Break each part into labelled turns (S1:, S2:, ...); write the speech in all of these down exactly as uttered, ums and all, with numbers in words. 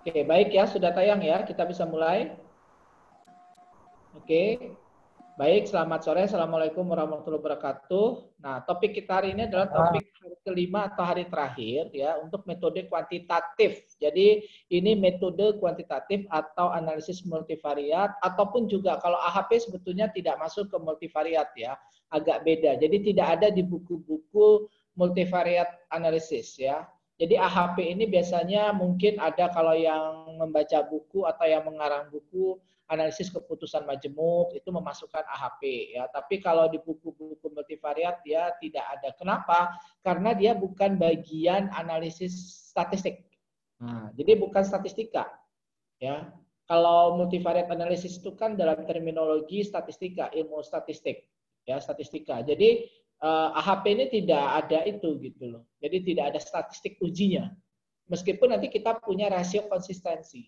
S1: Oke, baik ya, sudah tayang ya, kita bisa mulai. Oke, baik, selamat sore, Assalamualaikum warahmatullahi wabarakatuh. Nah, topik kita hari ini adalah topik hari kelima atau hari terakhir ya, untuk metode kuantitatif. Jadi, ini metode kuantitatif atau analisis multivariat, ataupun juga kalau A H P sebetulnya tidak masuk ke multivariat ya, agak beda. Jadi, tidak ada di buku-buku multivariat analisis ya. Jadi A H P ini biasanya mungkin ada kalau yang membaca buku atau yang mengarang buku, analisis keputusan majemuk itu memasukkan A H P ya. Tapi kalau di buku-buku multivariat dia tidak ada. Kenapa? Karena dia bukan bagian analisis statistik. Nah, jadi bukan statistika ya. Kalau multivariat analisis itu kan dalam terminologi statistika, ilmu statistik ya, statistika. Jadi A H P ini tidak ada itu gitu loh. Jadi tidak ada statistik ujinya. Meskipun nanti kita punya rasio konsistensi.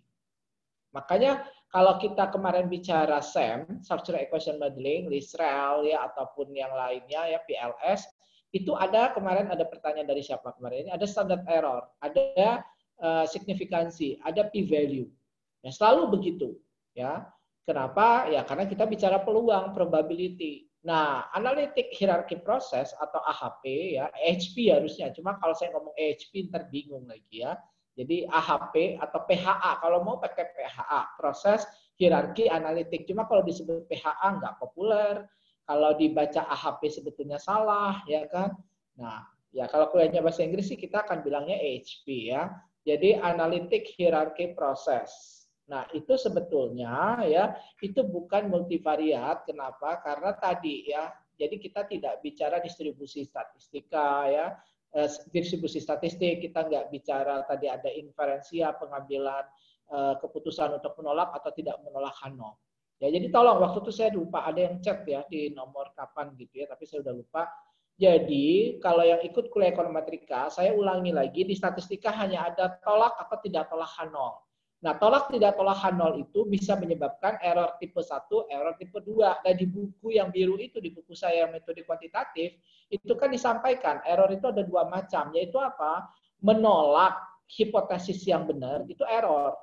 S1: Makanya kalau kita kemarin bicara S E M, Structural Equation Modeling, Lisrel ya ataupun yang lainnya ya P L S, itu ada kemarin ada pertanyaan dari siapa kemarin? Ada standard error, ada uh, signifikansi, ada p-value. Ya, selalu begitu ya. Kenapa? Ya karena kita bicara peluang, probability. Nah, analitik hierarki proses atau A H P ya, A H P harusnya. Cuma kalau saya ngomong A H P ntar bingung lagi ya. Jadi A H P atau P H A, kalau mau pakai P H A, proses hierarki analitik. Cuma kalau disebut P H A nggak populer. Kalau dibaca A H P sebetulnya salah, ya kan? Nah, ya kalau kuliahnya bahasa Inggris sih kita akan bilangnya A H P ya. Jadi analitik hierarki proses. Nah, itu sebetulnya ya, itu bukan multivariat. Kenapa? Karena tadi ya, jadi kita tidak bicara distribusi statistika ya, eh, distribusi statistik, kita nggak bicara tadi ada inferensia, pengambilan eh, keputusan untuk menolak atau tidak menolak Hanom. Ya, jadi tolong waktu itu saya lupa ada yang chat ya di nomor kapan gitu ya, tapi saya udah lupa. Jadi kalau yang ikut kuliah ekonometrika, saya ulangi lagi di statistika hanya ada tolak atau tidak tolak Hanom. Nah, tolak tidak tolak H nol itu bisa menyebabkan error tipe satu, error tipe dua. Nah, di buku yang biru itu, di buku saya metode kuantitatif, itu kan disampaikan error itu ada dua macam, yaitu apa? Menolak hipotesis yang benar, itu error.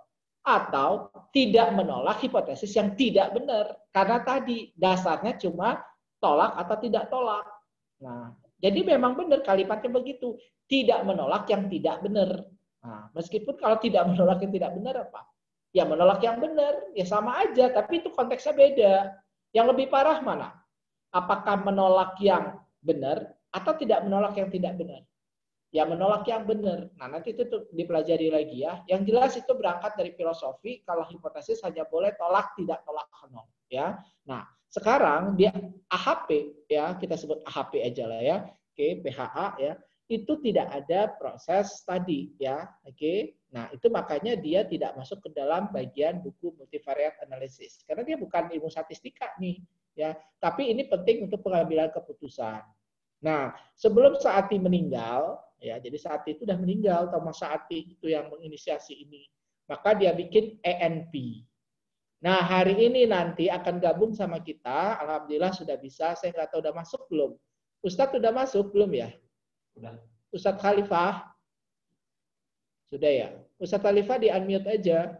S1: Atau tidak menolak hipotesis yang tidak benar. Karena tadi dasarnya cuma tolak atau tidak tolak. Nah, jadi memang benar kalimatnya begitu. Tidak menolak yang tidak benar. Nah, meskipun kalau tidak menolak yang tidak benar apa? Ya menolak yang benar, ya sama aja, tapi itu konteksnya beda. Yang lebih parah mana? Apakah menolak yang benar atau tidak menolak yang tidak benar? Ya menolak yang benar. Nah, nanti itu tuh dipelajari lagi ya. Yang jelas itu berangkat dari filosofi, kalau hipotesis hanya boleh tolak, tidak tolak nol. Ya. Nah, sekarang dia A H P, ya kita sebut A H P aja lah ya. Oke, P H A ya. Itu tidak ada proses tadi ya. Oke. Nah, itu makanya dia tidak masuk ke dalam bagian buku multivariate analysis. Karena dia bukan ilmu statistika nih, ya. Tapi ini penting untuk pengambilan keputusan. Nah, sebelum Saati meninggal, ya, jadi Saati itu sudah meninggal, Thomas Saati itu yang menginisiasi ini. Maka dia bikin E N P. Nah, hari ini nanti akan gabung sama kita. Alhamdulillah sudah bisa. Saya nggak tahu udah masuk belum. Ustadz sudah masuk belum ya? Sudah. Ustadz Khalifah? Sudah ya. Ustadz Khalifah di unmute aja.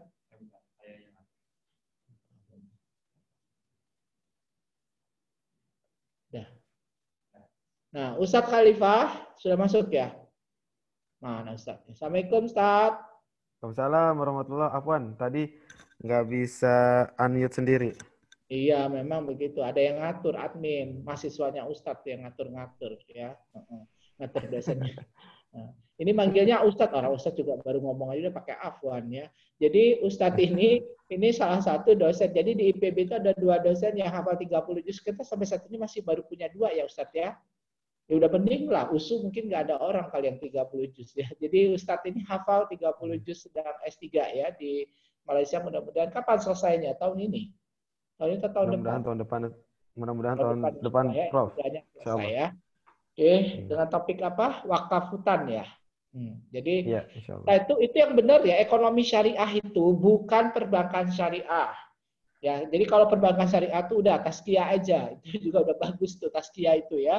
S1: Dah. Nah, Ustadz Khalifah sudah masuk ya? Mana Ustadz? Assalamualaikum Ustadz.
S2: Waalaikumsalam warahmatullahi wabarakatuh. Tadi nggak bisa unmute sendiri.
S1: Iya, memang begitu. Ada yang ngatur admin, mahasiswanya Ustadz yang ngatur-ngatur ya, ngatur dosennya. Nah, ini manggilnya Ustadz, orang Ustadz juga baru ngomong aja udah pakai afwan ya. Jadi Ustadz ini ini salah satu dosen. Jadi di I P B itu ada dua dosen yang hafal tiga puluh juz. Kita sampai saat ini masih baru punya dua ya Ustadz ya. Ya udah mending lah, U S U mungkin nggak ada orang kali yang tiga puluh juz ya. Jadi Ustadz ini hafal tiga puluh juz sedang S tiga ya di Malaysia. Mudah-mudahan kapan selesainya? Tahun ini? Tahun ini atau tahun
S2: Mudah-mudahan
S1: depan?
S2: tahun depan, mudah-mudahan
S1: Tahun
S2: tahun
S1: depan,
S2: depan,
S1: ya,
S2: Prof.
S1: selesai ya. Oke, dengan topik apa? Wakaf hutan ya. Hmm, jadi
S2: ya, insya Allah.
S1: nah itu itu yang benar ya, ekonomi syariah itu bukan perbankan syariah. Ya, jadi kalau perbankan syariah itu udah taskia aja, itu juga udah bagus tuh taskia itu ya.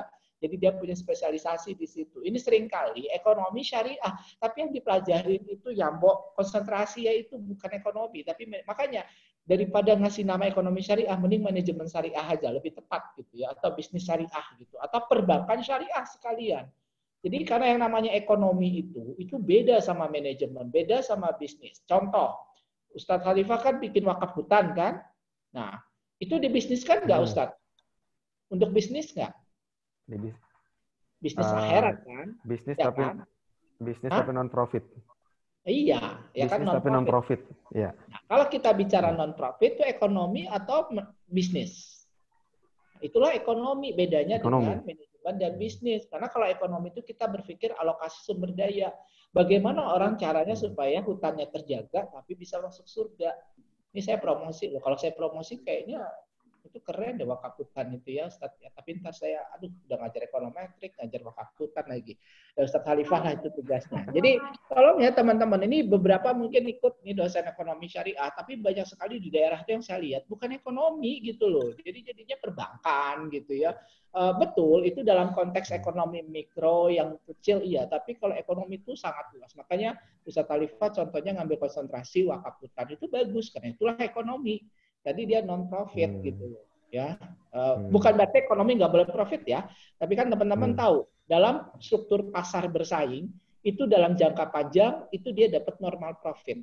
S1: Jadi dia punya spesialisasi di situ. Ini seringkali ekonomi syariah, tapi yang dipelajarin itu ya mbok konsentrasi ya itu bukan ekonomi, tapi makanya daripada ngasih nama ekonomi syariah, mending manajemen syariah aja lebih tepat gitu ya, atau bisnis syariah gitu, atau perbankan syariah sekalian. Jadi karena yang namanya ekonomi itu, itu beda sama manajemen, beda sama bisnis. Contoh, Ustadz Khalifah kan bikin wakaf hutan kan? Nah, itu dibisniskan nggak
S2: Hmm.
S1: Ustadz? Untuk bisnis nggak?
S2: Jadi,
S1: Bisnis
S2: uh,
S1: akhirat kan?
S2: bisnis
S1: Ya
S2: tapi
S1: kan?
S2: bisnis
S1: Hah?
S2: tapi non profit.
S1: Iya, ya kan
S2: Bisnis
S1: non
S2: tapi non
S1: profit.
S2: profit. Ya.
S1: Nah, kalau kita bicara
S2: Ya.
S1: non profit itu ekonomi atau bisnis. Itulah ekonomi bedanya
S2: Ekonomi.
S1: dengan manajemen dan bisnis. Karena kalau ekonomi itu kita berpikir alokasi sumber daya. Bagaimana orang caranya supaya hutannya terjaga tapi bisa masuk surga. Ini saya promosi loh. Kalau saya promosi kayaknya itu keren deh wakaf hutan itu ya Ustadz. Ya, tapi entar saya, aduh udah ngajar ekonometrik, ngajar wakaf hutan lagi. Ya, Ustadz Khalifah lah itu tugasnya. Jadi tolong ya teman-teman, ini beberapa mungkin ikut nih dosen ekonomi syariah, tapi banyak sekali di daerah itu yang saya lihat bukan ekonomi gitu loh. Jadi jadinya perbankan gitu ya. Uh, betul, itu dalam konteks ekonomi mikro yang kecil iya, tapi kalau ekonomi itu sangat luas. Makanya Ustadz Khalifah contohnya ngambil konsentrasi wakaf hutan itu bagus karena itulah ekonomi. Jadi dia non profit hmm. gitu loh, ya. Uh, hmm. Bukan berarti ekonomi nggak boleh profit ya, tapi kan teman-teman hmm. tahu dalam struktur pasar bersaing itu dalam jangka panjang itu dia dapat normal profit.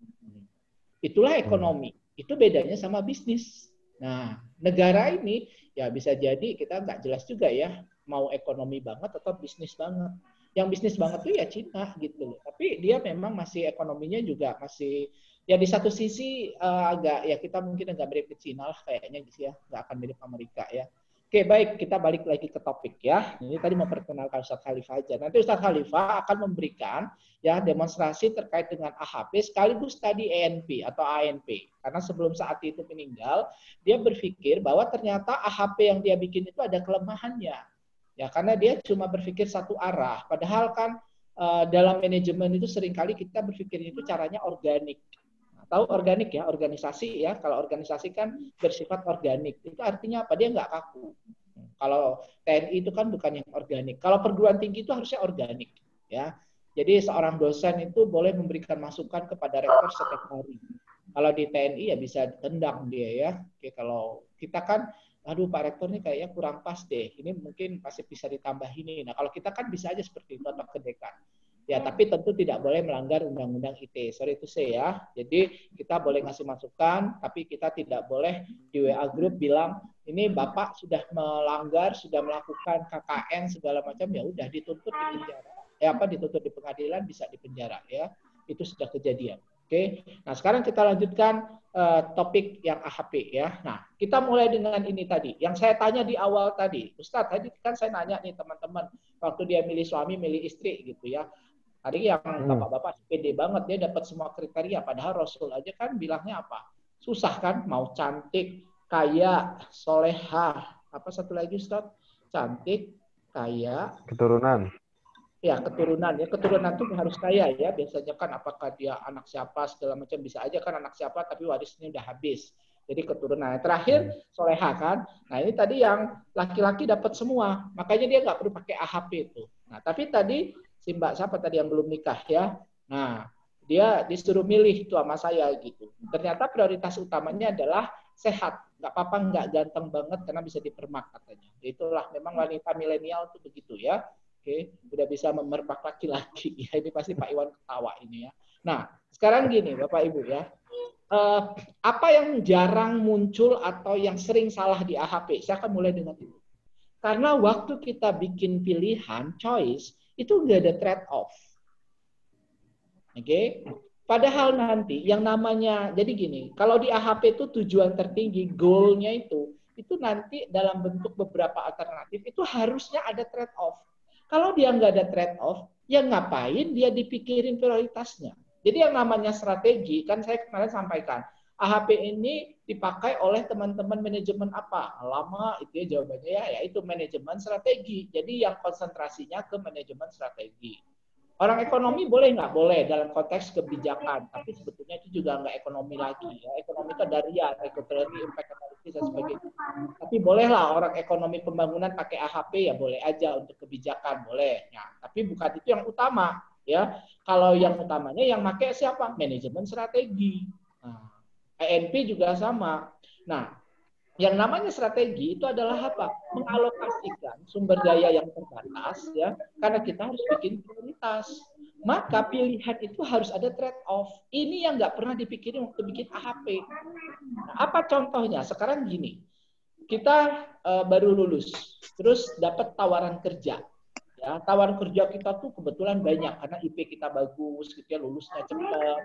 S1: Itulah ekonomi. Hmm. Itu bedanya sama bisnis. Nah, negara ini ya bisa jadi kita nggak jelas juga ya mau ekonomi banget atau bisnis banget. Yang bisnis banget tuh ya Cina gitu loh. Tapi dia memang masih ekonominya juga masih ya di satu sisi uh, agak ya kita mungkin agak mirip ke Cina lah kayaknya gitu ya, nggak akan mirip Amerika ya. Oke baik, kita balik lagi ke topik ya. Ini tadi memperkenalkan Ustadz Khalifah aja. Nanti Ustadz Khalifah akan memberikan ya demonstrasi terkait dengan A H P sekaligus tadi E N P atau A N P. Karena sebelum saat itu meninggal, dia berpikir bahwa ternyata A H P yang dia bikin itu ada kelemahannya. Ya karena dia cuma berpikir satu arah. Padahal kan uh, dalam manajemen itu seringkali kita berpikir itu caranya organik. Tahu organik ya, organisasi ya. Kalau organisasi kan bersifat organik. Itu artinya apa? Dia nggak kaku. Kalau T N I itu kan bukan yang organik. Kalau perguruan tinggi itu harusnya organik. Ya. Jadi seorang dosen itu boleh memberikan masukan kepada rektor setiap hari. Kalau di T N I ya bisa tendang dia ya. Oke, kalau kita kan, aduh Pak Rektor ini kayaknya kurang pas deh. Ini mungkin pasti bisa ditambah ini. Nah kalau kita kan bisa aja seperti itu atau ke dekan. Ya, tapi tentu tidak boleh melanggar undang-undang I T E. Sorry itu saya ya. Jadi kita boleh ngasih masukan, tapi kita tidak boleh di W A group bilang ini Bapak sudah melanggar, sudah melakukan K K N segala macam, ya udah dituntut di penjara. Ya apa dituntut di pengadilan bisa di penjara ya. Itu sudah kejadian. Oke. Nah, sekarang kita lanjutkan uh, topik yang A H P ya. Nah, kita mulai dengan ini tadi. Yang saya tanya di awal tadi. Ustadz, tadi kan saya nanya nih teman-teman waktu dia milih suami, milih istri gitu ya. Tadi yang bapak-bapak pede banget dia dapat semua kriteria, padahal Rasul aja kan bilangnya apa? Susah kan, mau cantik, kaya, solehah, apa satu lagi Ustaz? Cantik, kaya,
S2: keturunan.
S1: Ya, keturunan ya, keturunan itu harus kaya ya. Biasanya kan apakah dia anak siapa segala macam, bisa aja kan anak siapa tapi warisnya udah habis. Jadi keturunan. Terakhir solehah kan. Nah, ini tadi yang laki-laki dapat semua, makanya dia nggak perlu pakai A H P itu. Nah, tapi tadi si Mbak siapa tadi yang belum nikah ya. Nah, dia disuruh milih itu sama saya gitu. Ternyata prioritas utamanya adalah sehat. Nggak apa-apa nggak ganteng banget karena bisa dipermak katanya. Itulah memang wanita milenial itu begitu ya. Oke, udah bisa memermak laki-laki. Ya, ini pasti Pak Iwan ketawa ini ya. Nah, sekarang gini Bapak Ibu ya. Uh, apa yang jarang muncul atau yang sering salah di A H P? Saya akan mulai dengan itu. Karena waktu kita bikin pilihan, choice, itu nggak ada trade-off. Oke? Okay? Padahal nanti yang namanya, jadi gini, kalau di A H P itu tujuan tertinggi, goal-nya itu, itu nanti dalam bentuk beberapa alternatif, itu harusnya ada trade-off. Kalau dia nggak ada trade-off, ya ngapain dia dipikirin prioritasnya? Jadi yang namanya strategi, kan saya kemarin sampaikan, A H P ini dipakai oleh teman-teman manajemen apa? Lama itu ya jawabannya ya, yaitu manajemen strategi. Jadi yang konsentrasinya ke manajemen strategi. Orang ekonomi boleh nggak? Boleh dalam konteks kebijakan, tapi sebetulnya itu juga nggak ekonomi lagi. Ya. Ekonomi itu ada R I A, Regulatory Impact Analysis dan sebagainya. Tapi bolehlah orang ekonomi pembangunan pakai A H P ya boleh aja untuk kebijakan boleh. Ya, tapi bukan itu yang utama. Ya, kalau yang utamanya yang pakai siapa? Manajemen strategi. Nah, E N P juga sama. Nah, yang namanya strategi itu adalah apa? Mengalokasikan sumber daya yang terbatas ya, karena kita harus bikin prioritas. Maka pilihan itu harus ada trade off. Ini yang nggak pernah dipikirin waktu bikin A H P. Nah, apa contohnya? Sekarang gini, kita uh, baru lulus, terus dapat tawaran kerja. Ya, tawaran kerja kita tuh kebetulan banyak karena I P kita bagus, gitu ya, lulusnya cepat.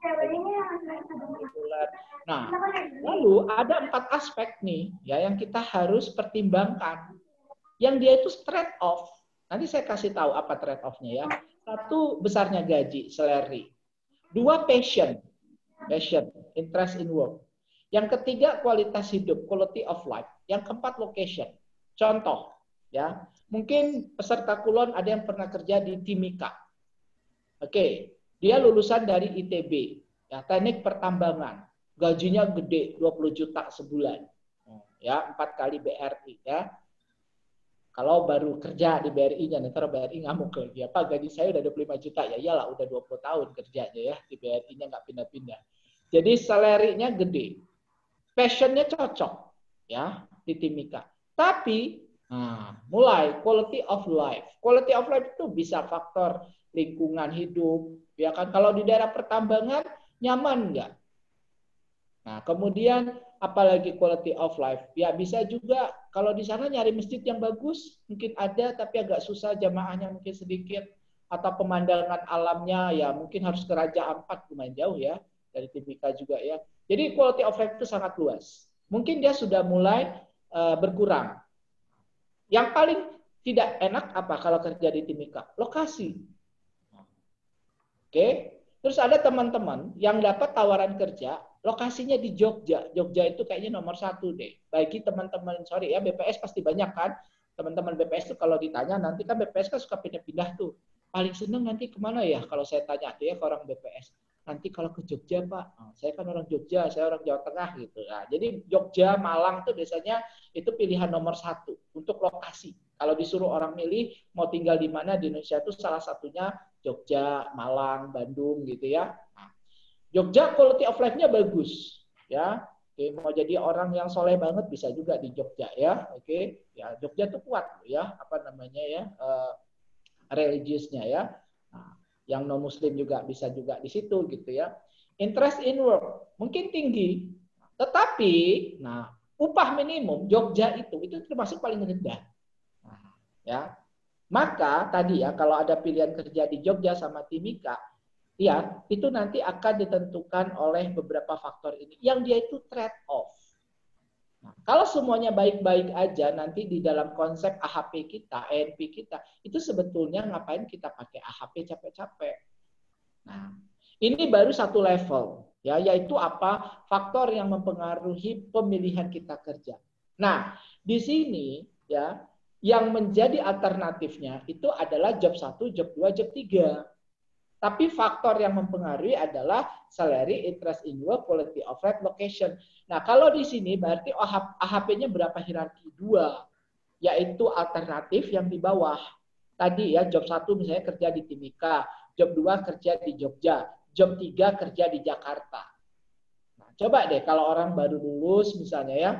S1: Ya, nah, lalu ada empat aspek nih ya yang kita harus pertimbangkan. Yang dia itu trade off. Nanti saya kasih tahu apa trade off-nya ya. Satu, besarnya gaji, salary. Dua, passion. Passion, interest in work. Yang ketiga, kualitas hidup, quality of life. Yang keempat, location. Contoh, ya, mungkin peserta kulon ada yang pernah kerja di Timika. Oke, dia lulusan dari I T B, ya, teknik pertambangan. Gajinya gede, dua puluh juta sebulan. Ya, empat kali B R I, ya. Kalau baru kerja di B R I-nya, nanti B R I ngamuk ke dia, Pak, gaji saya udah dua puluh lima juta. Ya iyalah, udah dua puluh tahun kerjanya ya, di B R I-nya nggak pindah-pindah. Jadi salary-nya gede. Passion-nya cocok, ya, di Timika. Tapi, nah, mulai quality of life. Quality of life itu bisa faktor lingkungan hidup, ya kan. Kalau di daerah pertambangan, nyaman nggak? Nah, kemudian apalagi quality of life. Ya, bisa juga kalau di sana nyari masjid yang bagus, mungkin ada, tapi agak susah, jamaahnya mungkin sedikit. Atau pemandangan alamnya, ya mungkin harus ke Raja Ampat, lumayan jauh ya, dari Timika juga ya. Jadi quality of life itu sangat luas. Mungkin dia sudah mulai uh, berkurang. Yang paling tidak enak apa kalau kerja di Timika? Lokasi. Oke. Terus ada teman-teman yang dapat tawaran kerja, lokasinya di Jogja. Jogja itu kayaknya nomor satu deh. Bagi teman-teman, sorry ya, B P S pasti banyak kan. Teman-teman B P S itu kalau ditanya, nanti kan B P S kan suka pindah-pindah tuh. Paling seneng nanti kemana ya kalau saya tanya tuh ya ke orang B P S. Nanti kalau ke Jogja, Pak. Nah, saya kan orang Jogja, saya orang Jawa Tengah gitu. Nah, jadi Jogja, Malang tuh biasanya itu pilihan nomor satu untuk lokasi. Kalau disuruh orang milih mau tinggal di mana di Indonesia itu salah satunya Jogja, Malang, Bandung gitu ya. Nah, Jogja quality of life-nya bagus ya. Oke, mau jadi orang yang soleh banget bisa juga di Jogja ya. Oke, ya Jogja tuh kuat ya, apa namanya ya, uh, religiusnya ya. Nah, yang non muslim juga bisa juga di situ gitu ya. Interest in work mungkin tinggi, tetapi nah upah minimum Jogja itu itu termasuk paling rendah. Nah, ya. Maka tadi ya kalau ada pilihan kerja di Jogja sama Timika, ya itu nanti akan ditentukan oleh beberapa faktor ini. Yang dia itu trade off. Nah, kalau semuanya baik-baik aja nanti di dalam konsep A H P kita, E N P kita, itu sebetulnya ngapain kita pakai A H P capek-capek. Nah, ini baru satu level, ya, yaitu apa? Faktor yang mempengaruhi pemilihan kita kerja. Nah, di sini ya, yang menjadi alternatifnya itu adalah job satu, job dua, job tiga. Tapi faktor yang mempengaruhi adalah salary, interest in work, quality of life, location. Nah, kalau di sini berarti A H P-nya berapa hierarki? Dua, yaitu alternatif yang di bawah. Tadi ya, job satu misalnya kerja di Timika, job dua kerja di Jogja, job tiga kerja di Jakarta. Nah, coba deh kalau orang baru lulus misalnya ya,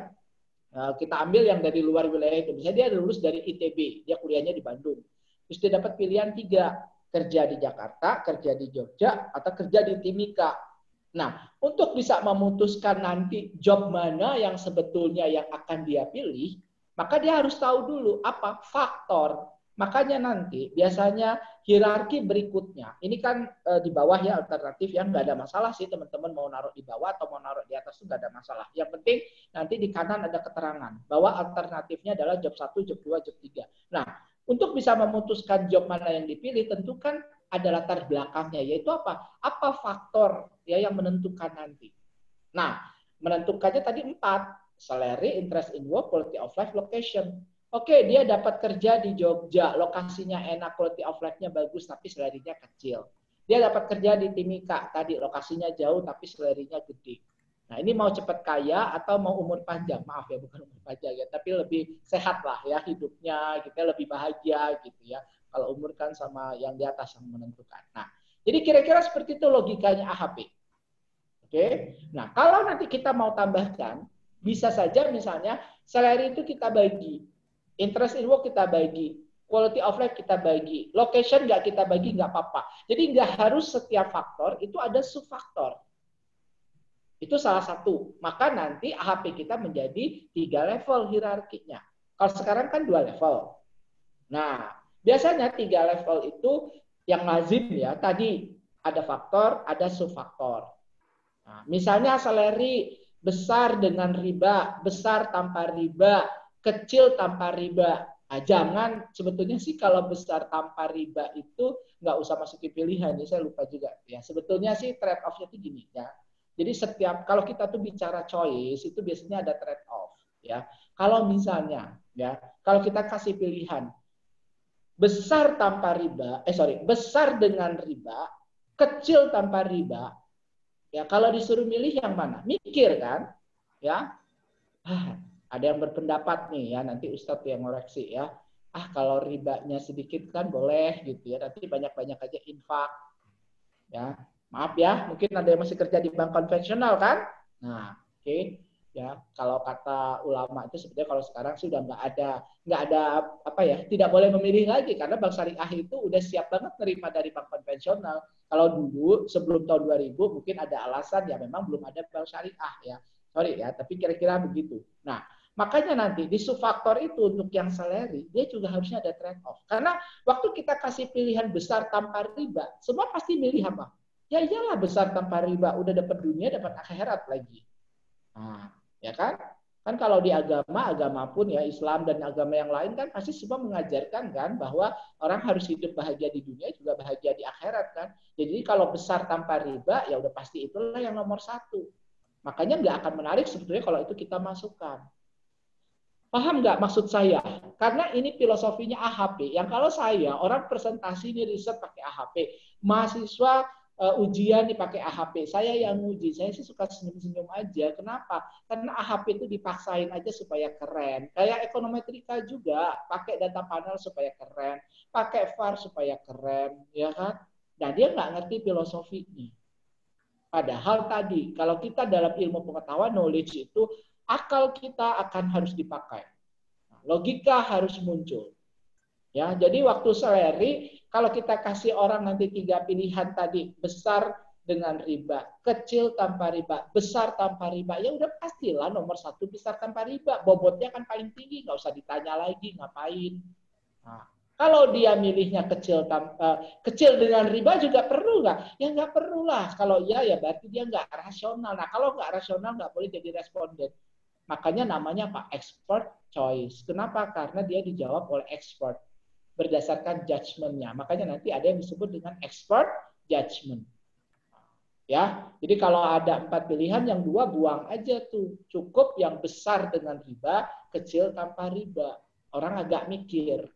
S1: kita ambil yang dari luar wilayah itu. Misalnya dia lulus dari I T B, dia kuliahnya di Bandung. Terus dia dapat pilihan tiga, kerja di Jakarta, kerja di Jogja, atau kerja di Timika. Nah, untuk bisa memutuskan nanti job mana yang sebetulnya yang akan dia pilih, maka dia harus tahu dulu apa faktor. Makanya nanti biasanya hierarki berikutnya, ini kan e, di bawah ya alternatif yang nggak ada masalah sih teman-teman mau naruh di bawah atau mau naruh di atas itu nggak ada masalah. Yang penting nanti di kanan ada keterangan bahwa alternatifnya adalah job satu, job dua, job tiga. Nah, untuk bisa memutuskan job mana yang dipilih, tentu kan ada latar belakangnya, yaitu apa? Apa faktor ya yang menentukan nanti. Nah, menentukannya tadi empat, salary, interest in work, quality of life, location. Oke, dia dapat kerja di Jogja, lokasinya enak, quality of life-nya bagus, tapi salary-nya kecil. Dia dapat kerja di Timika, tadi lokasinya jauh, tapi salary-nya gede. Nah, ini mau cepat kaya atau mau umur panjang? Maaf ya, bukan umur panjang ya, tapi lebih sehat lah ya hidupnya, kita lebih bahagia gitu ya. Kalau umur kan sama yang di atas yang menentukan. Nah, jadi kira-kira seperti itu logikanya A H P. Oke, nah kalau nanti kita mau tambahkan, bisa saja misalnya salary itu kita bagi, interest in work kita bagi, quality of life kita bagi, location nggak kita bagi nggak apa-apa. Jadi nggak harus setiap faktor itu ada subfaktor. Itu salah satu. Maka nanti A H P kita menjadi tiga level hierarkinya. Kalau sekarang kan dua level. Nah, biasanya tiga level itu yang lazim ya. Tadi ada faktor, ada subfaktor. Nah, misalnya salary besar dengan riba, besar tanpa riba, kecil tanpa riba. Nah, jangan sebetulnya sih kalau besar tanpa riba itu nggak usah masukin pilihan. Ini saya lupa juga ya. Sebetulnya sih trade off-nya itu gini ya. Jadi setiap kalau kita tuh bicara choice itu biasanya ada trade off ya. Kalau misalnya ya, kalau kita kasih pilihan besar tanpa riba, eh sorry, besar dengan riba, kecil tanpa riba, ya kalau disuruh milih yang mana? Mikir kan? Ya. Ah, ada yang berpendapat nih ya, nanti Ustadz yang ngoreksi ya. Ah, kalau ribanya sedikit kan boleh gitu ya, nanti banyak-banyak aja infak. Ya, maaf ya, mungkin ada yang masih kerja di bank konvensional kan? Nah, oke, okay. Ya kalau kata ulama itu sebenarnya kalau sekarang sudah nggak ada nggak ada apa ya, tidak boleh memilih lagi karena bank syariah itu udah siap banget nerima dari bank konvensional. Kalau dulu sebelum tahun dua ribu mungkin ada alasan ya memang belum ada bank syariah ya, sorry ya, tapi kira-kira begitu. Nah, makanya nanti di subfaktor itu untuk yang salary dia juga harusnya ada trade off. Karena waktu kita kasih pilihan besar tanpa riba, semua pasti milih apa? Ya iyalah besar tanpa riba, udah dapat dunia, dapat akhirat lagi. Nah, ya kan? Kan kalau di agama, agama pun ya Islam dan agama yang lain kan pasti semua mengajarkan kan bahwa orang harus hidup bahagia di dunia juga bahagia di akhirat kan. Jadi kalau besar tanpa riba ya udah pasti itulah yang nomor satu. Makanya nggak akan menarik sebetulnya kalau itu kita masukkan. Paham nggak maksud saya? Karena ini filosofinya A H P. Yang kalau saya, orang presentasi ini riset pakai A H P. Mahasiswa uh, ujian nih pakai A H P. Saya yang uji, saya sih suka senyum-senyum aja. Kenapa? Karena A H P itu dipaksain aja supaya keren. Kayak ekonometrika juga, pakai data panel supaya keren. Pakai V A R supaya keren. Ya kan? Nah, dia nggak ngerti filosofinya. Padahal tadi, kalau kita dalam ilmu pengetahuan, knowledge itu, akal kita akan harus dipakai. Logika harus muncul. Ya, jadi waktu salary kalau kita kasih orang nanti tiga pilihan tadi, besar dengan riba, kecil tanpa riba, besar tanpa riba, ya udah pastilah nomor satu besar tanpa riba. Bobotnya kan paling tinggi, nggak usah ditanya lagi ngapain. Nah, kalau dia milihnya kecil tanpa kecil dengan riba juga perlu nggak? Ya nggak perlu lah. Kalau iya ya berarti dia nggak rasional. Nah kalau nggak rasional nggak boleh jadi responden. Makanya namanya Pak expert choice. Kenapa? Karena dia dijawab oleh expert berdasarkan judgement-nya. Makanya nanti ada yang disebut dengan expert judgment. Ya, jadi kalau ada empat pilihan, yang dua buang aja tuh. Cukup yang besar dengan riba, kecil tanpa riba. Orang agak mikir.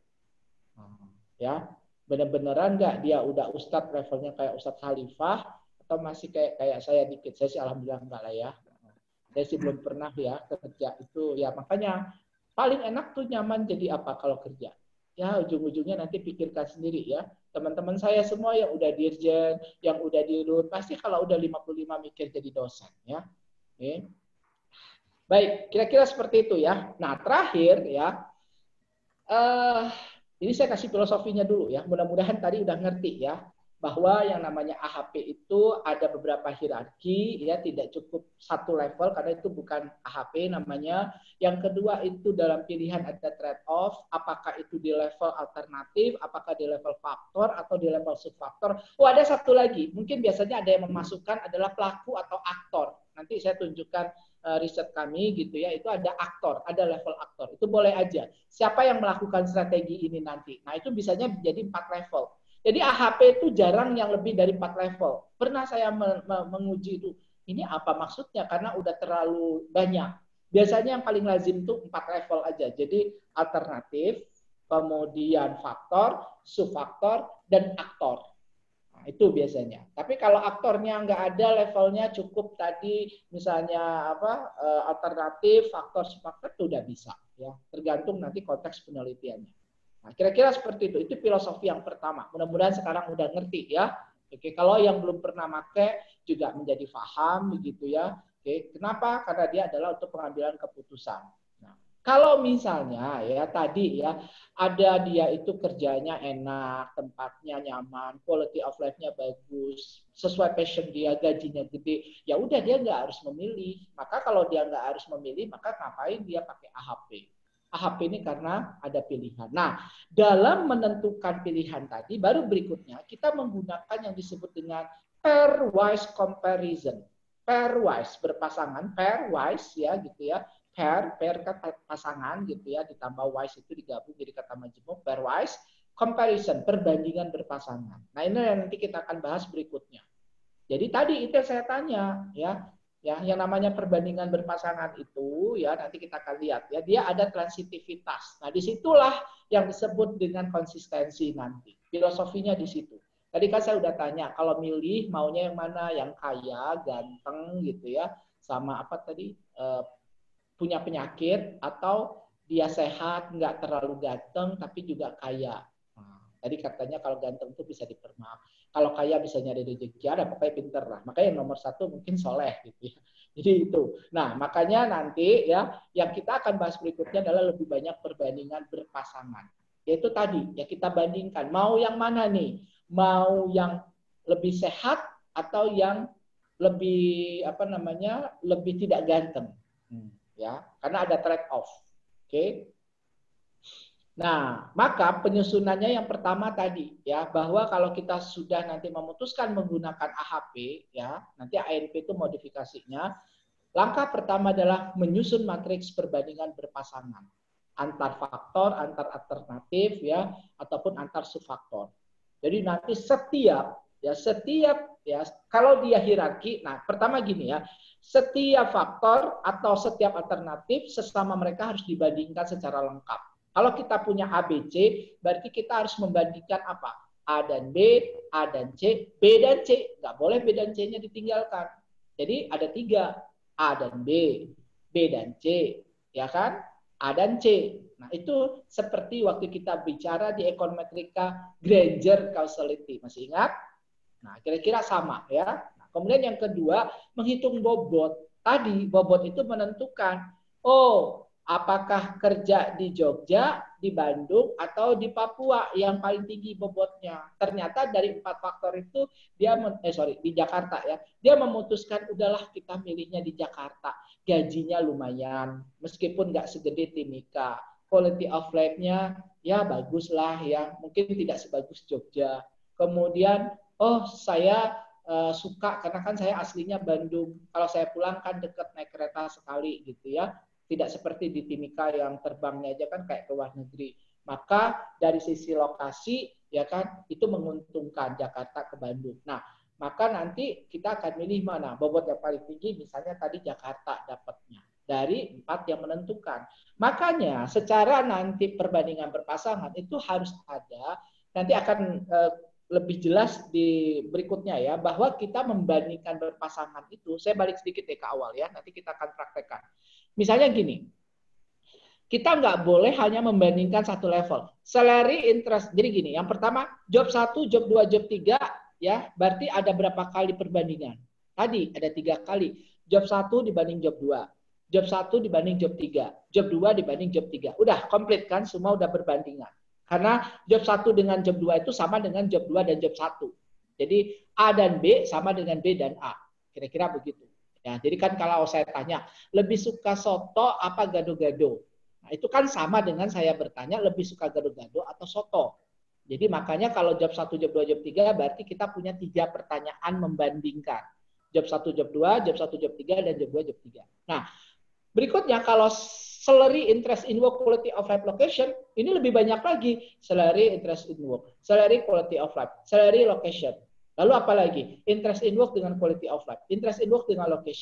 S1: Ya, bener-beneran nggak dia udah ustadz levelnya kayak Ustadz Khalifah atau masih kayak kayak saya dikit. Saya sih alhamdulillah enggak lah ya. Saya sih belum pernah ya kerja itu ya, makanya paling enak tuh nyaman jadi apa kalau kerja ya, ujung-ujungnya nanti pikirkan sendiri ya. Teman-teman saya semua yang udah dirjen, yang udah dirut, pasti kalau udah lima puluh lima mikir jadi dosen ya. Oke. Baik, kira-kira seperti itu ya. Nah terakhir ya, uh, ini saya kasih filosofinya dulu ya, mudah-mudahan tadi udah ngerti ya, bahwa yang namanya A H P itu ada beberapa hierarki, ya tidak cukup satu level karena itu bukan A H P namanya. Yang kedua itu dalam pilihan ada trade off, apakah itu di level alternatif, apakah di level faktor atau di level subfaktor. Oh ada satu lagi, mungkin biasanya ada yang memasukkan adalah pelaku atau aktor. Nanti saya tunjukkan uh, riset kami gitu ya, itu ada aktor, ada level aktor. Itu boleh aja. Siapa yang melakukan strategi ini nanti? Nah itu bisanya jadi empat level. Jadi A H P itu jarang yang lebih dari empat level. Pernah saya me me menguji itu. Ini apa maksudnya? Karena udah terlalu banyak. Biasanya yang paling lazim itu empat level aja. Jadi alternatif, kemudian faktor, subfaktor, dan aktor. Nah, itu biasanya. Tapi kalau aktornya nggak ada levelnya cukup tadi misalnya apa alternatif, faktor, subfaktor itu udah bisa. Ya, tergantung nanti konteks penelitiannya. Nah, kira-kira seperti itu. Itu filosofi yang pertama. Mudah-mudahan sekarang udah ngerti ya. Oke, kalau yang belum pernah pakai juga menjadi paham begitu ya. Oke, kenapa? Karena dia adalah untuk pengambilan keputusan. Nah, kalau misalnya ya tadi ya ada dia itu kerjanya enak, tempatnya nyaman, quality of life-nya bagus, sesuai passion dia, gajinya gede, ya udah dia nggak harus memilih. Maka kalau dia nggak harus memilih, maka ngapain dia pakai A H P? A H P ini karena ada pilihan. Nah, dalam menentukan pilihan tadi, baru berikutnya kita menggunakan yang disebut dengan pairwise comparison. Pairwise berpasangan, pairwise ya gitu ya. Pair, pair kan pasangan gitu ya, ditambah wise itu digabung jadi kata majemuk, pairwise comparison, perbandingan berpasangan. Nah, ini yang nanti kita akan bahas berikutnya. Jadi tadi itu yang saya tanya ya. Ya, yang namanya perbandingan berpasangan itu ya nanti kita akan lihat ya, dia ada transitivitas. Nah, disitulah yang disebut dengan konsistensi nanti. Filosofinya di situ. Tadi kan saya udah tanya, kalau milih maunya yang mana? Yang kaya, ganteng gitu ya, sama apa tadi eh, punya penyakit, atau dia sehat, nggak terlalu ganteng tapi juga kaya. Nah, tadi katanya kalau ganteng itu bisa dipermaaf, kalau kaya bisa nyari rezeki, ada pokoknya pinter lah. Makanya yang nomor satu mungkin soleh gitu ya. Jadi itu. Nah, makanya nanti ya yang kita akan bahas berikutnya adalah lebih banyak perbandingan berpasangan. Yaitu tadi ya kita bandingkan mau yang mana nih? Mau yang lebih sehat atau yang lebih apa namanya? Lebih tidak ganteng. Hmm, ya, karena ada trade off. Oke. Okay? Nah, maka penyusunannya yang pertama tadi ya, bahwa kalau kita sudah nanti memutuskan menggunakan A H P ya, nanti A N P itu modifikasinya. Langkah pertama adalah menyusun matriks perbandingan berpasangan antar faktor, antar alternatif ya, ataupun antar subfaktor. Jadi nanti setiap ya setiap ya kalau dia hierarki, nah pertama gini ya, setiap faktor atau setiap alternatif sesama mereka harus dibandingkan secara lengkap. Kalau kita punya A, B, C, berarti kita harus membandingkan apa? A dan B, A dan C, B dan C. Nggak boleh B dan C-nya ditinggalkan. Jadi ada tiga, A dan B, B dan C, ya kan? A dan C. Nah, itu seperti waktu kita bicara di ekonometrika Granger causality. Masih ingat? Nah, kira-kira sama ya. Nah, kemudian yang kedua, menghitung bobot. Tadi bobot itu menentukan, oh, apakah kerja di Jogja, di Bandung, atau di Papua yang paling tinggi bobotnya. Ternyata dari empat faktor itu dia eh sorry di Jakarta ya, dia memutuskan udahlah kita milihnya di Jakarta. Gajinya lumayan, meskipun nggak segede Timika. Quality of life-nya ya bagus lah ya, mungkin tidak sebagus Jogja. Kemudian oh saya uh, suka karena kan saya aslinya Bandung. Kalau saya pulang kan dekat naik kereta sekali gitu ya. Tidak seperti di Timika yang terbangnya aja kan kayak ke luar negeri. Maka dari sisi lokasi ya kan itu menguntungkan Jakarta ke Bandung. Nah, maka nanti kita akan milih mana bobot yang paling tinggi, misalnya tadi Jakarta dapatnya dari empat yang menentukan. Makanya secara nanti perbandingan berpasangan itu harus ada, nanti akan eh, lebih jelas di berikutnya ya, bahwa kita membandingkan berpasangan itu, saya balik sedikit ya ke awal ya, nanti kita akan praktekkan. Misalnya gini, kita nggak boleh hanya membandingkan satu level. Salary interest, jadi gini, yang pertama job satu, job dua, job tiga, ya berarti ada berapa kali perbandingan? Tadi ada tiga kali. Job satu dibanding job dua, job satu dibanding job tiga, job dua dibanding job tiga. Udah komplit kan, semua udah berbandingan. Karena job satu dengan job dua itu sama dengan job dua dan job satu. Jadi A dan B sama dengan B dan A. Kira-kira begitu. Ya, jadi kan kalau saya tanya, lebih suka soto apa gado-gado? Nah, itu kan sama dengan saya bertanya, lebih suka gado-gado atau soto? Jadi makanya kalau job satu, job dua, job tiga, berarti kita punya tiga pertanyaan membandingkan. Job satu, job dua, job satu, job tiga, dan job dua, job tiga. Nah, berikutnya kalau salary, interest in work, quality of life, location, ini lebih banyak lagi. Salary, interest in work, salary, quality of life, salary, location. Lalu apa lagi? Interest in work dengan quality of life, interest in work dengan location.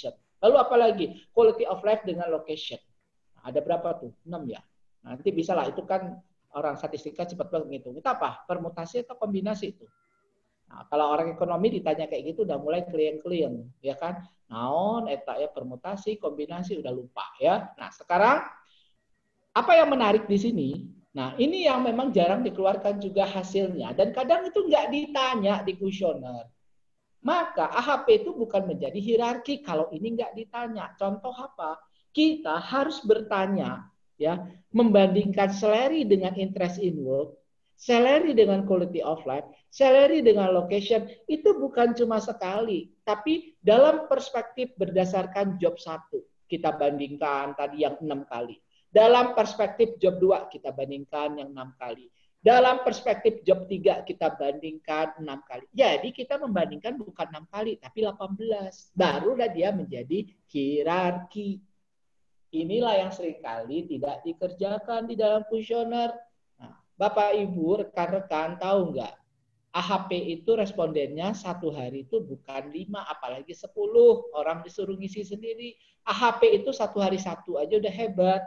S1: Lalu apalagi? Quality of life dengan location. Nah, ada berapa tuh? enam ya. Nanti bisa lah, itu kan orang statistika cepat banget ngitung. Itu apa? Permutasi atau kombinasi itu? Nah, kalau orang ekonomi ditanya kayak gitu udah mulai klien-klien, ya kan? Naon, eta ya permutasi, kombinasi udah lupa ya. Nah, sekarang apa yang menarik di sini? Nah, ini yang memang jarang dikeluarkan juga hasilnya. Dan kadang itu nggak ditanya di kuesioner. Maka A H P itu bukan menjadi hierarki kalau ini nggak ditanya. Contoh apa? Kita harus bertanya, ya, membandingkan salary dengan interest in work, salary dengan quality of life, salary dengan location, itu bukan cuma sekali. Tapi dalam perspektif berdasarkan job satu. Kita bandingkan tadi yang enam kali. Dalam perspektif job dua kita bandingkan yang enam kali. Dalam perspektif job tiga kita bandingkan enam kali. Jadi kita membandingkan bukan enam kali tapi delapan belas. Barulah dia menjadi hierarki. Inilah yang seringkali tidak dikerjakan di dalam kuesioner. Nah, Bapak Ibu, rekan-rekan tahu nggak? A H P itu respondennya satu hari itu bukan lima, apalagi sepuluh. Orang disuruh ngisi sendiri. A H P itu satu hari satu aja udah hebat.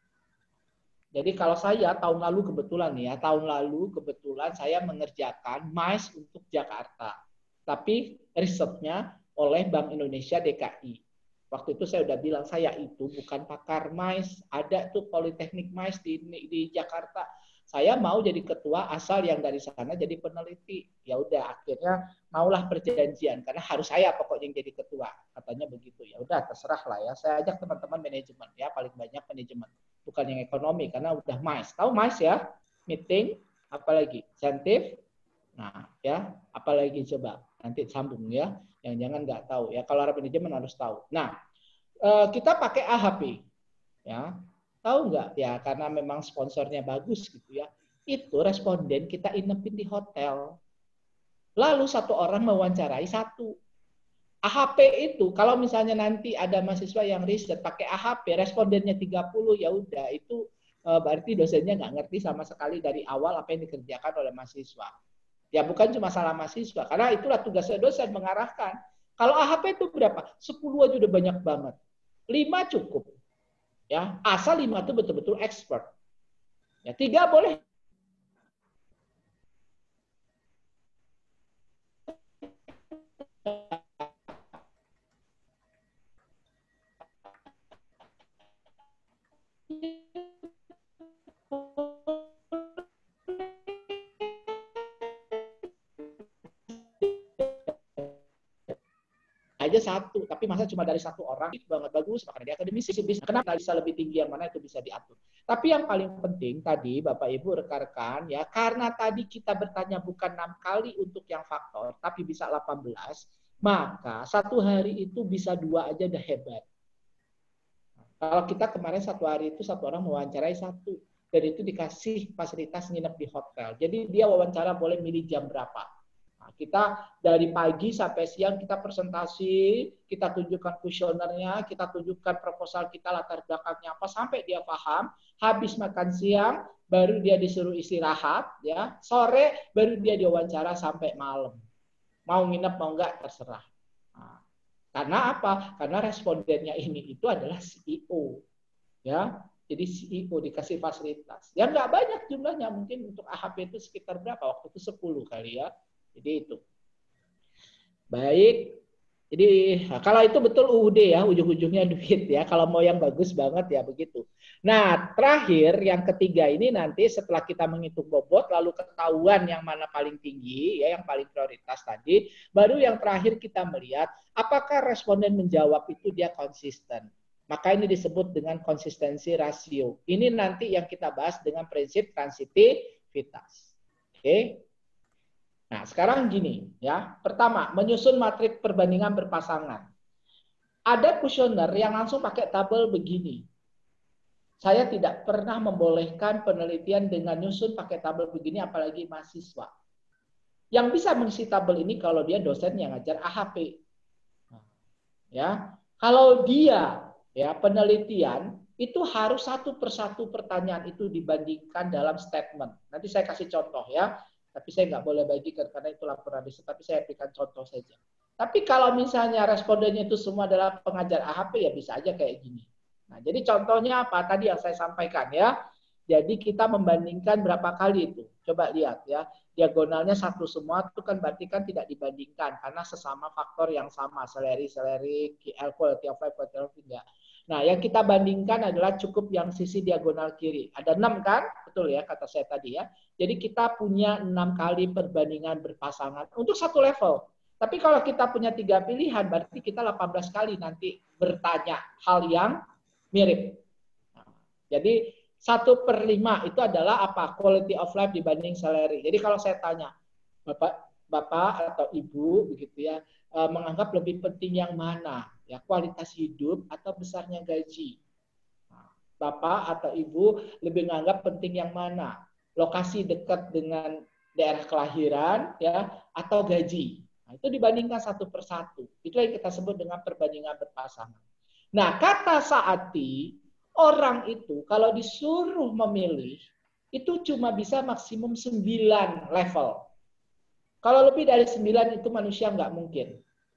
S1: Jadi kalau saya tahun lalu kebetulan ya, tahun lalu kebetulan saya mengerjakan M I C E untuk Jakarta. Tapi risetnya oleh Bank Indonesia D K I. Waktu itu saya udah bilang, saya itu bukan pakar M I C E. Ada tuh Politeknik M I C E di, di Jakarta. Saya mau jadi ketua asal yang dari sana jadi peneliti. Ya udah akhirnya maulah perjanjian karena harus saya pokoknya yang jadi ketua. Katanya begitu. Ya udah terserah lah ya. Saya ajak teman-teman manajemen ya, paling banyak manajemen. Bukan yang ekonomi karena udah M I C E. Tahu M I C E ya? Meeting, apalagi insentif. Nah, ya, apalagi coba nanti sambung ya. Yang jangan nggak tahu ya. Kalau orang manajemen harus tahu. Nah, kita pakai A H P ya. Tahu nggak ya, karena memang sponsornya bagus gitu ya. Itu responden kita inepin di hotel. Lalu satu orang mewawancarai satu. A H P itu kalau misalnya nanti ada mahasiswa yang riset pakai A H P respondennya tiga puluh, ya udah itu berarti dosennya nggak ngerti sama sekali dari awal apa yang dikerjakan oleh mahasiswa. Ya bukan cuma salah mahasiswa, karena itulah tugasnya dosen mengarahkan. Kalau A H P itu berapa? sepuluh aja udah banyak banget. lima cukup. Ya, asal lima itu betul-betul expert. Ya, tiga boleh. Aja satu, tapi masa cuma dari satu orang itu banget bagus, makanya dia akademisi. Kenapa bisa lebih tinggi yang mana itu bisa diatur. Tapi yang paling penting tadi Bapak Ibu rekan-rekan ya, karena tadi kita bertanya bukan enam kali untuk yang faktor, tapi bisa delapan belas, maka satu hari itu bisa dua aja udah hebat. Kalau kita kemarin satu hari itu satu orang mewawancarai satu, dan itu dikasih fasilitas nginep di hotel. Jadi dia wawancara boleh milih jam berapa. Kita dari pagi sampai siang kita presentasi, kita tunjukkan kuesionernya, kita tunjukkan proposal kita latar belakangnya apa sampai dia paham. Habis makan siang baru dia disuruh istirahat, ya. Sore baru dia diwawancara sampai malam. Mau nginep mau enggak terserah. Nah, karena apa? Karena respondennya ini itu adalah C E O, ya. Jadi C E O dikasih fasilitas. Ya nggak banyak jumlahnya, mungkin untuk A H P itu sekitar berapa? Waktu itu sepuluh kali ya. Jadi itu. Baik. Jadi nah, kalau itu betul U U D ya, ujung-ujungnya duit ya. Kalau mau yang bagus banget ya begitu. Nah, terakhir yang ketiga ini nanti setelah kita menghitung bobot lalu ketahuan yang mana paling tinggi ya, yang paling prioritas tadi, baru yang terakhir kita melihat apakah responden menjawab itu dia konsisten. Maka ini disebut dengan konsistensi rasio. Ini nanti yang kita bahas dengan prinsip transitivitas. Oke. Nah, sekarang gini ya. Pertama, menyusun matrik perbandingan berpasangan. Ada kuesioner yang langsung pakai tabel begini. Saya tidak pernah membolehkan penelitian dengan nyusun pakai tabel begini apalagi mahasiswa. Yang bisa mengisi tabel ini kalau dia dosen yang ngajar A H P. Ya. Kalau dia ya penelitian itu harus satu persatu pertanyaan itu dibandingkan dalam statement. Nanti saya kasih contoh ya. Tapi saya nggak boleh bagikan karena itu laporan riset, tapi saya berikan contoh saja. Tapi kalau misalnya respondennya itu semua adalah pengajar A H P, ya bisa aja kayak gini. Nah, jadi contohnya apa? Tadi yang saya sampaikan ya. Jadi kita membandingkan berapa kali itu. Coba lihat ya. Diagonalnya satu semua itu kan berarti kan tidak dibandingkan karena sesama faktor yang sama, seleri, seleri, Q L, quality of life, quality of life, enggak. Nah, yang kita bandingkan adalah cukup yang sisi diagonal kiri. Ada enam kan? Betul ya kata saya tadi ya. Jadi kita punya enam kali perbandingan berpasangan untuk satu level. Tapi kalau kita punya tiga pilihan, berarti kita delapan belas kali nanti bertanya hal yang mirip. Nah, jadi satu per lima itu adalah apa? Quality of life dibanding salary. Jadi kalau saya tanya, Bapak, Bapak atau Ibu begitu ya, menganggap lebih penting yang mana? Ya, kualitas hidup atau besarnya gaji? Bapak atau Ibu lebih menganggap penting yang mana? Lokasi dekat dengan daerah kelahiran ya atau gaji? Nah, itu dibandingkan satu per satu. Itu yang kita sebut dengan perbandingan berpasangan. Nah, kata Saati, orang itu kalau disuruh memilih, itu cuma bisa maksimum sembilan level. Kalau lebih dari sembilan itu manusia nggak mungkin.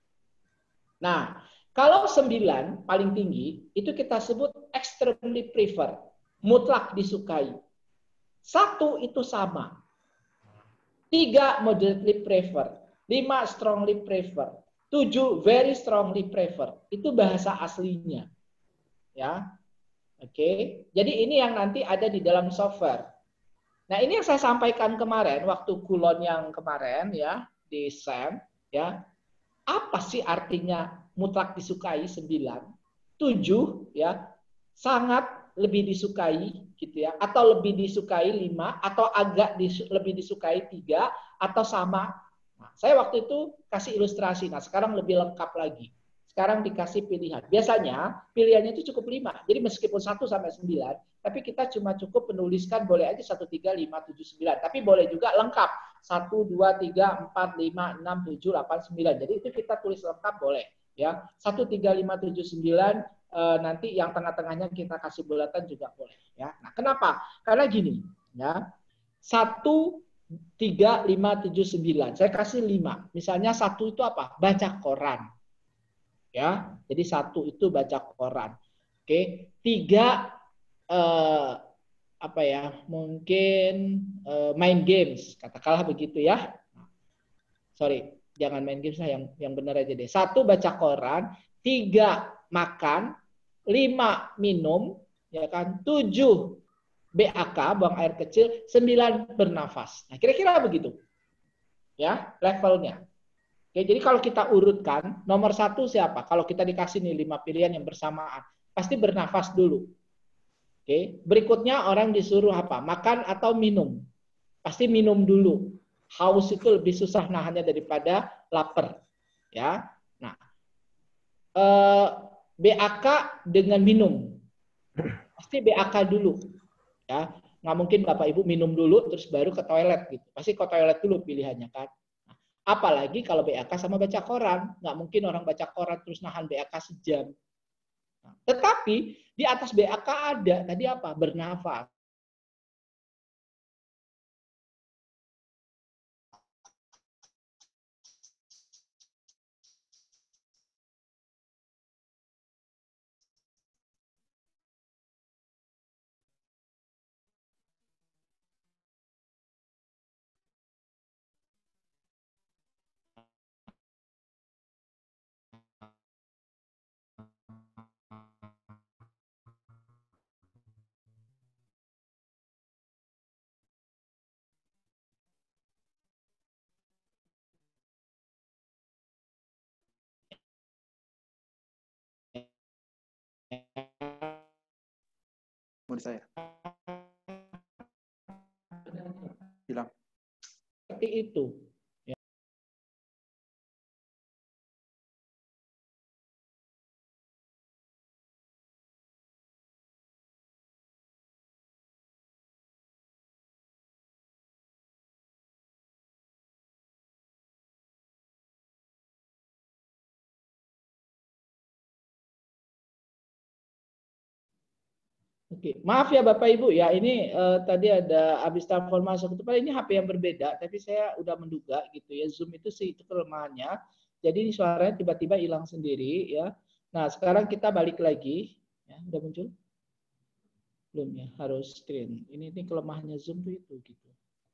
S1: Nah, kalau sembilan paling tinggi, itu kita sebut extremely prefer, mutlak disukai. Satu itu sama. Tiga moderately prefer. Lima strongly prefer. Tujuh very strongly prefer. Itu bahasa aslinya. Ya. Oke, jadi ini yang nanti ada di dalam software. Nah, ini yang saya sampaikan kemarin waktu kulon yang kemarin ya di S E M ya. Apa sih artinya mutlak disukai sembilan? tujuh ya, sangat lebih disukai gitu ya, atau lebih disukai lima atau agak disu, lebih disukai tiga atau sama. Nah, saya waktu itu kasih ilustrasi. Nah, sekarang lebih lengkap lagi. Sekarang dikasih pilihan. Biasanya pilihannya itu cukup lima. Jadi meskipun satu sampai sembilan, tapi kita cuma cukup menuliskan boleh aja satu, tiga, lima, tujuh, sembilan. Tapi boleh juga lengkap. satu, dua, tiga, empat, lima, enam, tujuh, delapan, sembilan. Jadi itu kita tulis lengkap boleh. Ya, satu, tiga, lima, tujuh, sembilan. E, nanti yang tengah-tengahnya kita kasih bulatan juga boleh. Ya. Nah, kenapa? Karena gini. Ya, satu, tiga, lima, tujuh, sembilan. Saya kasih lima. Misalnya satu itu apa? Baca koran. Ya, jadi satu itu baca koran. Oke, tiga eh, apa ya? Mungkin eh, main games, katakanlah begitu ya. Sorry, jangan main games lah, yang yang benar aja deh. Satu baca koran, tiga makan, lima minum, ya kan? Tujuh B A K, buang air kecil, sembilan bernafas. Nah, kira-kira begitu, ya levelnya. Oke, jadi kalau kita urutkan, nomor satu siapa? Kalau kita dikasih nih lima pilihan yang bersamaan, pasti bernafas dulu. Oke, berikutnya orang disuruh apa? Makan atau minum? Pasti minum dulu. Haus itu lebih susah nahannya daripada lapar. Ya, nah eh, B A K dengan minum, pasti B A K dulu. Ya, nggak mungkin Bapak Ibu minum dulu terus baru ke toilet gitu. Pasti ke toilet dulu pilihannya kan. Apalagi kalau B A K sama baca koran. Nggak mungkin orang baca koran terus nahan B A K sejam. Tetapi di atas B A K ada tadi apa? Bernafas.
S3: Mau saya hilang.
S1: Seperti itu. Ya. Oke, maaf ya Bapak Ibu ya, ini uh, tadi ada habis telepon masuk itu, ini H P yang berbeda, tapi saya udah menduga gitu ya, Zoom itu sih itu kelemahannya. Jadi ini suaranya tiba-tiba hilang sendiri ya. Nah, sekarang kita balik lagi. Ya, udah muncul? Belum ya, harus screen. Ini ini kelemahannya Zoom tuh itu gitu.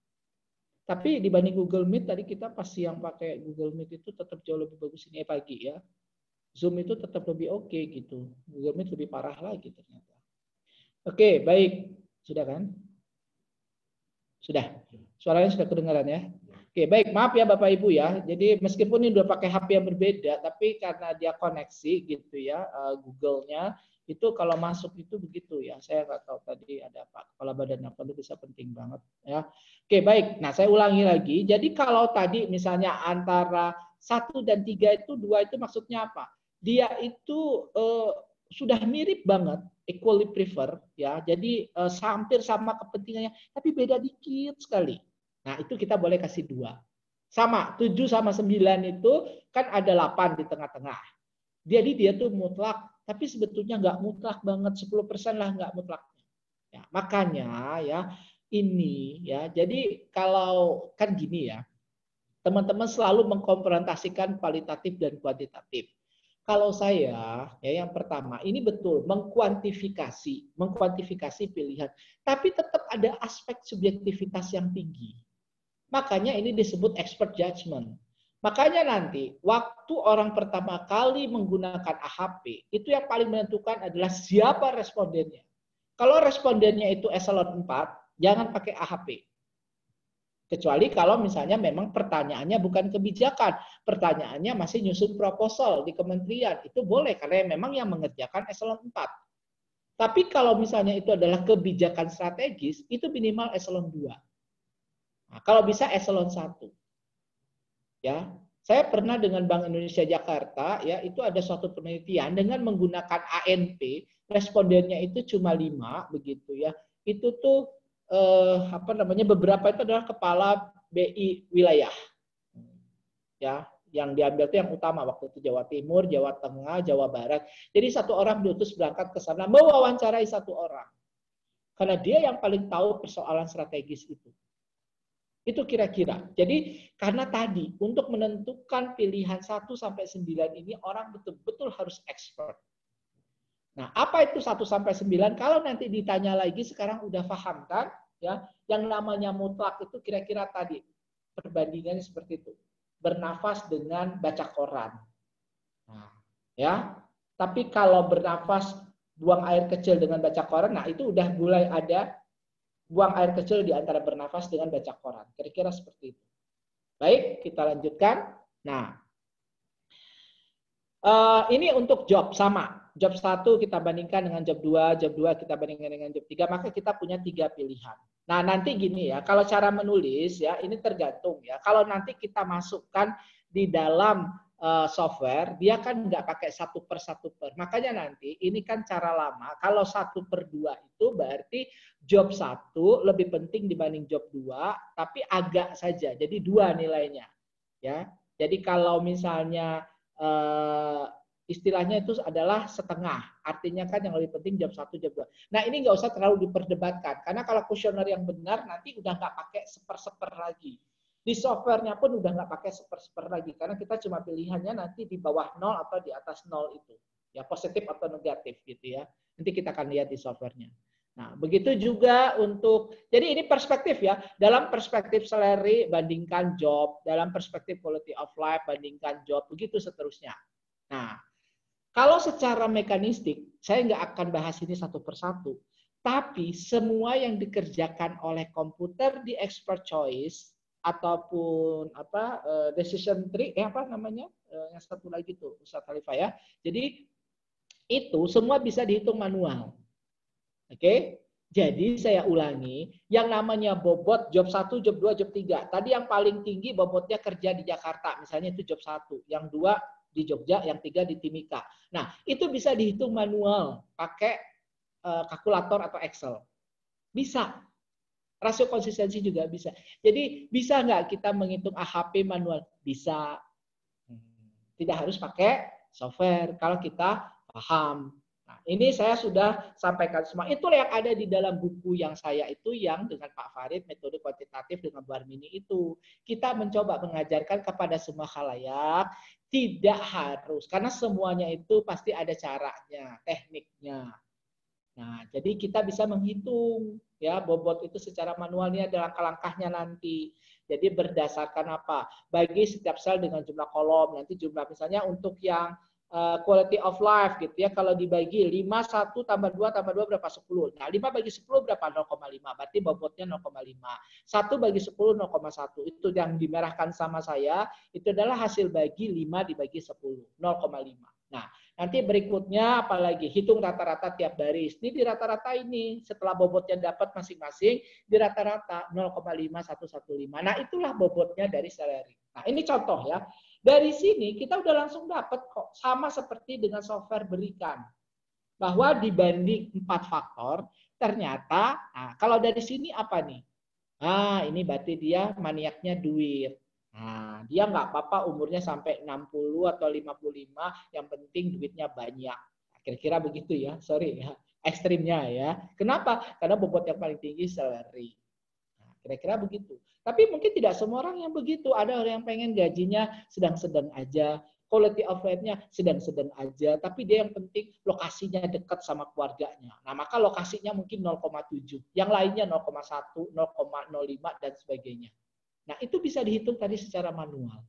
S1: Tapi dibanding Google Meet tadi kita pasti yang pakai Google Meet itu tetap jauh lebih bagus ini pagi ya. Zoom itu tetap lebih oke okay, gitu. Google Meet lebih parah lagi ternyata. Oke, baik. Sudah kan? Sudah. Suaranya sudah kedengaran ya. Oke, baik. Maaf ya Bapak Ibu ya. Jadi meskipun ini udah pakai H P yang berbeda, tapi karena dia koneksi gitu ya, uh, Google-nya itu kalau masuk itu begitu ya. Saya nggak tahu tadi ada Pak Kepala Badan apa itu bisa penting banget ya. Oke, baik. Nah, saya ulangi lagi. Jadi kalau tadi misalnya antara satu dan tiga itu dua itu maksudnya apa? Dia itu uh, sudah mirip banget, equally prefer ya. Jadi uh, hampir sama kepentingannya, tapi beda dikit sekali. Nah, itu kita boleh kasih dua. Sama, tujuh sama sembilan itu kan ada delapan di tengah-tengah. Jadi dia tuh mutlak, tapi sebetulnya nggak mutlak banget, sepuluh persen lah nggak mutlaknya. Ya, makanya ya ini ya, jadi kalau kan gini ya, teman-teman selalu mengkonfrontasikan kualitatif dan kuantitatif. Kalau saya, ya yang pertama, ini betul mengkuantifikasi, mengkuantifikasi pilihan, tapi tetap ada aspek subjektivitas yang tinggi. Makanya ini disebut expert judgment. Makanya nanti waktu orang pertama kali menggunakan A H P, itu yang paling menentukan adalah siapa respondennya. Kalau respondennya itu eselon empat, jangan pakai A H P. Kecuali kalau misalnya memang pertanyaannya bukan kebijakan, pertanyaannya masih nyusun proposal di kementerian, itu boleh karena memang yang mengerjakan eselon empat. Tapi kalau misalnya itu adalah kebijakan strategis, itu minimal eselon dua. Nah, kalau bisa eselon satu. Ya, saya pernah dengan Bank Indonesia Jakarta, ya itu ada suatu penelitian dengan menggunakan A N P, respondennya itu cuma lima, begitu ya. Itu tuh eh, apa namanya beberapa itu adalah kepala B I wilayah, ya, yang diambil itu yang utama waktu itu Jawa Timur, Jawa Tengah, Jawa Barat. Jadi satu orang diutus berangkat ke sana mewawancarai satu orang, karena dia yang paling tahu persoalan strategis itu. Itu kira-kira. Jadi karena tadi untuk menentukan pilihan satu sampai sembilan ini orang betul-betul harus expert. Nah, apa itu satu sampai sembilan? Kalau nanti ditanya lagi sekarang udah paham kan? Ya, yang namanya mutlak itu kira-kira tadi perbandingannya seperti itu. Bernafas dengan baca koran. Nah, ya. Tapi kalau bernafas buang air kecil dengan baca koran, nah itu udah mulai ada buang air kecil di antara bernafas dengan baca koran. Kira-kira seperti itu. Baik, kita lanjutkan. Nah, uh, ini untuk job sama. Job satu kita bandingkan dengan job dua, job dua kita bandingkan dengan job tiga, maka kita punya tiga pilihan. Nah, nanti gini ya, kalau cara menulis ya, ini tergantung ya. Kalau nanti kita masukkan di dalam uh, software, dia kan nggak pakai satu per satu per. Makanya nanti ini kan cara lama. Kalau satu per dua itu berarti job satu lebih penting dibanding job dua, tapi agak saja. Jadi dua nilainya. Ya. Jadi kalau misalnya uh, istilahnya itu adalah setengah. Artinya kan yang lebih penting job satu, job dua. Nah ini nggak usah terlalu diperdebatkan. Karena kalau kuesioner yang benar nanti udah nggak pakai seper-seper lagi. Di softwarenya pun udah nggak pakai seper-seper lagi. Karena kita cuma pilihannya nanti di bawah nol atau di atas nol itu. Ya positif atau negatif gitu ya. Nanti kita akan lihat di softwarenya. Nah begitu juga untuk, jadi ini perspektif ya. Dalam perspektif salary bandingkan job. Dalam perspektif quality of life bandingkan job. Begitu seterusnya. Nah. Kalau secara mekanistik, saya nggak akan bahas ini satu persatu. Tapi semua yang dikerjakan oleh komputer di expert choice ataupun apa decision tree, eh apa namanya, yang satu lagi tuh Ustaz Khalifah ya. Jadi itu semua bisa dihitung manual. Oke? Jadi saya ulangi, yang namanya bobot job satu, job dua, job tiga. Tadi yang paling tinggi bobotnya kerja di Jakarta, misalnya itu job satu. Yang dua di Jogja, yang tiga di Timika. Nah, itu bisa dihitung manual pakai uh, kalkulator atau Excel. Bisa. Rasio konsistensi juga bisa. Jadi, bisa nggak kita menghitung A H P manual? Bisa. Tidak harus pakai software kalau kita paham. Nah, ini saya sudah sampaikan semua. Itulah yang ada di dalam buku yang saya itu yang dengan Pak Farid, metode kuantitatif dengan Bu Armini itu. Kita mencoba mengajarkan kepada semua khalayak, tidak harus. Karena semuanya itu pasti ada caranya, tekniknya. Nah, jadi kita bisa menghitung ya bobot itu secara manualnya adalah langkah-langkahnya nanti. Jadi berdasarkan apa? Bagi setiap sel dengan jumlah kolom. Nanti jumlah misalnya untuk yang uh, quality of life gitu ya. Kalau dibagi lima, satu tambah dua tambah dua berapa? sepuluh. Nah, lima bagi sepuluh berapa? nol koma lima. Berarti bobotnya nol koma lima. satu bagi sepuluh nol koma satu. Itu yang dimerahkan sama saya. Itu adalah hasil bagi lima dibagi sepuluh. nol koma lima. Nah, nanti berikutnya apalagi hitung rata-rata tiap baris. Ini di rata-rata ini setelah bobotnya dapat masing-masing di rata-rata nol koma lima satu satu lima. Nah, itulah bobotnya dari seleri. Nah, ini contoh ya. Dari sini kita udah langsung dapat kok sama seperti dengan software berikan. Bahwa dibanding empat faktor ternyata nah, kalau dari sini apa nih? Ah, ini berarti dia maniaknya duit. Nah, dia nggak apa-apa umurnya sampai enam puluh atau lima puluh lima, yang penting duitnya banyak. Kira-kira begitu ya, sorry ya, ekstrimnya ya. Kenapa? Karena bobot yang paling tinggi seleri. Nah, kira-kira begitu. Tapi mungkin tidak semua orang yang begitu. Ada orang yang pengen gajinya sedang-sedang aja, quality of life-nya sedang-sedang aja, tapi dia yang penting lokasinya dekat sama keluarganya. Nah, maka lokasinya mungkin nol koma tujuh, yang lainnya nol koma satu, nol koma nol lima, dan sebagainya. Nah, itu bisa dihitung tadi secara manual.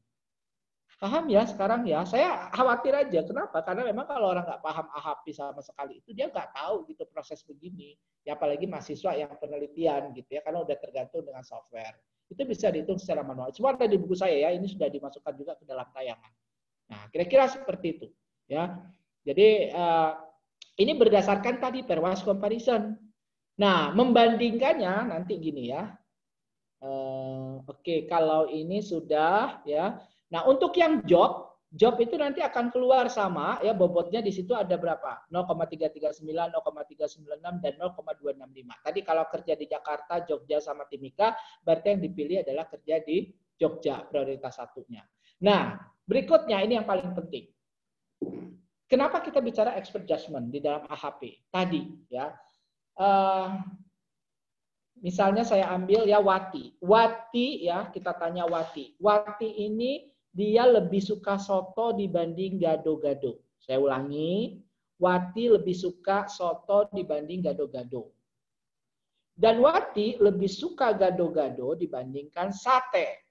S1: Paham ya sekarang ya? Saya khawatir aja. Kenapa? Karena memang kalau orang nggak paham A H P sama sekali, itu dia nggak tahu gitu proses begini. Ya, apalagi mahasiswa yang penelitian gitu ya, karena udah tergantung dengan software. Itu bisa dihitung secara manual. Cuma ada di buku saya ya, ini sudah dimasukkan juga ke dalam tayangan. Nah, kira-kira seperti itu. Ya, jadi uh, ini berdasarkan tadi pairwise comparison. Nah, membandingkannya nanti gini ya. Uh, Oke, okay, kalau ini sudah ya. Nah, untuk yang job, job itu nanti akan keluar sama ya bobotnya di situ ada berapa? nol koma tiga tiga sembilan, nol koma tiga sembilan enam dan nol koma dua enam lima. Tadi kalau kerja di Jakarta, Jogja sama Timika, berarti yang dipilih adalah kerja di Jogja prioritas satunya. Nah, berikutnya ini yang paling penting. Kenapa kita bicara expert judgment di dalam A H P? Tadi ya. Uh, Misalnya saya ambil ya Wati. Wati ya, kita tanya Wati. Wati ini dia lebih suka soto dibanding gado-gado. Saya ulangi, Wati lebih suka soto dibanding gado-gado. Dan Wati lebih suka gado-gado dibandingkan sate.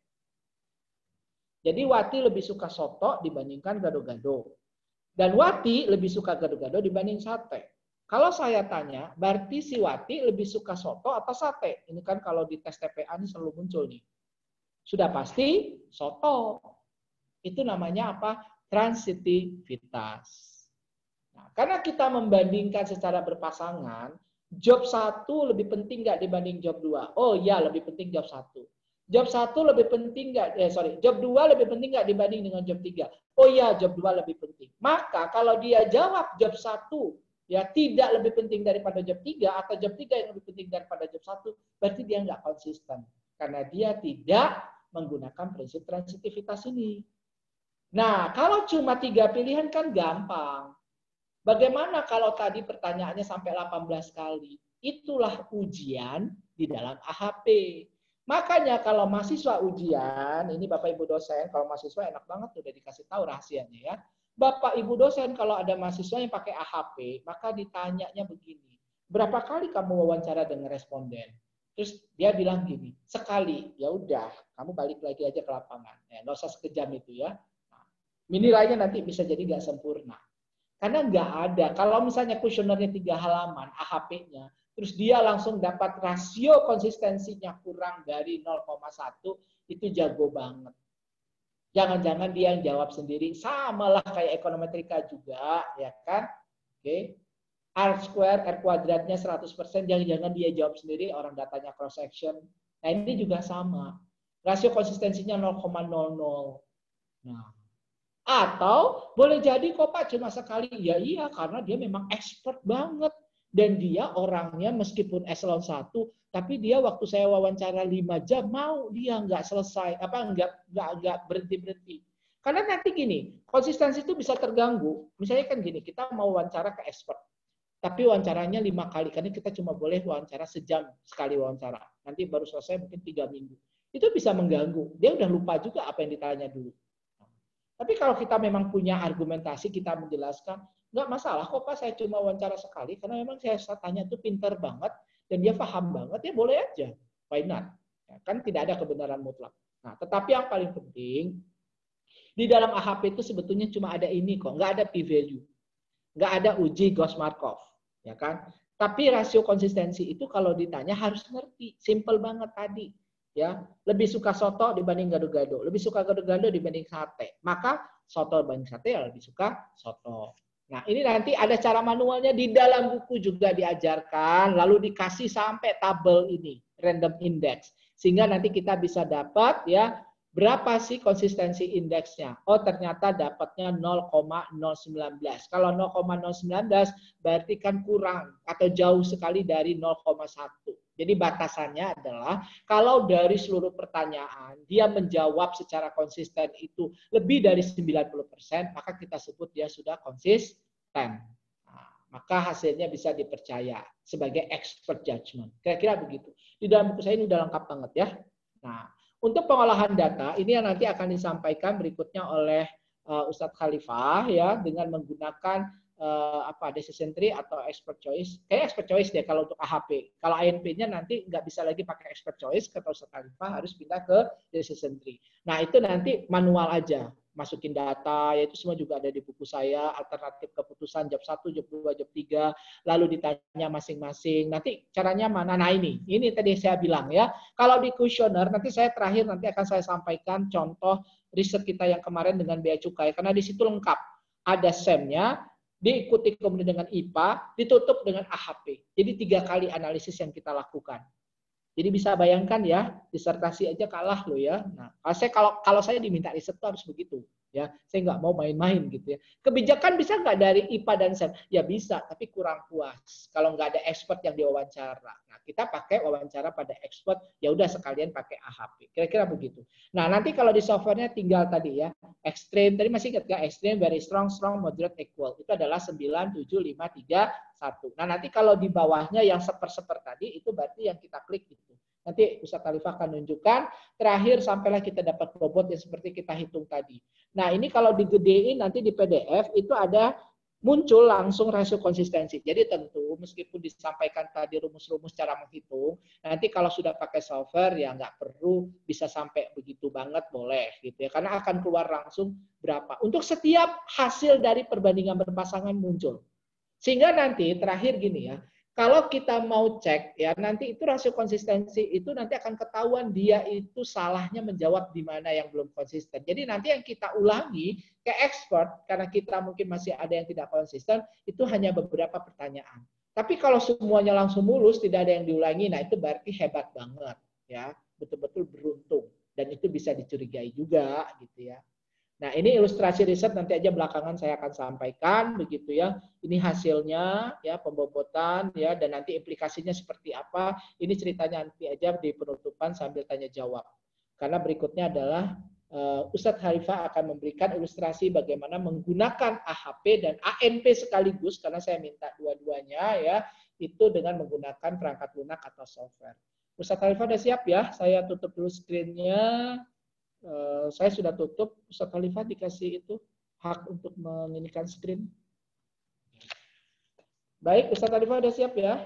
S1: Jadi Wati lebih suka soto dibandingkan gado-gado. Dan Wati lebih suka gado-gado dibanding sate. Kalau saya tanya, berarti si Wati lebih suka soto atau sate? Ini kan kalau di tes T P A ini selalu muncul nih. Sudah pasti soto. Itu namanya apa? Transitivitas. Nah, karena kita membandingkan secara berpasangan, job satu lebih penting nggak dibanding job dua? Oh iya, lebih penting job satu. Job satu lebih penting nggak? Eh, sorry, job dua lebih penting nggak dibanding dengan job tiga? Oh iya, job dua lebih penting. Maka kalau dia jawab job satu, ya tidak lebih penting daripada job tiga atau job tiga yang lebih penting daripada job satu, berarti dia nggak konsisten. Karena dia tidak menggunakan prinsip transitivitas ini. Nah, kalau cuma tiga pilihan kan gampang. Bagaimana kalau tadi pertanyaannya sampai delapan belas kali? Itulah ujian di dalam A H P. Makanya kalau mahasiswa ujian, ini Bapak Ibu dosen, kalau mahasiswa enak banget udah dikasih tahu rahasianya ya. Bapak Ibu dosen kalau ada mahasiswa yang pakai A H P, maka ditanyanya begini, berapa kali kamu wawancara dengan responden? Terus dia bilang gini, sekali. Ya udah, kamu balik lagi aja ke lapangan. Ya, nggak usah sekejam itu ya. Nah, nilainya nanti bisa jadi nggak sempurna. Karena nggak ada. Kalau misalnya kuesionernya tiga halaman, A H P-nya, terus dia langsung dapat rasio konsistensinya kurang dari nol koma satu, itu jago banget. Jangan-jangan dia yang jawab sendiri, samalah kayak ekonometrika juga, ya kan? Oke. Okay. R square, R kuadratnya seratus persen, jangan-jangan dia jawab sendiri, orang datanya cross section. Nah, ini juga sama. Rasio konsistensinya nol koma nol nol. Nah, atau boleh jadi kok Pak cuma sekali. Ya iya, karena dia memang expert banget. Dan dia orangnya meskipun eselon satu, tapi dia waktu saya wawancara lima jam, mau dia nggak selesai, apa nggak nggak nggak berhenti-berhenti. Karena nanti gini, konsistensi itu bisa terganggu. Misalnya kan gini, kita mau wawancara ke expert. Tapi wawancaranya lima kali, karena kita cuma boleh wawancara sejam sekali wawancara. Nanti baru selesai mungkin tiga minggu. Itu bisa mengganggu. Dia udah lupa juga apa yang ditanya dulu. Tapi kalau kita memang punya argumentasi, kita menjelaskan, nggak masalah kok Pak, saya cuma wawancara sekali, karena memang saya tanya itu pintar banget, dan dia paham banget, ya boleh aja. Why not? Ya, kan tidak ada kebenaran mutlak. Nah, tetapi yang paling penting, di dalam A H P itu sebetulnya cuma ada ini kok, nggak ada p-value. Nggak ada uji Gauss-Markov. Ya kan? Tapi rasio konsistensi itu kalau ditanya harus ngerti. Simple banget tadi. Ya, lebih suka soto dibanding gado-gado, lebih suka gado-gado dibanding sate. Maka soto dibanding sate ya lebih suka soto. Nah, ini nanti ada cara manualnya di dalam buku juga diajarkan, lalu dikasih sampai tabel ini, random index. Sehingga nanti kita bisa dapat ya berapa sih konsistensi indeksnya? Oh, ternyata dapatnya nol koma nol satu sembilan. Kalau nol koma nol satu sembilan berarti kan kurang atau jauh sekali dari nol koma satu. Jadi batasannya adalah kalau dari seluruh pertanyaan dia menjawab secara konsisten itu lebih dari sembilan puluh persen, maka kita sebut dia sudah konsisten. Nah, maka hasilnya bisa dipercaya sebagai expert judgment. Kira-kira begitu. Di dalam buku saya ini udah lengkap banget ya. Nah, untuk pengolahan data ini yang nanti akan disampaikan berikutnya oleh uh, Ustadz Khalifah ya dengan menggunakan Uh, apa decision tree atau expert choice. Kayak expert choice deh kalau untuk A H P. Kalau I N P-nya nanti nggak bisa lagi pakai expert choice, kata Ustadz Khalifah harus pindah ke decision tree. Nah itu nanti manual aja, masukin data, ya itu semua juga ada di buku saya, alternatif keputusan jam satu, jam dua, jam tiga, lalu ditanya masing-masing. Nanti caranya mana? Nah ini, ini tadi saya bilang ya. Kalau di kuesioner, nanti saya terakhir nanti akan saya sampaikan contoh riset kita yang kemarin dengan bea cukai, karena di situ lengkap. Ada S E M-nya, diikuti kemudian dengan I P A, ditutup dengan A H P. Jadi tiga kali analisis yang kita lakukan. Jadi bisa bayangkan ya, disertasi aja kalah loh ya. Nah, saya kalau kalau saya diminta riset tuh harus begitu. Ya, saya nggak mau main-main gitu ya. Kebijakan bisa nggak dari I P A dan S E M? Ya bisa, tapi kurang puas. Kalau nggak ada expert yang diwawancara. Nah, kita pakai wawancara pada expert, ya udah sekalian pakai A H P. Kira-kira begitu. Nah, nanti kalau di softwarenya tinggal tadi ya, extreme, tadi masih ingat nggak? Extreme, very strong, strong, moderate, equal. Itu adalah sembilan, tujuh, lima, tiga, satu. Nah, nanti kalau di bawahnya yang seper-seper tadi, itu berarti yang kita klik gitu. Nanti Ustadz Khalifah akan menunjukkan. Terakhir sampailah kita dapat bobot yang seperti kita hitung tadi. Nah ini kalau digedein nanti di P D F itu ada muncul langsung rasio konsistensi. Jadi tentu meskipun disampaikan tadi rumus-rumus cara menghitung, nanti kalau sudah pakai software ya nggak perlu bisa sampai begitu banget boleh gitu ya. Karena akan keluar langsung berapa. Untuk setiap hasil dari perbandingan berpasangan muncul. Sehingga nanti terakhir gini ya, kalau kita mau cek ya nanti itu rasio konsistensi itu nanti akan ketahuan dia itu salahnya menjawab di mana yang belum konsisten. Jadi nanti yang kita ulangi ke expert karena kita mungkin masih ada yang tidak konsisten itu hanya beberapa pertanyaan. Tapi kalau semuanya langsung mulus tidak ada yang diulangi, nah itu berarti hebat banget ya, betul-betul beruntung dan itu bisa dicurigai juga gitu ya. Nah, ini ilustrasi riset nanti aja belakangan saya akan sampaikan begitu ya. Ini hasilnya ya pembobotan ya dan nanti implikasinya seperti apa. Ini ceritanya nanti aja di penutupan sambil tanya jawab. Karena berikutnya adalah uh, Ustadz Khalifah akan memberikan ilustrasi bagaimana menggunakan A H P dan A N P sekaligus karena saya minta dua-duanya ya itu dengan menggunakan perangkat lunak atau software. Ustadz Khalifah udah siap ya? Saya tutup dulu screen-nya. Uh, saya sudah tutup. Ustadz Khalifah dikasih itu hak untuk menginikan screen. Baik, Ustadz Khalifah sudah siap ya?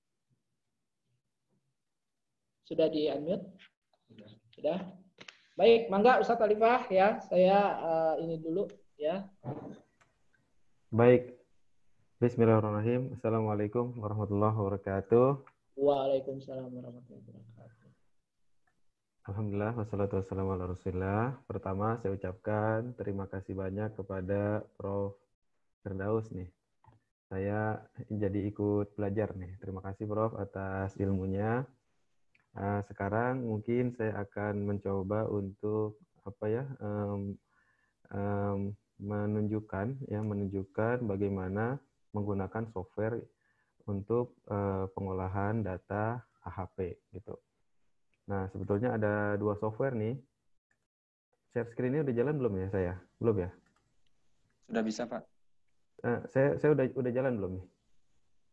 S1: Sudah di unmute? Sudah. Baik, mangga Ustadz Khalifah ya. Saya uh, ini dulu ya.
S2: Baik. Bismillahirrahmanirrahim. Assalamualaikum warahmatullahi wabarakatuh.
S1: Waalaikumsalam warahmatullahi wabarakatuh.
S2: Alhamdulillah, wassalatu wassalamu ala rasulillah. Pertama, saya ucapkan terima kasih banyak kepada Prof Firdaus nih. Saya jadi ikut belajar nih. Terima kasih Prof atas ilmunya. Nah, sekarang mungkin saya akan mencoba untuk apa ya um, um, menunjukkan ya menunjukkan bagaimana menggunakan software untuk uh, pengolahan data A H P gitu. Nah, sebetulnya ada dua software nih. Share screen-nya udah jalan belum ya saya? Belum ya?
S3: Sudah bisa, Pak.
S2: Nah, saya saya udah udah jalan belum nih?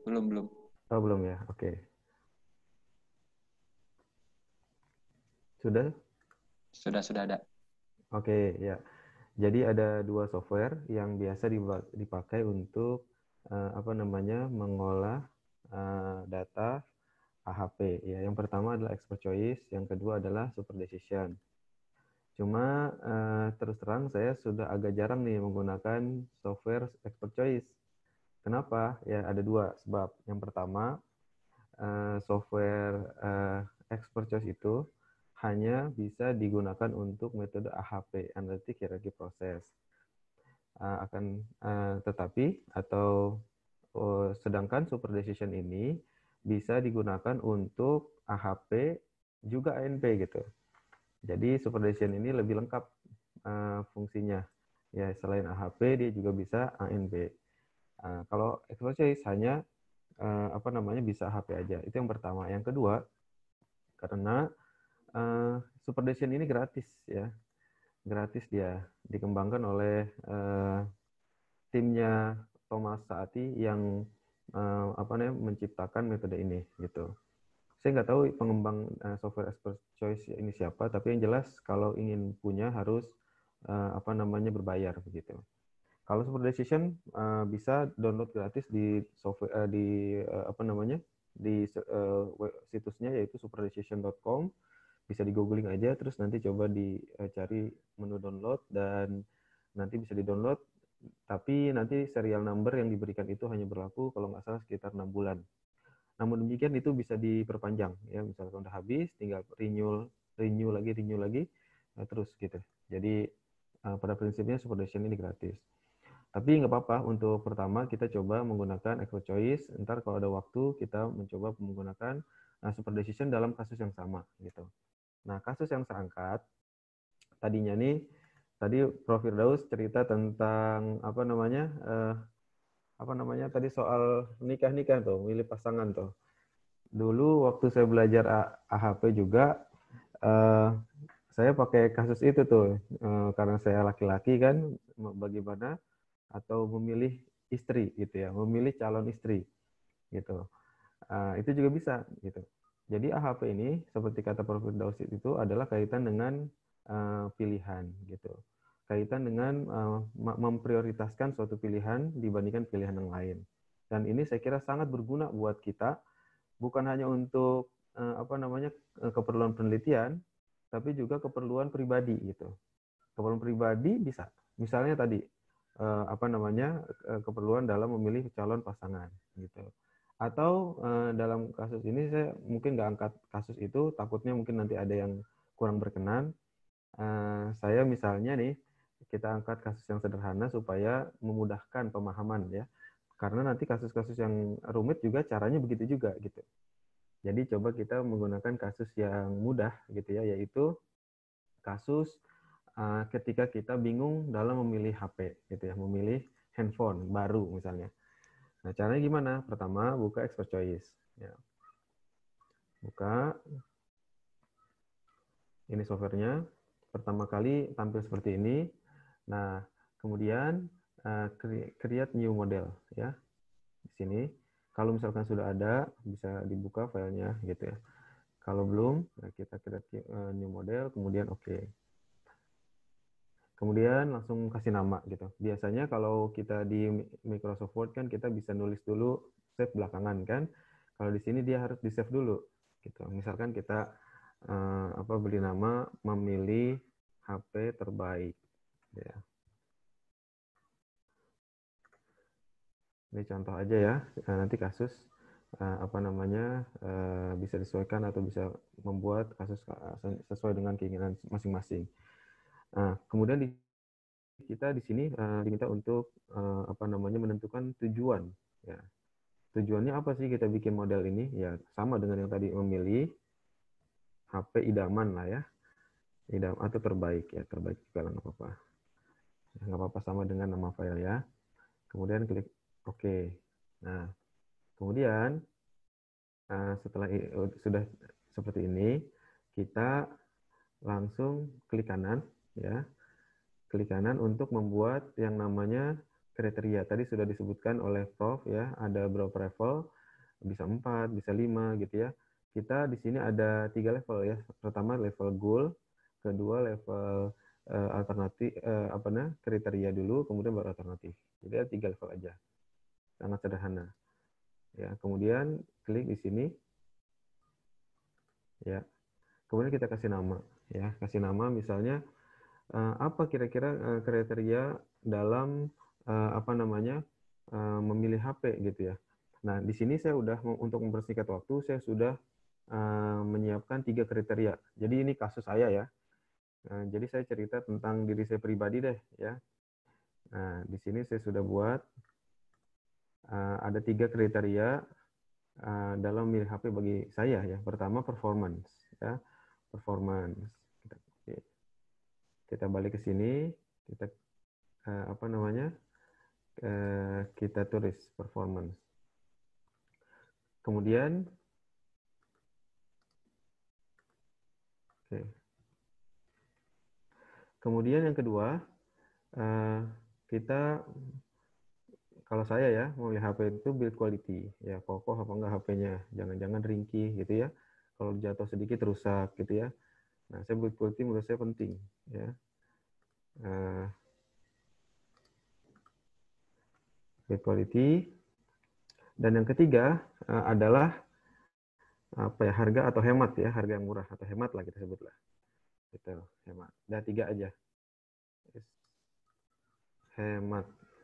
S3: Belum, belum.
S2: Oh, belum ya? Oke. Sudah?
S3: Sudah, sudah ada.
S2: Oke, ya. Jadi ada dua software yang biasa dipakai untuk uh, apa namanya mengolah uh, data A H P. Ya, yang pertama adalah Expert Choice, yang kedua adalah Super Decision. Cuma uh, terus terang saya sudah agak jarang nih menggunakan software Expert Choice. Kenapa? Ya ada dua sebab. Yang pertama, uh, software uh, Expert Choice itu hanya bisa digunakan untuk metode A H P, Analytic Hierarchy Process. Uh, akan uh, tetapi atau uh, sedangkan Super Decision ini bisa digunakan untuk A H P juga A N P gitu. Jadi Super Decision ini lebih lengkap uh, fungsinya. Ya selain A H P dia juga bisa A N P. Uh, kalau Expert Choice hanya uh, apa namanya bisa H P aja. Itu yang pertama. Yang kedua, karena uh, Super Decision ini gratis ya, gratis dia dikembangkan oleh uh, timnya Thomas Saati yang uh, apa namanya menciptakan metode ini gitu. Saya nggak tahu pengembang uh, software Expert Choice ini siapa, tapi yang jelas kalau ingin punya harus uh, apa namanya berbayar begitu. Kalau Super Decision uh, bisa download gratis di software uh, di uh, apa namanya di uh, situsnya yaitu super decision dot com. Bisa di googling aja, terus nanti coba dicari menu download dan nanti bisa di download. Tapi nanti serial number yang diberikan itu hanya berlaku kalau nggak salah sekitar enam bulan. Namun demikian itu bisa diperpanjang ya, misalkan udah habis tinggal renew renew lagi renew lagi nah, terus gitu. Jadi uh, pada prinsipnya Super Decision ini gratis. Tapi nggak apa-apa, untuk pertama kita coba menggunakan Expert Choice, ntar kalau ada waktu kita mencoba menggunakan uh, Super Decision dalam kasus yang sama gitu. Nah, kasus yang saya angkat tadinya nih, tadi Prof Firdaus cerita tentang apa namanya, uh, apa namanya tadi soal nikah-nikah tuh, milih pasangan tuh. Dulu waktu saya belajar A H P juga, uh, saya pakai kasus itu tuh, uh, karena saya laki-laki kan, bagaimana atau memilih istri gitu ya, memilih calon istri gitu. Uh, itu juga bisa gitu. Jadi A H P ini seperti kata Prof Firdaus itu adalah kaitan dengan uh, pilihan gitu. Kaitan dengan uh, memprioritaskan suatu pilihan dibandingkan pilihan yang lain. Dan ini saya kira sangat berguna buat kita, bukan hanya untuk uh, apa namanya keperluan penelitian, tapi juga keperluan pribadi gitu. Keperluan pribadi bisa. Misalnya tadi eh, apa namanya eh, keperluan dalam memilih calon pasangan gitu. Atau eh, dalam kasus ini saya mungkin nggak angkat kasus itu, takutnya mungkin nanti ada yang kurang berkenan. Eh, saya misalnya nih kita angkat kasus yang sederhana supaya memudahkan pemahaman ya. Karena nanti kasus-kasus yang rumit juga caranya begitu juga gitu. Jadi coba kita menggunakan kasus yang mudah gitu ya, yaitu kasus uh, ketika kita bingung dalam memilih H P gitu ya, memilih handphone baru misalnya. Nah, caranya gimana? Pertama, buka Expert Choice ya. Buka ini softwarenya. Pertama kali tampil seperti ini. Nah, kemudian uh, create new model ya. Di sini kalau misalkan sudah ada bisa dibuka filenya gitu ya. Kalau belum, nah kita create uh, new model, kemudian oke. Okay. Kemudian langsung kasih nama gitu. Biasanya kalau kita di Microsoft Word kan kita bisa nulis dulu, save belakangan kan. Kalau di sini dia harus di save dulu gitu. Misalkan kita uh, apa beri nama memilih H P terbaik ya. Ini contoh aja ya. Nanti kasus uh, apa namanya uh, bisa disesuaikan atau bisa membuat kasus sesuai dengan keinginan masing-masing. Nah, kemudian di kita di sini uh, diminta untuk uh, apa namanya menentukan tujuan ya. Tujuannya apa sih kita bikin model ini? Ya sama dengan yang tadi, memilih H P idaman lah ya. Idam atau terbaik ya, terbaik juga nggak apa-apa. Nggak apa-apa sama dengan nama file ya. Kemudian klik oke. Okay. Nah, kemudian uh, setelah uh, sudah seperti ini, kita langsung klik kanan ya. Klik kanan untuk membuat yang namanya kriteria. Tadi sudah disebutkan oleh Prof ya, ada beberapa level. bisa empat, bisa lima gitu ya. Kita di sini ada tiga level ya. Pertama level goal, kedua level uh, alternatif uh, apa nah kriteria dulu, kemudian baru alternatif. Jadi ada tiga level aja. Sangat sederhana. Ya, kemudian klik di sini. Ya. Kemudian kita kasih nama ya. Kasih nama misalnya uh, apa kira-kira uh, kriteria dalam uh, apa namanya? Uh, memilih H P gitu ya. Nah, di sini saya udah untuk mempersingkat waktu, saya sudah uh, menyiapkan tiga kriteria. Jadi ini kasus saya ya. Uh, jadi saya cerita tentang diri saya pribadi deh ya. Nah, di sini saya sudah buat uh, ada tiga kriteria uh, dalam memilih H P bagi saya ya. Pertama performance ya, performance. Kita, kita balik ke sini, kita uh, apa namanya? Uh, kita tulis performance. Kemudian, oke. Kemudian yang kedua, uh, kita, kalau saya ya, mau lihat H P itu build quality. Ya, kokoh apa enggak H P-nya. Jangan-jangan ringkih gitu ya. Kalau jatuh sedikit rusak gitu ya. Nah, saya build quality menurut saya penting. Ya. Uh, build quality. Dan yang ketiga uh, adalah apa ya, harga atau hemat ya, harga yang murah atau hemat lah kita sebutlah. Gitu, hemat. Dah tiga aja. Hemat.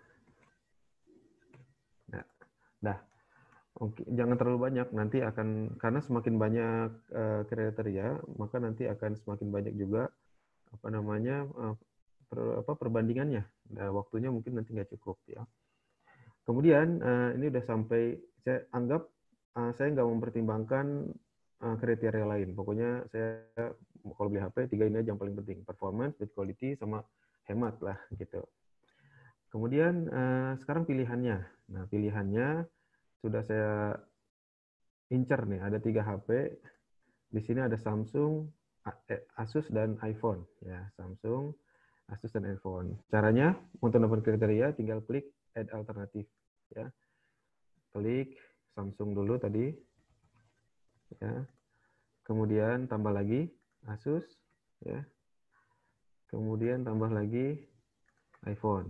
S2: Nah, dah. Oke, jangan terlalu banyak, nanti akan, karena semakin banyak uh, kriteria, maka nanti akan semakin banyak juga apa namanya uh, per, apa perbandingannya. Nah, waktunya mungkin nanti nggak cukup ya. Kemudian uh, ini udah sampai, saya anggap uh, saya nggak mempertimbangkan uh, kriteria lain. Pokoknya saya kalau beli H P tiga ini aja yang paling penting, performance, build quality, sama hemat lah gitu. Kemudian uh, sekarang pilihannya. Nah, pilihannya sudah saya incer nih, ada tiga H P. Di sini ada Samsung, Asus, dan iPhone. Ya, Samsung, Asus, dan iPhone. Caranya, untuk dapat kriteria, tinggal klik Add Alternative. Ya. Klik Samsung dulu tadi. Ya. Kemudian tambah lagi Asus. Ya. Kemudian tambah lagi iPhone.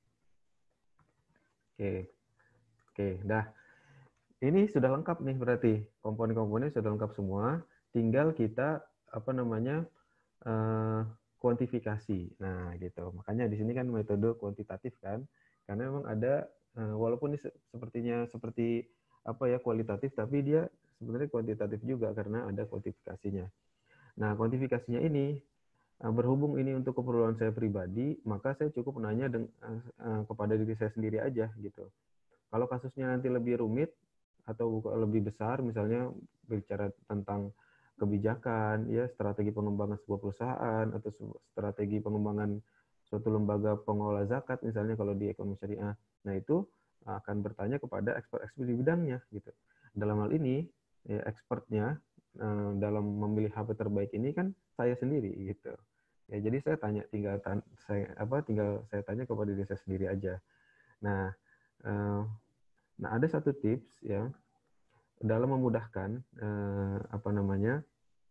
S2: Oke. Oke, dah. Ini sudah lengkap nih berarti. Komponen-komponen sudah lengkap semua. Tinggal kita apa namanya uh, kuantifikasi. Nah, gitu. Makanya di sini kan metode kuantitatif kan. Karena memang ada uh, walaupun ini sepertinya seperti apa ya kualitatif, tapi dia sebenarnya kuantitatif juga karena ada kuantifikasinya. Nah, kuantifikasinya ini uh, berhubung ini untuk keperluan saya pribadi, maka saya cukup menanya uh, uh, kepada diri saya sendiri aja gitu. Kalau kasusnya nanti lebih rumit atau lebih besar, misalnya bicara tentang kebijakan, ya strategi pengembangan sebuah perusahaan atau strategi pengembangan suatu lembaga pengelola zakat, misalnya kalau di ekonomi syariah, nah itu akan bertanya kepada expert-expert di bidangnya, gitu. Dalam hal ini, ya, expertnya dalam memilih H P terbaik ini kan saya sendiri, gitu. Ya, jadi saya tanya, tinggal saya apa, tinggal saya tanya kepada diri saya sendiri aja. Nah. Uh, Nah, ada satu tips ya dalam memudahkan eh, apa namanya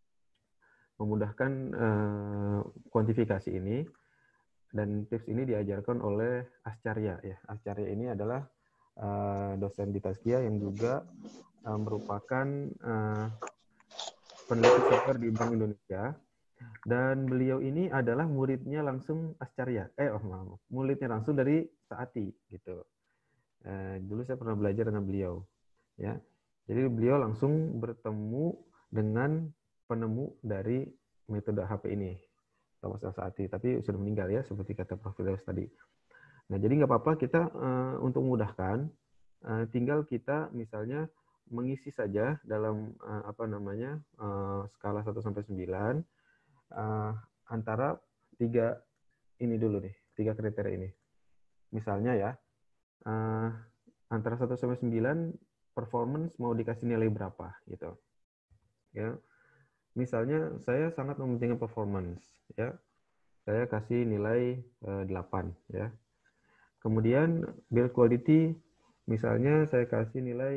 S2: memudahkan eh, kuantifikasi ini, dan tips ini diajarkan oleh Ascarya ya. Ascarya ini adalah eh, dosen di Tazkiyah yang juga eh, merupakan eh, peneliti software di Bank Indonesia, dan beliau ini adalah muridnya langsung Ascarya. Eh, oh maaf, muridnya langsung dari Saati gitu. Eh, dulu saya pernah belajar dengan beliau, ya. Jadi beliau langsung bertemu dengan penemu dari metode H P ini, Thomas Saati, tapi sudah meninggal ya, seperti kata Prof Firdaus tadi. Nah, jadi nggak apa-apa kita uh, untuk memudahkan, uh, tinggal kita misalnya mengisi saja dalam uh, apa namanya uh, skala satu sampai sembilan uh, antara tiga ini dulu nih, tiga kriteria ini. Misalnya ya. Uh, antara satu sampai sembilan performance mau dikasih nilai berapa gitu. Ya. Misalnya saya sangat mementingkan performance ya. Saya kasih nilai uh, delapan ya. Kemudian build quality misalnya saya kasih nilai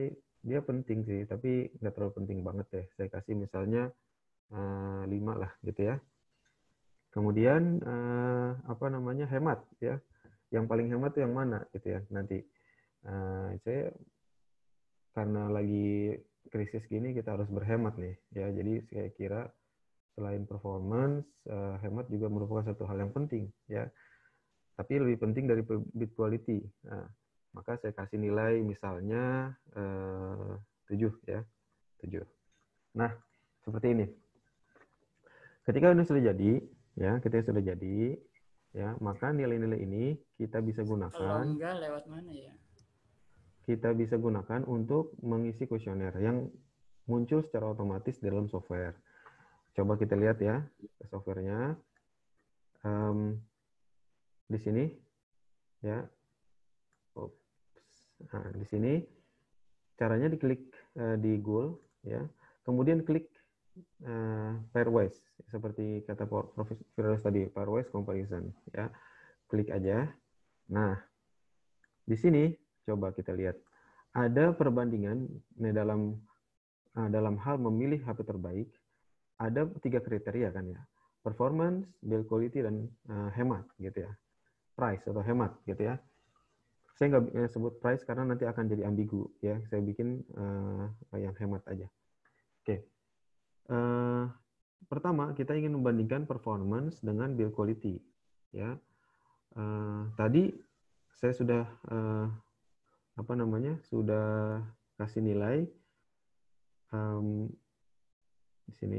S2: dia penting sih, tapi nggak terlalu penting banget deh. Saya kasih misalnya uh, lima lah gitu ya. Kemudian uh, apa namanya hemat ya. Yang paling hemat itu yang mana gitu ya nanti. Uh, saya karena lagi krisis gini kita harus berhemat nih ya. Jadi saya kira selain performance, uh, hemat juga merupakan satu hal yang penting ya. Tapi lebih penting dari bit quality. Nah, maka saya kasih nilai misalnya uh, tujuh ya. tujuh. Nah, seperti ini. Ketika ini sudah jadi, ya, ketika sudah jadi, ya, maka nilai-nilai ini kita bisa gunakan.
S4: Kalau enggak lewat mana ya?
S2: Kita bisa gunakan untuk mengisi kuesioner yang muncul secara otomatis dalam software. Coba kita lihat ya ke softwarenya. Um, di sini, ya. Oops. Nah, di sini caranya diklik uh, di goal, ya. Kemudian klik uh, pairwise seperti kata Profesor Firdaus tadi, pairwise comparison, ya. Klik aja. Nah, di sini coba kita lihat ada perbandingan nih dalam uh, dalam hal memilih H P terbaik. Ada tiga kriteria kan ya, performance, build quality, dan uh, hemat gitu ya, price atau hemat gitu ya. Saya nggak sebut price karena nanti akan jadi ambigu ya. Saya bikin uh, yang hemat aja. Oke. Uh, pertama kita ingin membandingkan performance dengan build quality ya. Uh, tadi saya sudah uh, apa namanya sudah kasih nilai um, di sini.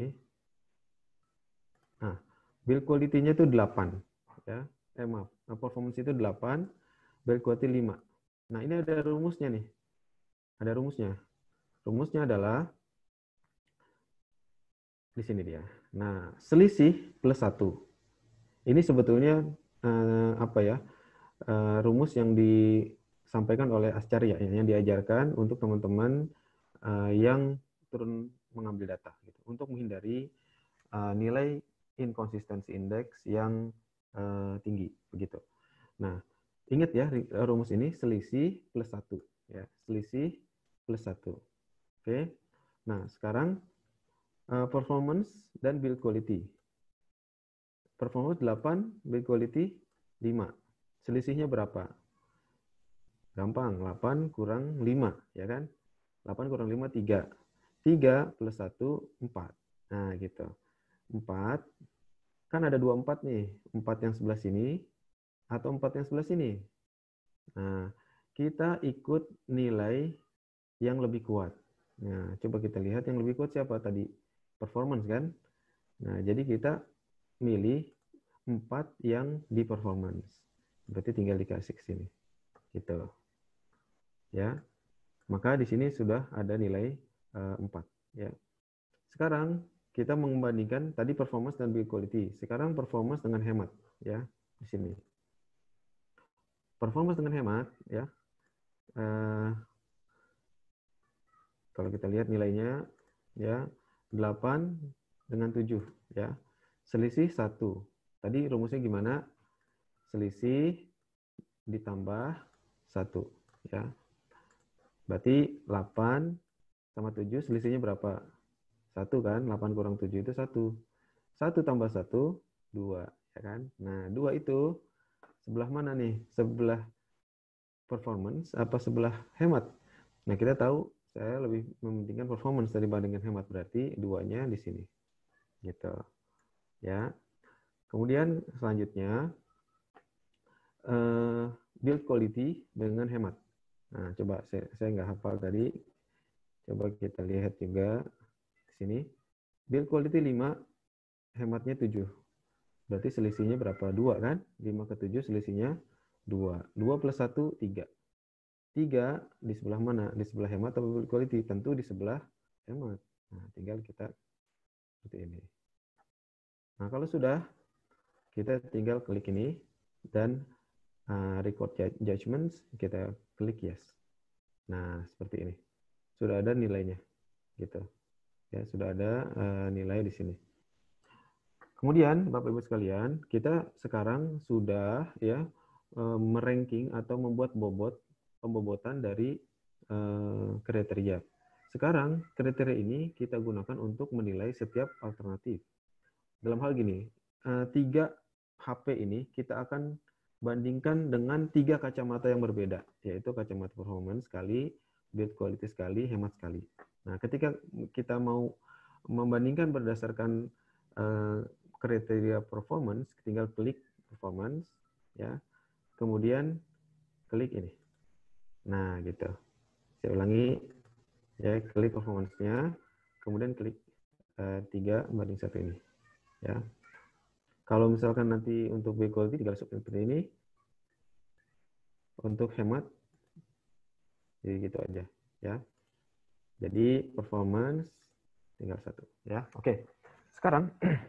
S2: Nah, build quality-nya itu delapan ya. Eh maaf, performance itu delapan, build quality lima. Nah, ini ada rumusnya nih. Ada rumusnya. Rumusnya adalah di sini dia. Nah, selisih plus satu. Ini sebetulnya eh, apa ya? Eh, rumus yang disampaikan oleh Ascarya ya, yang diajarkan untuk teman-teman eh, yang turun mengambil data gitu, untuk menghindari eh, nilai inconsistency index yang uh, tinggi begitu. Nah, ingat ya rumus ini selisih plus satu ya, selisih plus satu. Oke. Nah, sekarang uh, performance dan build quality. Performance delapan, build quality lima. Selisihnya berapa? Gampang, delapan kurang lima ya kan? delapan kurang lima tiga. tiga plus satu empat. Nah, gitu. empat, kan ada dua empat nih, empat yang sebelah sini atau empat yang sebelah sini. Nah, kita ikut nilai yang lebih kuat. Nah, coba kita lihat yang lebih kuat siapa tadi? Performance kan? Nah, jadi kita milih empat yang di performance. Berarti tinggal dikasih ke sini. Gitu. Ya. Maka di sini sudah ada nilai uh, empat, ya. Sekarang kita membandingkan tadi performance dan build quality. Sekarang performance dengan hemat, ya, di sini. Performance dengan hemat, ya. Uh, kalau kita lihat nilainya, ya, delapan dengan tujuh, ya. Selisih satu. Tadi rumusnya gimana? Selisih ditambah satu, ya. Berarti delapan sama tujuh selisihnya berapa? satu kan, delapan kurang tujuh itu satu. satu tambah satu, dua. Ya kan? Nah, dua itu sebelah mana nih? Sebelah performance apa sebelah hemat? Nah, kita tahu saya lebih mementingkan performance dibandingkan hemat. Berarti duanya di sini. Gitu. Ya. Kemudian selanjutnya, uh, build quality dengan hemat. Nah, coba saya, saya nggak hafal tadi. Coba kita lihat juga. Sini, build quality lima, hematnya tujuh. Berarti selisihnya berapa? dua kan? lima ke tujuh selisihnya dua. dua plus satu, tiga. tiga di sebelah mana? Di sebelah hemat atau build quality? Tentu di sebelah hemat. Nah, tinggal kita seperti ini. Nah, kalau sudah, kita tinggal klik ini dan uh, record judgments, kita klik yes. Nah, seperti ini. Sudah ada nilainya. Gitu. Ya, sudah ada uh, nilai di sini. Kemudian, Bapak Ibu sekalian, kita sekarang sudah ya uh, meranking atau membuat bobot pembobotan dari uh, kriteria. sekarang kriteria ini kita gunakan untuk menilai setiap alternatif. Dalam hal gini, tiga H P ini kita akan bandingkan dengan tiga kacamata yang berbeda, yaitu kacamata performance sekali, build quality sekali, hemat sekali. Nah, ketika kita mau membandingkan berdasarkan uh, kriteria performance, tinggal klik performance, ya, kemudian klik ini. Nah, gitu. Saya ulangi, ya, klik performance-nya, kemudian klik uh, tiga banding satu ini, ya. Kalau misalkan nanti untuk build quality tinggal seperti ini, untuk hemat, jadi gitu aja, ya. Jadi performance tinggal satu, ya. Oke. Sekarang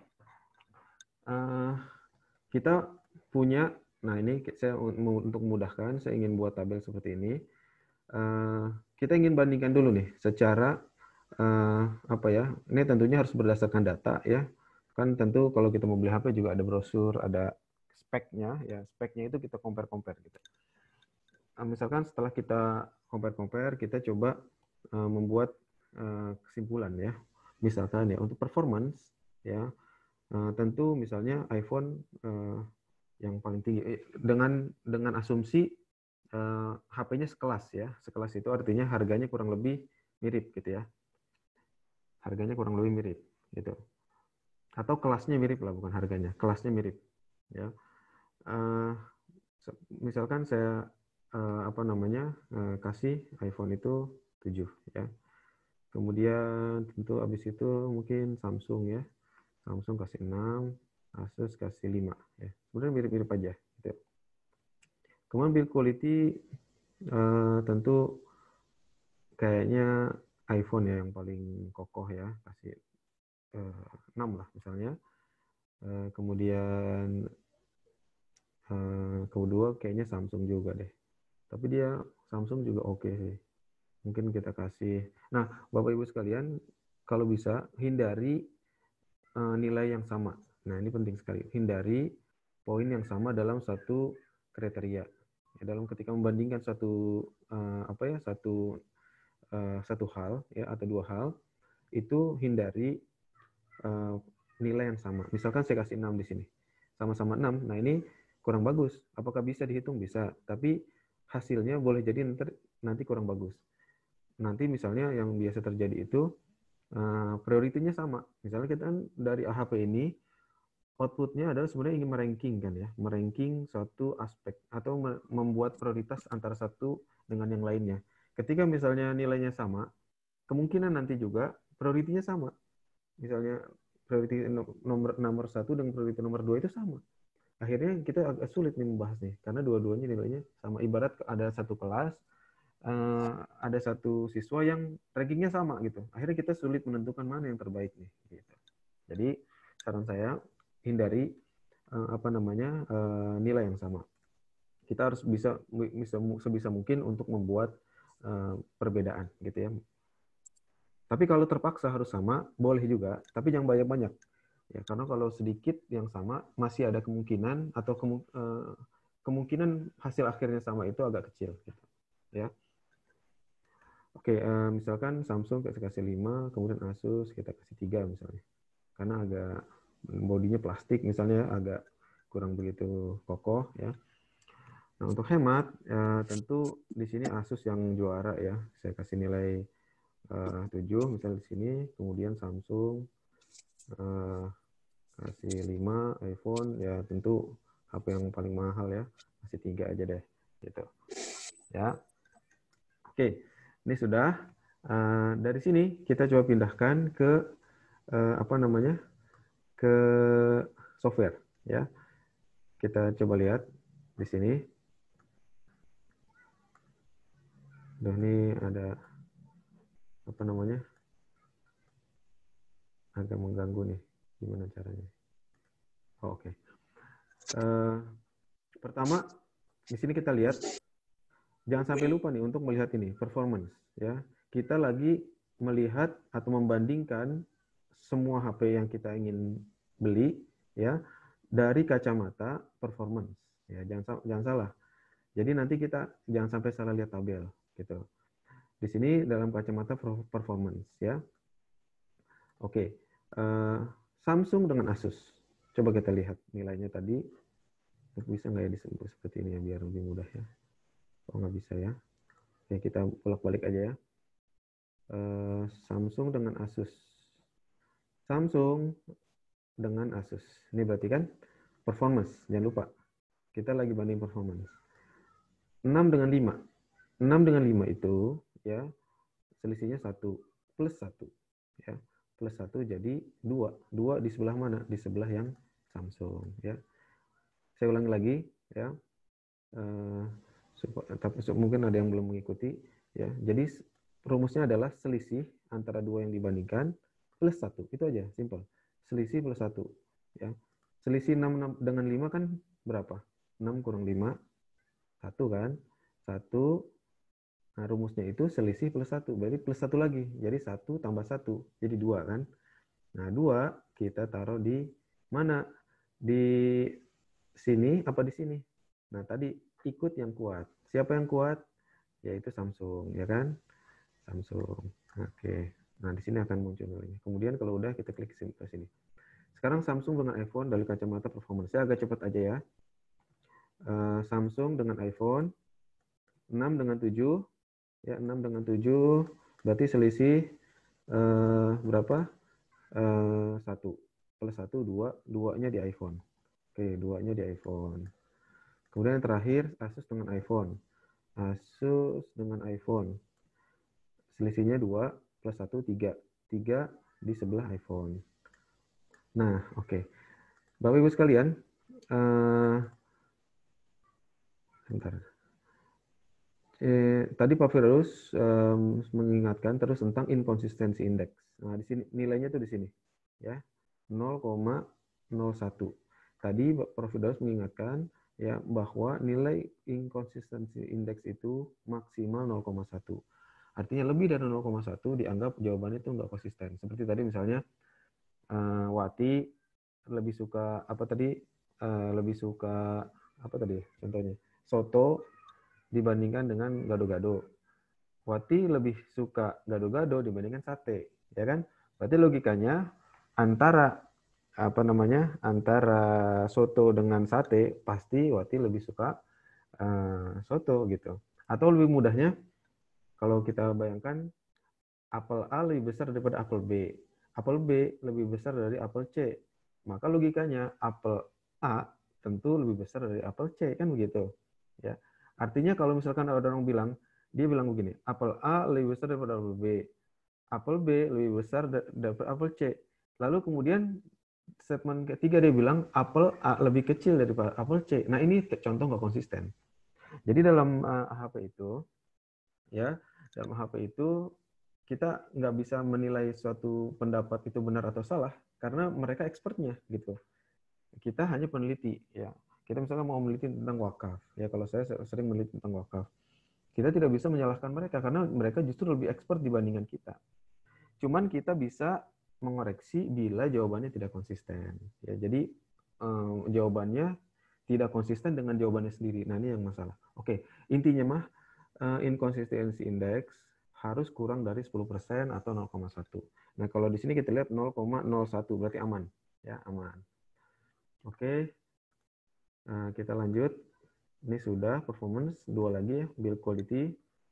S2: uh, kita punya, nah ini saya untuk memudahkan, saya ingin buat tabel seperti ini. Uh, kita ingin bandingkan dulu nih, secara uh, apa ya? Ini tentunya harus berdasarkan data, ya. Kan tentu kalau kita mau beli H P juga ada brosur, ada speknya, ya. Speknya itu kita compare-compare gitu. Nah, misalkan setelah kita compare-compare, kita coba uh, membuat uh, kesimpulan, ya. Misalkan ya untuk performance, ya, uh, tentu misalnya iPhone uh, yang paling tinggi eh, dengan dengan asumsi uh, H P-nya sekelas, ya. Sekelas itu artinya harganya kurang lebih mirip gitu, ya. Harganya kurang lebih mirip gitu. Atau kelasnya mirip lah, bukan harganya, kelasnya mirip, ya. Uh, misalkan saya uh, apa namanya uh, kasih iPhone itu tujuh, ya. Kemudian tentu habis itu mungkin Samsung, ya. Samsung kasih enam, Asus kasih lima, ya. Sebenarnya mirip-mirip aja gitu. Kemudian build quality uh, tentu kayaknya iPhone ya yang paling kokoh, ya, kasih uh, enam lah misalnya. Uh, kemudian uh, kedua kayaknya Samsung juga deh. Tapi dia Samsung juga oke okay sih. Mungkin kita kasih. Nah, Bapak Ibu sekalian, kalau bisa hindari uh, nilai yang sama. Nah, ini penting sekali. Hindari poin yang sama dalam satu kriteria. Ya, dalam ketika membandingkan satu uh, apa ya satu uh, satu hal, ya, atau dua hal, itu hindari uh, nilai yang sama. Misalkan saya kasih enam di sini. Sama-sama enam. Nah, ini kurang bagus. Apakah bisa dihitung? Bisa. Tapi hasilnya boleh jadi nanti, nanti kurang bagus. Nanti misalnya yang biasa terjadi itu uh, prioritinya sama. Misalnya kita kan dari H P ini outputnya adalah sebenarnya ingin meranking kan, ya. Meranking suatu aspek atau membuat prioritas antara satu dengan yang lainnya. Ketika misalnya nilainya sama, kemungkinan nanti juga prioritinya sama. Misalnya priority nomor nomor satu dan priority nomor dua itu sama. Akhirnya kita agak sulit nih membahas nih, karena dua-duanya nilainya sama. Ibarat ada satu kelas, uh, ada satu siswa yang rankingnya sama gitu. Akhirnya kita sulit menentukan mana yang terbaik nih. Gitu. Jadi saran saya hindari uh, apa namanya uh, nilai yang sama. Kita harus bisa bisa sebisa mungkin untuk membuat uh, perbedaan gitu, ya. Tapi kalau terpaksa harus sama, boleh juga, tapi jangan banyak-banyak. Ya, karena kalau sedikit yang sama, masih ada kemungkinan atau kemu, uh, kemungkinan hasil akhirnya sama itu agak kecil. Gitu. Ya. Oke, uh, misalkan Samsung kita kasih lima, kemudian Asus kita kasih tiga misalnya. Karena agak bodinya plastik misalnya, agak kurang begitu kokoh, ya. Nah, untuk hemat, uh, tentu di sini Asus yang juara, ya. Saya kasih nilai Uh, tujuh misalnya di sini, kemudian Samsung uh, kasih lima, iPhone ya tentu H P yang paling mahal, ya, kasih tiga aja deh gitu, ya. Oke, ini sudah. Uh, dari sini kita coba pindahkan ke uh, apa namanya ke software, ya. Kita coba lihat di sini. Udah, ini ada apa namanya agak mengganggu nih, gimana caranya? Oh, oke. Okay. Uh, pertama di sini kita lihat, jangan sampai lupa nih untuk melihat ini performance, ya. Kita lagi melihat atau membandingkan semua H P yang kita ingin beli, ya, dari kacamata performance, ya. Jangan jangan salah. Jadi nanti kita jangan sampai salah lihat tabel gitu. Di sini dalam kacamata performance ya. Oke, uh, Samsung dengan Asus. Coba kita lihat nilainya tadi. Bisa nggak ya disebut seperti ini ya biar lebih mudah ya. Oh nggak bisa ya. Oke, kita bolak-balik aja ya. Uh, Samsung dengan Asus. Samsung dengan Asus. Ini berarti kan performance. Jangan lupa. Kita lagi banding performance. enam dengan lima. enam dengan lima itu ya selisihnya satu plus satu ya. Plus satu jadi dua. dua di sebelah mana? Di sebelah yang Samsung ya. Saya ulangi lagi ya. Uh, tapi mungkin ada yang belum mengikuti ya. Jadi rumusnya adalah selisih antara dua yang dibandingkan plus satu. Itu aja, simple. Selisih plus satu ya. Selisih enam dengan lima kan berapa? enam kurang lima, satu kan? satu. Nah, rumusnya itu selisih plus satu. Berarti plus satu lagi. Jadi satu tambah satu. Jadi dua kan? Nah, dua kita taruh di mana? Di sini apa di sini? Nah, tadi ikut yang kuat. Siapa yang kuat? Yaitu Samsung, ya kan? Samsung. Oke. Nah, di sini akan muncul nilainya. Kemudian kalau udah kita klik ke sini. Sekarang Samsung dengan iPhone dari kacamata performance. Saya agak cepat aja ya. Uh, Samsung dengan iPhone enam dengan tujuh ya, enam dengan tujuh berarti selisih uh, berapa? Uh, satu plus satu, dua, dua-nya di iPhone. Oke, dua-nya di iPhone. Kemudian yang terakhir Asus dengan iPhone. Asus dengan iPhone. Selisihnya dua plus satu, tiga. tiga di sebelah iPhone. Nah, oke. Okay. Bapak Ibu sekalian, uh, bentar. Eh, tadi Pak Firdaus um, mengingatkan terus tentang inkonsistensi indeks. Nah, di sini nilainya tuh di sini, ya nol koma nol satu. Tadi Prof Firdaus mengingatkan ya bahwa nilai inkonsistensi indeks itu maksimal nol koma satu. Artinya lebih dari nol koma satu dianggap jawabannya itu nggak konsisten. Seperti tadi misalnya uh, Wati lebih suka apa tadi? Uh, lebih suka apa tadi? Contohnya soto dibandingkan dengan gado-gado. Wati lebih suka gado-gado dibandingkan sate, ya kan? Berarti logikanya antara apa namanya? Antara soto dengan sate pasti Wati lebih suka uh, soto gitu. Atau lebih mudahnya kalau kita bayangkan apel A lebih besar daripada apel B. Apel B lebih besar dari apel C. Maka logikanya apel A tentu lebih besar dari apel C, kan begitu. Ya. Artinya kalau misalkan ada orang bilang, dia bilang begini, apel A lebih besar daripada apel B, apel B lebih besar daripada apel C. Lalu kemudian statement ketiga dia bilang apel A lebih kecil daripada apel C. Nah ini contoh nggak konsisten. Jadi dalam uh, H P itu, ya dalam H P itu kita nggak bisa menilai suatu pendapat itu benar atau salah karena mereka expertnya gitu. Kita hanya peneliti, ya. Kita misalnya mau meneliti tentang wakaf, ya kalau saya sering meneliti tentang wakaf, kita tidak bisa menyalahkan mereka karena mereka justru lebih expert dibandingkan kita. Cuman kita bisa mengoreksi bila jawabannya tidak konsisten. Ya, jadi eh, jawabannya tidak konsisten dengan jawabannya sendiri. Nah ini yang masalah. Oke, intinya mah eh, inconsistency index harus kurang dari sepuluh persen atau nol koma satu. Nah kalau di sini kita lihat nol koma nol satu berarti aman, ya aman. Oke. Nah, kita lanjut. Ini sudah performance, dua lagi ya, build quality.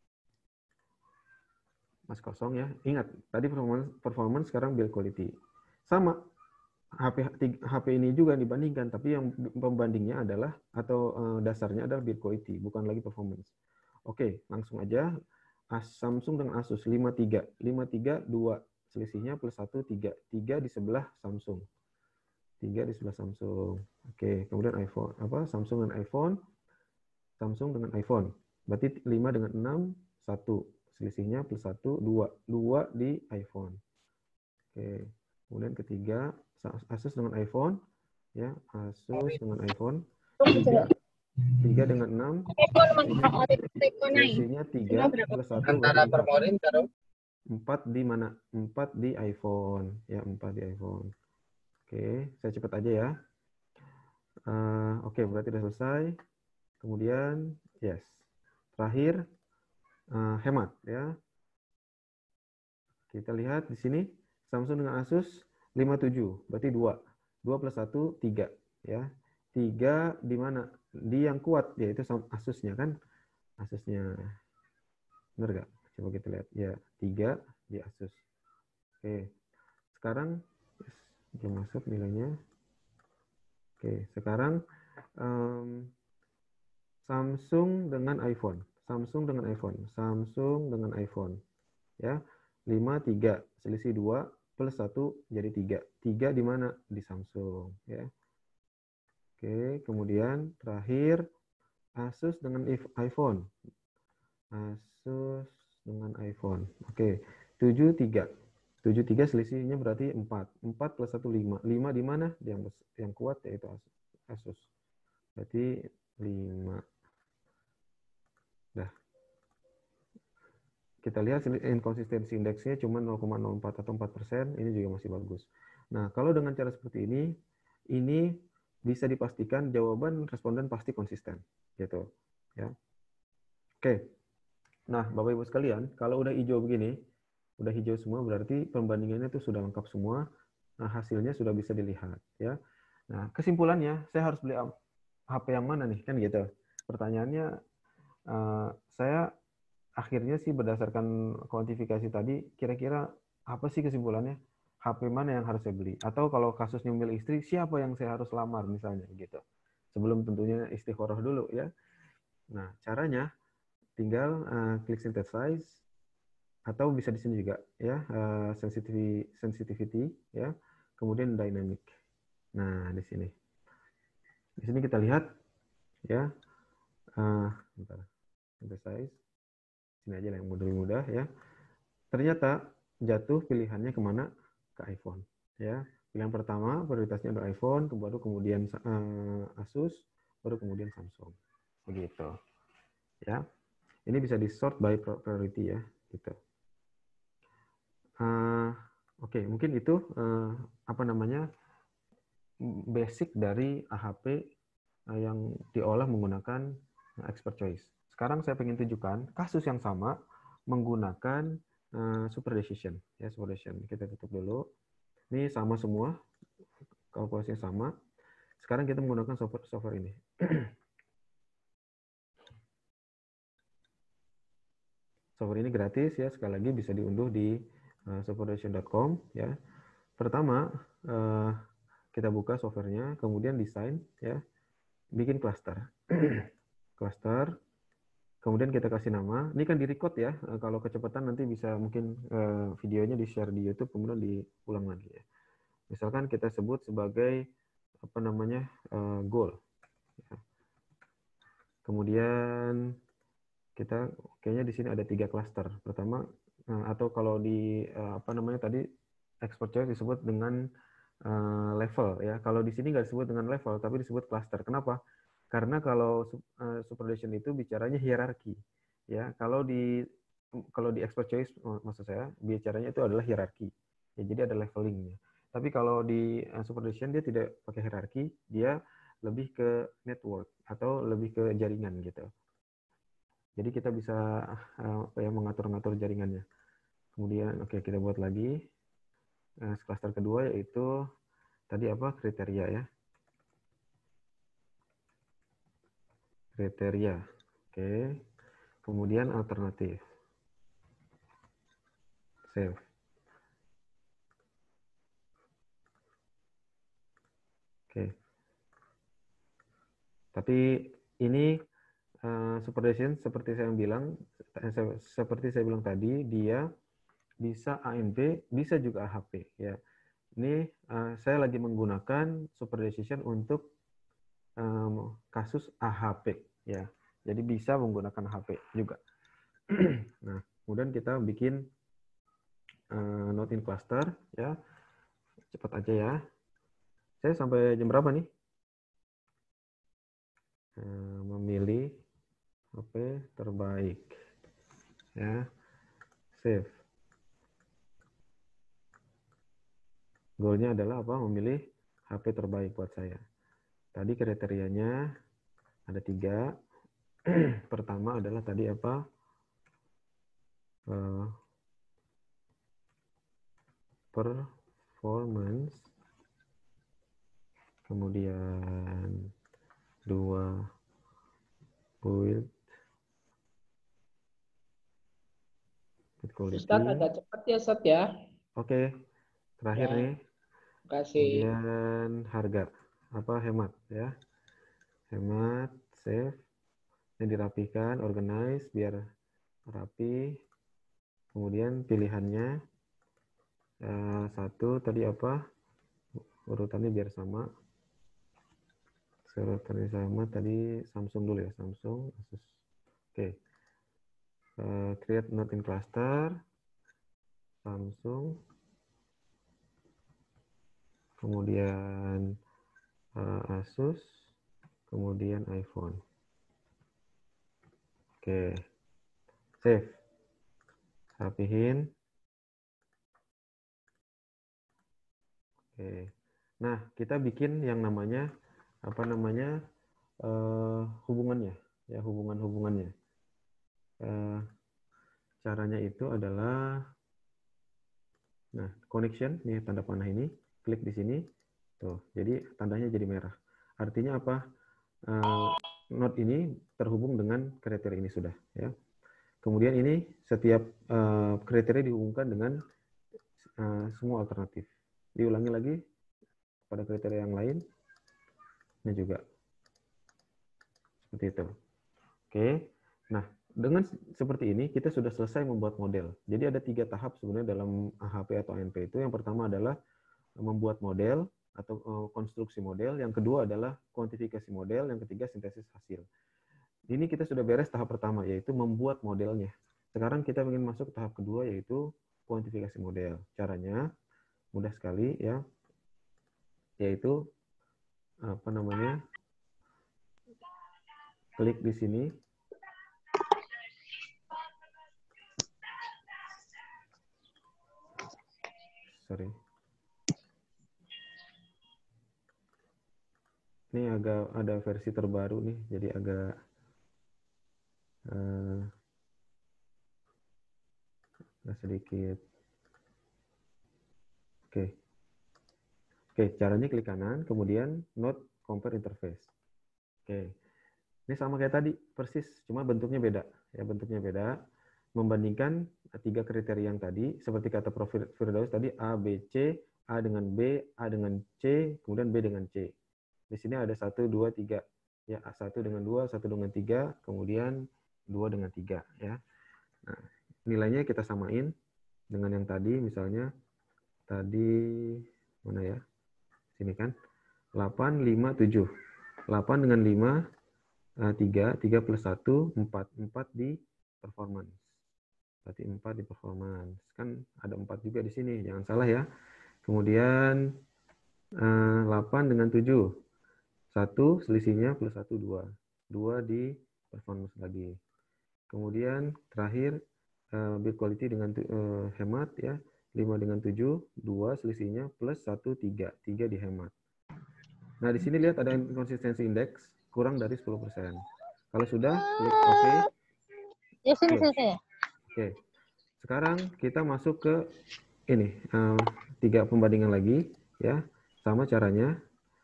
S2: Mas kosong ya. Ingat, tadi performance, performance sekarang build quality. Sama, H P H P ini juga dibandingkan, tapi yang pembandingnya adalah, atau uh, dasarnya adalah build quality, bukan lagi performance. Oke, langsung aja. As, Samsung dengan Asus, lima tiga. lima tiga, dua. Selisihnya plus satu, tiga. tiga di sebelah Samsung. tiga di sebelah Samsung. Oke, kemudian iPhone. Apa? Samsung dengan iPhone. Samsung dengan iPhone. Berarti lima dengan enam, satu. Selisihnya plus satu, dua. dua di iPhone. Oke. Kemudian ketiga, Asus dengan iPhone. Ya, Asus dengan iPhone. tiga. tiga dengan enam. Selisihnya tiga plus satu. empat di mana? empat di iPhone. Ya, empat di iPhone. Oke, saya cepat aja ya. Uh, Oke, berarti sudah selesai. Kemudian, yes. Terakhir, uh, hemat ya. Kita lihat di sini Samsung dengan Asus lima puluh tujuh, berarti dua. dua plus satu, tiga. Ya. tiga di mana? Di yang kuat, yaitu Asusnya kan. Asusnya. Benar nggak? Coba kita lihat. Ya, tiga di Asus. Oke. Sekarang, dia masuk nilainya. Oke, sekarang um, Samsung dengan iPhone. Samsung dengan iPhone. Samsung dengan iPhone. Ya. lima, tiga. Selisih dua plus satu jadi tiga. tiga di mana? Di Samsung. Ya. Oke, kemudian terakhir Asus dengan iPhone. Asus dengan iPhone. Oke, tujuh, tiga. tujuh, tiga selisihnya berarti empat. empat plus satu, lima. lima di mana? Yang, yang kuat yaitu Asus. Berarti lima. Dah. Kita lihat inkonsistensi indeksnya cuma nol koma nol empat atau empat persen, ini juga masih bagus. Nah, kalau dengan cara seperti ini, ini bisa dipastikan jawaban responden pasti konsisten, gitu. Ya. Oke. Nah, Bapak Ibu sekalian, kalau udah hijau begini, udah hijau semua berarti pembandingannya itu sudah lengkap semua. Nah, hasilnya sudah bisa dilihat, ya. Nah, kesimpulannya, saya harus beli H P yang mana nih, kan gitu. Pertanyaannya, uh, saya akhirnya sih berdasarkan kuantifikasi tadi, kira-kira apa sih kesimpulannya? H P mana yang harus saya beli? Atau kalau kasusnya memilih istri, siapa yang saya harus lamar misalnya gitu. Sebelum tentunya istikharah dulu ya. Nah, caranya tinggal uh, klik synthesize atau bisa di sini juga ya, uh, sensitivity sensitivity ya, kemudian dynamic. Nah, di sini. Di sini kita lihat ya. Uh, bentar. Synthesize. Sini aja yang mudah-mudah ya. Ternyata jatuh pilihannya kemana? Ke iPhone. Ya, pilihan pertama prioritasnya adalah iPhone, baru kemudian uh, Asus, baru kemudian Samsung. Begitu. Ya, ini bisa di sort by priority ya, gitu. Uh, Oke, okay, mungkin itu uh, apa namanya basic dari A H P uh, yang diolah menggunakan uh, expert choice. Sekarang saya ingin tunjukkan kasus yang sama menggunakan uh, super decision. Ya, super decision. Kita tutup dulu. Ini sama semua, kalkulasinya sama. Sekarang kita menggunakan software software ini. Software ini gratis ya, sekali lagi bisa diunduh di uh, superdecision dot com ya. Pertama uh, kita buka softwarenya, kemudian desain ya, bikin cluster. Cluster. Kemudian kita kasih nama. Ini kan di-record ya. Kalau kecepatan nanti bisa mungkin uh, videonya di-share di YouTube kemudian diulang lagi ya. Misalkan kita sebut sebagai apa namanya uh, goal. Ya. Kemudian kita kayaknya di sini ada tiga cluster. Pertama uh, atau kalau di uh, apa namanya tadi expert choice disebut dengan uh, level ya. Kalau di sini nggak disebut dengan level tapi disebut cluster. Kenapa? Karena kalau uh, superdecision itu bicaranya hierarki, ya. Kalau di kalau di expert choice maksud saya bicaranya itu adalah hierarki, ya. Jadi ada levelingnya. Tapi kalau di uh, superdecision dia tidak pakai hierarki, dia lebih ke network atau lebih ke jaringan gitu. Jadi kita bisa uh, ya, mengatur-ngatur jaringannya. Kemudian oke okay, kita buat lagi uh, cluster kedua yaitu tadi apa kriteria ya. Kriteria. Oke. Kemudian alternatif. Save. Oke. Tapi ini uh, superdecision seperti saya bilang, seperti saya bilang tadi, dia bisa A N P, bisa juga A H P. Ya. Ini uh, saya lagi menggunakan superdecision untuk um, kasus A H P. Ya. Jadi bisa menggunakan H P juga. Nah, kemudian kita bikin uh, note in cluster, ya. Cepat aja ya. Saya sampai jam berapa nih? Uh, memilih H P terbaik, ya. Save. Goalnya adalah apa? Memilih H P terbaik buat saya. Tadi kriterianya ada tiga. Pertama adalah tadi apa? Uh, performance, kemudian dua build quality.
S1: Ustadz agak cepat ya, Ustadz ya.
S2: Oke, terakhir
S1: Ya,
S2: nih.
S1: terima kasih.
S2: Kemudian harga, apa hemat ya, hemat, save, ini dirapikan, organize biar rapi. Kemudian pilihannya eh, satu tadi apa, urutannya biar sama. Urutannya sama tadi Samsung dulu ya, Samsung, Asus. Oke, uh, create node in cluster, Samsung. Kemudian uh, Asus, kemudian iPhone. Oke, save, rapihin. Oke, nah kita bikin yang namanya apa namanya uh, hubungannya, ya hubungan-hubungannya. Uh, caranya itu adalah, nah connection, nih tanda panah ini, klik di sini, tuh, jadi tandanya jadi merah. Artinya apa? Uh, node ini terhubung dengan kriteria ini sudah, ya. Kemudian ini setiap uh, kriteria dihubungkan dengan uh, semua alternatif. Diulangi lagi pada kriteria yang lain, ini juga seperti itu. Oke, nah dengan seperti ini kita sudah selesai membuat model. Jadi ada tiga tahap sebenarnya dalam A H P atau A N P itu. Yang pertama adalah membuat model atau uh, konstruksi model. Yang kedua adalah kuantifikasi model. Yang ketiga sintesis hasil. Ini kita sudah beres tahap pertama, yaitu membuat modelnya. Sekarang kita ingin masuk ke tahap kedua, yaitu kuantifikasi model. Caranya mudah sekali, ya, yaitu apa namanya? Klik di sini. Sorry. Ini agak ada versi terbaru nih, jadi agak uh, sedikit. Oke. Oke, caranya klik kanan, kemudian node compare interface. Oke. Ini sama kayak tadi, persis, cuma bentuknya beda. Ya, bentuknya beda. Membandingkan tiga kriteria yang tadi, seperti kata Prof Firdaus tadi, A, B, C, A dengan B, A dengan C, kemudian B dengan C. Di sini ada satu, dua, tiga. Ya, satu dengan dua, satu dengan tiga, kemudian dua dengan tiga. Ya. Nah, nilainya kita samain dengan yang tadi, misalnya tadi mana ya? Sini kan, delapan, lima, tujuh. delapan dengan lima, tiga, tiga plus satu, empat. empat di performance. Berarti empat di performance. Kan ada empat juga di sini, jangan salah ya. Kemudian delapan dengan tujuh. satu selisihnya plus satu, dua. dua di performance lagi. Kemudian terakhir build quality dengan hemat ya. lima dengan tujuh, dua selisihnya plus satu, tiga. tiga dihemat. Nah, di sini lihat ada konsistensi indeks kurang dari sepuluh persen. Kalau sudah, klik OK.
S4: Ya, sini, sini, sini.
S2: Oke. Sekarang kita masuk ke ini, uh, tiga pembandingan lagi. Ya, sama caranya.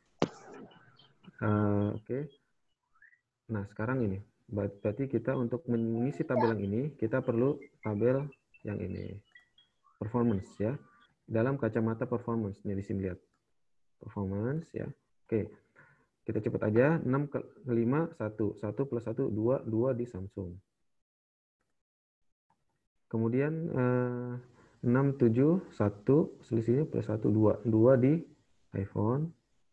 S2: Uh, Oke. Nah, sekarang ini. Berarti kita untuk mengisi tabel yang ini, kita perlu tabel yang ini. Performance ya. Dalam kacamata performance nih di sini lihat. Performance ya. Oke. Kita cepat aja. enam ke lima, satu. satu plus satu, dua. dua di Samsung. Kemudian eh, enam, tujuh, satu. Selisihnya plus satu, dua. dua di iPhone.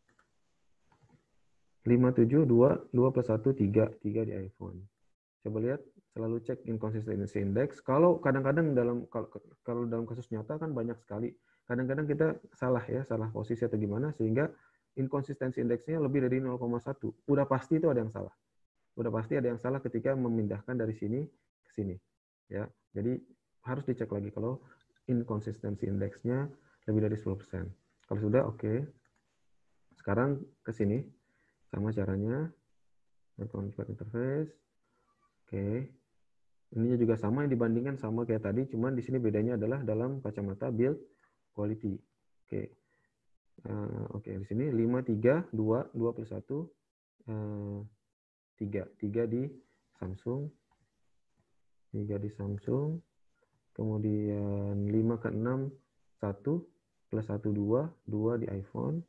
S2: lima, tujuh, dua. dua plus satu, tiga. tiga di iPhone. Coba lihat. Selalu cek inconsistency index. Kalau kadang-kadang dalam kalau, kalau dalam kasus nyata kan banyak sekali. Kadang-kadang kita salah ya, salah posisi atau gimana sehingga inconsistency indeksnya lebih dari nol koma satu. Udah pasti itu ada yang salah. Udah pasti ada yang salah ketika memindahkan dari sini ke sini. Ya. Jadi harus dicek lagi kalau inconsistency indeksnya lebih dari sepuluh persen. Kalau sudah oke. Okay. Sekarang ke sini sama caranya. Compare interface. Oke. Okay. Ininya juga sama yang dibandingkan sama kayak tadi, cuman di sini bedanya adalah dalam kacamata build quality. Oke. Uh, Oke, di sini lima, tiga, dua, dua plus satu, uh, tiga. tiga di Samsung. tiga di Samsung. Kemudian lima ke enam, satu. Plus satu, dua. dua di iPhone.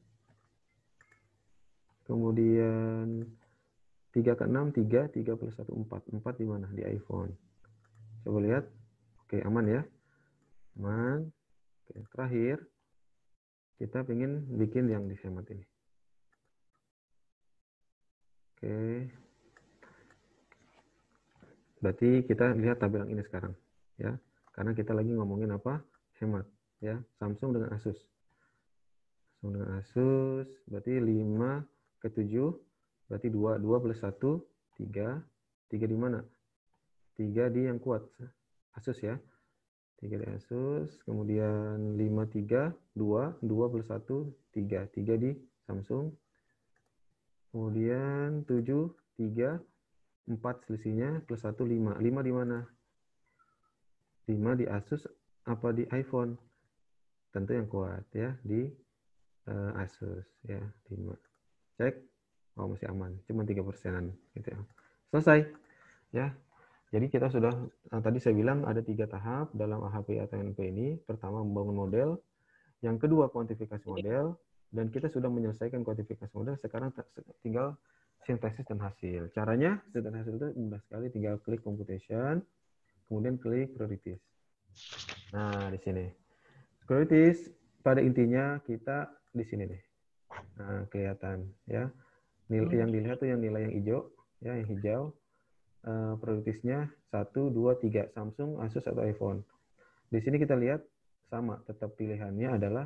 S2: Kemudian tiga ke enam, tiga. tiga plus satu, empat. empat di mana? Di iPhone. Coba lihat. Oke, aman ya. Aman. Oke, terakhir. Kita ingin bikin yang dihemat ini. Oke. Berarti kita lihat tabel yang ini sekarang. Ya. Karena kita lagi ngomongin apa? Hemat. Ya. Samsung dengan Asus. Samsung dengan Asus. Berarti lima ke tujuh. Berarti dua. dua plus satu, tiga. tiga di mana? tiga di yang kuat. Asus ya. tiga di Asus, kemudian lima, tiga, dua, dua plus satu, tiga. tiga di Samsung. Kemudian tujuh, tiga, empat selisihnya, plus satu, lima. lima di mana? lima di Asus apa di iPhone? Tentu yang kuat ya, di uh, Asus ya, lima. Cek. Oh, masih aman, cuma tiga persenan gitu ya. Selesai ya. Jadi kita sudah, nah, tadi saya bilang ada tiga tahap dalam A H P atau N P ini. Pertama, membangun model. Yang kedua, kuantifikasi model. Dan kita sudah menyelesaikan kuantifikasi model. Sekarang tinggal sintesis dan hasil. Caranya, sintesis dan hasil itu mudah sekali. Tinggal klik computation, kemudian klik priorities. Nah, di sini. Priorities, pada intinya kita di sini nih. Nah, kelihatan ya. Nilai yang dilihat tuh yang nilai yang hijau, ya, yang hijau. Uh, prioritasnya satu, dua, tiga Samsung, Asus atau iPhone. Di sini kita lihat sama, tetap pilihannya adalah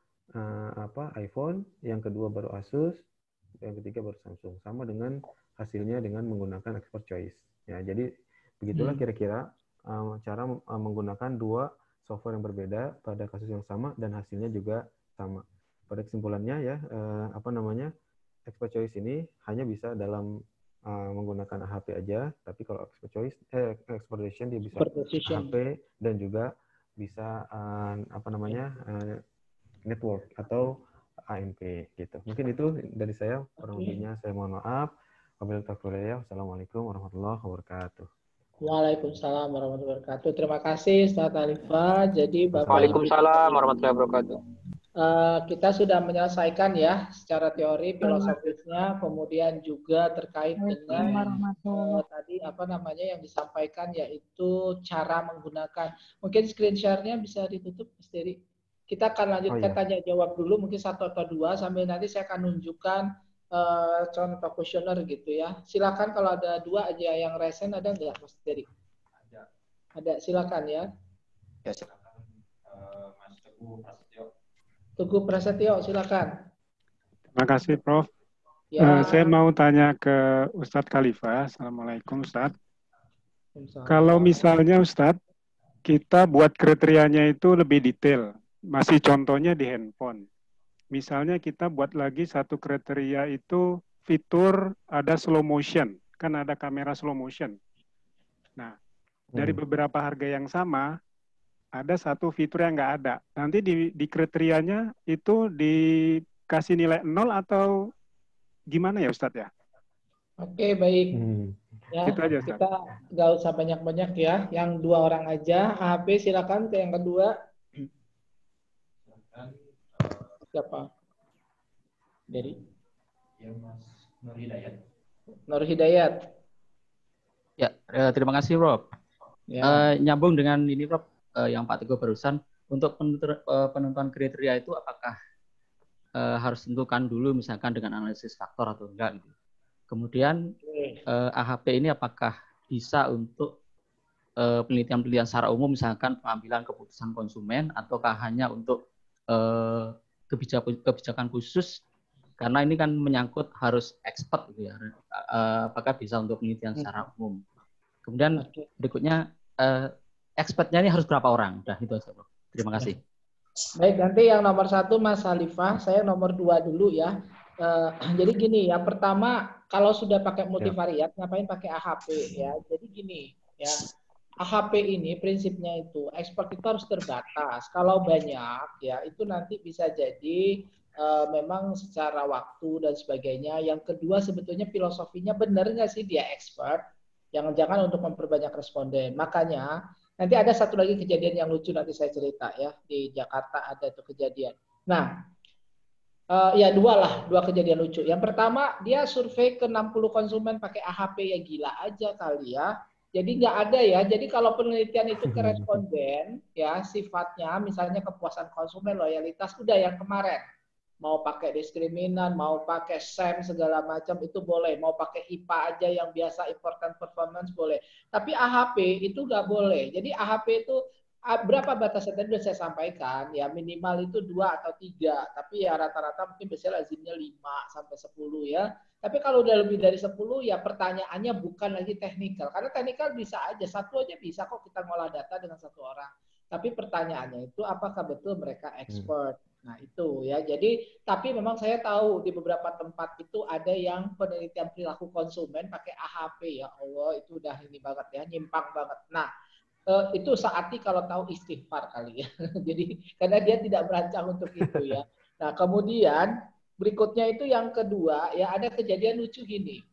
S2: uh, apa? iPhone, yang kedua baru Asus, yang ketiga baru Samsung. Sama dengan hasilnya dengan menggunakan expert choice. Ya, jadi begitulah kira-kira uh, cara uh, menggunakan dua software yang berbeda pada kasus yang sama dan hasilnya juga sama. Pada kesimpulannya ya, uh, apa namanya? Expert choice ini hanya bisa dalam Uh, menggunakan A H P aja, tapi kalau expert choice, eh, expert decision dia bisa A H P dan juga bisa uh, apa namanya uh, network atau A M P gitu. Mungkin itu dari saya, kurang lebihnya saya mohon maaf. Wabillahi taufiq. Wassalamualaikum warahmatullahi wabarakatuh.
S1: Waalaikumsalam warahmatullahi wabarakatuh. Terima kasih Ustaz Alifah. Jadi Bapak
S3: Waalaikumsalam warahmatullahi wabarakatuh.
S1: Uh, kita sudah menyelesaikan ya secara teori filosofisnya, kemudian juga terkait dengan uh, tadi apa namanya yang disampaikan yaitu cara menggunakan. Mungkin screen share-nya bisa ditutup, Mas Dery. Kita akan lanjutkan oh, iya. tanya jawab dulu, mungkin satu atau dua sambil nanti saya akan nunjukkan uh, contoh kuesioner gitu ya. Silakan kalau ada dua aja yang resen, ada nggak Mas Dery? Ada. Ada, silakan ya.
S3: Ya silakan uh, Mas Teguh Prasetyo.
S1: Teguh Prasetyo, silakan.
S5: Terima kasih, Prof. Ya. Uh, saya mau tanya ke Ustadz Khalifah. Assalamualaikum, Ustadz. Kalau misalnya, Ustadz, kita buat kriterianya itu lebih detail. Masih contohnya di handphone. Misalnya kita buat lagi satu kriteria itu fitur ada slow motion. Kan ada kamera slow motion. Nah, hmm. dari beberapa harga yang sama, ada satu fitur yang nggak ada. Nanti di, di kriterianya itu dikasih nilai nol atau gimana ya Ustadz ya?
S1: Oke, baik. Hmm. Ya, itu aja, Ustadz. Kita nggak usah banyak-banyak ya. Yang dua orang aja. A H P silakan ke yang kedua. Silakan. Siapa? Dari? Ya, Mas Nur Hidayat. Nur Hidayat.
S6: Ya, terima kasih, Rob. Ya. Uh, nyambung dengan ini, Rob. Uh, yang Pak Teguh barusan, untuk penentuan kriteria itu apakah uh, harus tentukan dulu misalkan dengan analisis faktor atau enggak gitu. Kemudian uh, A H P ini apakah bisa untuk uh, penelitian-penelitian secara umum misalkan pengambilan keputusan konsumen ataukah hanya untuk uh, kebijakan, kebijakan khusus karena ini kan menyangkut harus expert gitu ya. Uh, apakah bisa untuk penelitian secara umum. Kemudian berikutnya uh, expertnya ini harus berapa orang? Udah itu aja, Bro. Terima kasih.
S1: Baik, nanti yang nomor satu Mas Khalifah, saya nomor dua dulu ya. Uh, jadi gini, yang pertama kalau sudah pakai multivariat, ya. Ngapain pakai A H P ya? Jadi gini ya, A H P ini prinsipnya itu ekspor itu harus terbatas. Kalau banyak ya itu nanti bisa jadi uh, memang secara waktu dan sebagainya. Yang kedua sebetulnya filosofinya benar nggak sih dia ekspor? Jangan-jangan untuk memperbanyak responden. Makanya nanti ada satu lagi kejadian yang lucu nanti saya cerita ya di Jakarta ada itu kejadian. Nah uh, ya dua lah dua kejadian lucu. Yang pertama dia survei ke enam puluh konsumen pakai A H P ya gila aja kali ya. Jadi nggak ada ya. Jadi kalau penelitian itu ke responden, ya sifatnya misalnya kepuasan konsumen, loyalitas, udah yang kemarin. Mau pakai diskriminan, mau pakai S E M segala macam itu boleh. Mau pakai I P A aja yang biasa important performance boleh. Tapi A H P itu nggak boleh. Jadi A H P itu berapa batasnya tadi sudah saya sampaikan ya minimal itu dua atau tiga tapi ya rata-rata mungkin biasanya lazimnya lima sampai sepuluh ya. Tapi kalau udah lebih dari sepuluh ya pertanyaannya bukan lagi teknikal karena teknikal bisa aja satu aja bisa kok kita ngolah data dengan satu orang. Tapi pertanyaannya itu apakah betul mereka expert? Nah itu ya. Jadi tapi memang saya tahu di beberapa tempat itu ada yang penelitian perilaku konsumen pakai A H P ya Allah itu udah ini banget ya nyimpang banget. Nah Uh, itu saatnya kalau tahu istighfar kali ya. Jadi karena dia tidak merancang untuk itu ya. Nah kemudian berikutnya itu yang kedua ya ada kejadian lucu gini.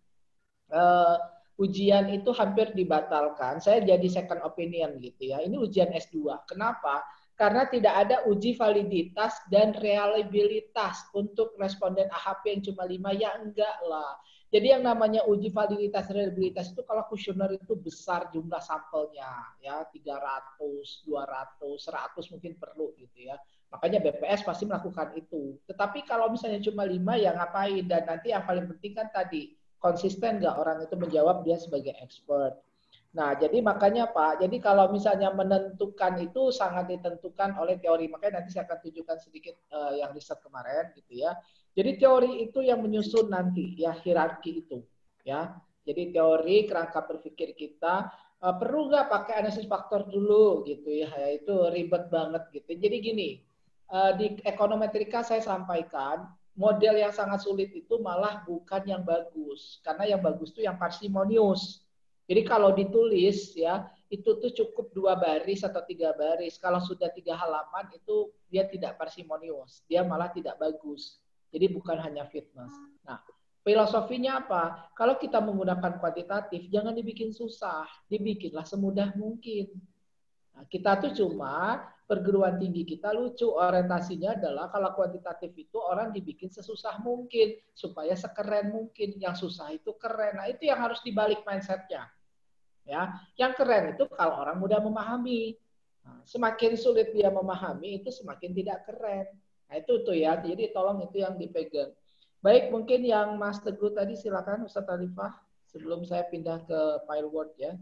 S1: Uh, ujian itu hampir dibatalkan. Saya jadi second opinion gitu ya. Ini ujian S dua. Kenapa? Karena tidak ada uji validitas dan reliabilitas untuk responden A H P yang cuma lima ya enggak lah. Jadi yang namanya uji validitas reliabilitas itu kalau kuesioner itu besar jumlah sampelnya ya tiga ratus, dua ratus, seratus mungkin perlu gitu ya. Makanya B P S pasti melakukan itu. Tetapi kalau misalnya cuma lima ya ngapain dan nanti yang paling penting kan tadi konsisten nggak orang itu menjawab dia sebagai expert. Nah, jadi makanya Pak, jadi kalau misalnya menentukan itu sangat ditentukan oleh teori. Makanya nanti saya akan tunjukkan sedikit uh, yang riset kemarin gitu ya. Jadi teori itu yang menyusun nanti ya hierarki itu ya. Jadi teori kerangka berpikir kita uh, perlu nggak pakai analisis faktor dulu gitu ya. Ya itu ribet banget gitu. Jadi gini, uh, di ekonometrika saya sampaikan model yang sangat sulit itu malah bukan yang bagus. Karena yang bagus itu yang parsimonius. Jadi kalau ditulis ya itu tuh cukup dua baris atau tiga baris. Kalau sudah tiga halaman itu dia tidak parsimonius, dia malah tidak bagus. Jadi bukan hanya fitness. Nah, filosofinya apa? Kalau kita menggunakan kuantitatif, jangan dibikin susah, dibikinlah semudah mungkin. Nah, kita tuh cuma perguruan tinggi kita lucu orientasinya adalah kalau kuantitatif itu orang dibikin sesusah mungkin supaya sekeren mungkin. Yang susah itu keren. Nah, itu yang harus dibalik mindsetnya. Ya, yang keren itu kalau orang mudah memahami. Nah, semakin sulit dia memahami itu semakin tidak keren. Nah, itu tuh ya. Jadi tolong itu yang dipegang. Baik, mungkin yang Mas Teguh tadi silakan Ustaz Alifah sebelum saya pindah ke file Word ya.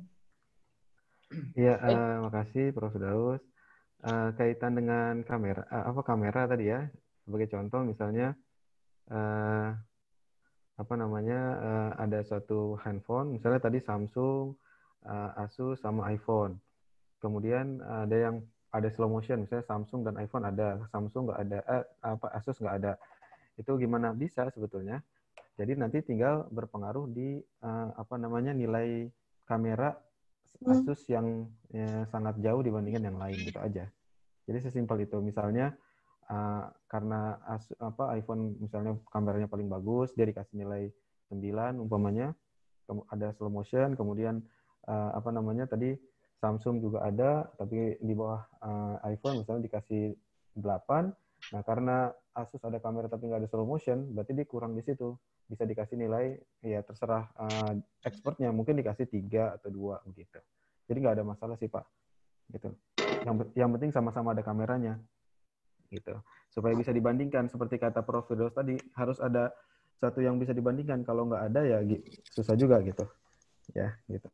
S2: Iya, uh, makasih Prof Daus. Uh, kaitan dengan kamera, uh, apa kamera tadi ya? Sebagai contoh misalnya uh, apa namanya uh, ada suatu handphone, misalnya tadi Samsung, uh, Asus sama iPhone. Kemudian uh, ada yang ada slow motion, misalnya Samsung dan iPhone ada, Samsung nggak ada, eh, apa Asus nggak ada. Itu gimana bisa sebetulnya? Jadi nanti tinggal berpengaruh di uh, apa namanya nilai kamera Asus yang ya, sangat jauh dibandingkan yang lain gitu aja. Jadi sesimpel itu. Misalnya uh, karena Asus, apa iPhone misalnya kameranya paling bagus, dia dikasih nilai sembilan umpamanya, ada slow motion, kemudian uh, apa namanya tadi Samsung juga ada, tapi di bawah uh, iPhone misalnya dikasih delapan. Nah karena Asus ada kamera tapi nggak ada slow motion, berarti dia kurang di situ. Bisa dikasih nilai, ya terserah uh, expertnya, mungkin dikasih tiga atau dua begitu. Jadi nggak ada masalah sih Pak. Gitu. Yang, yang penting sama-sama ada kameranya. Gitu. Supaya bisa dibandingkan, seperti kata Prof Firdaus tadi, harus ada satu yang bisa dibandingkan. Kalau nggak ada ya susah juga gitu. Ya, gitu.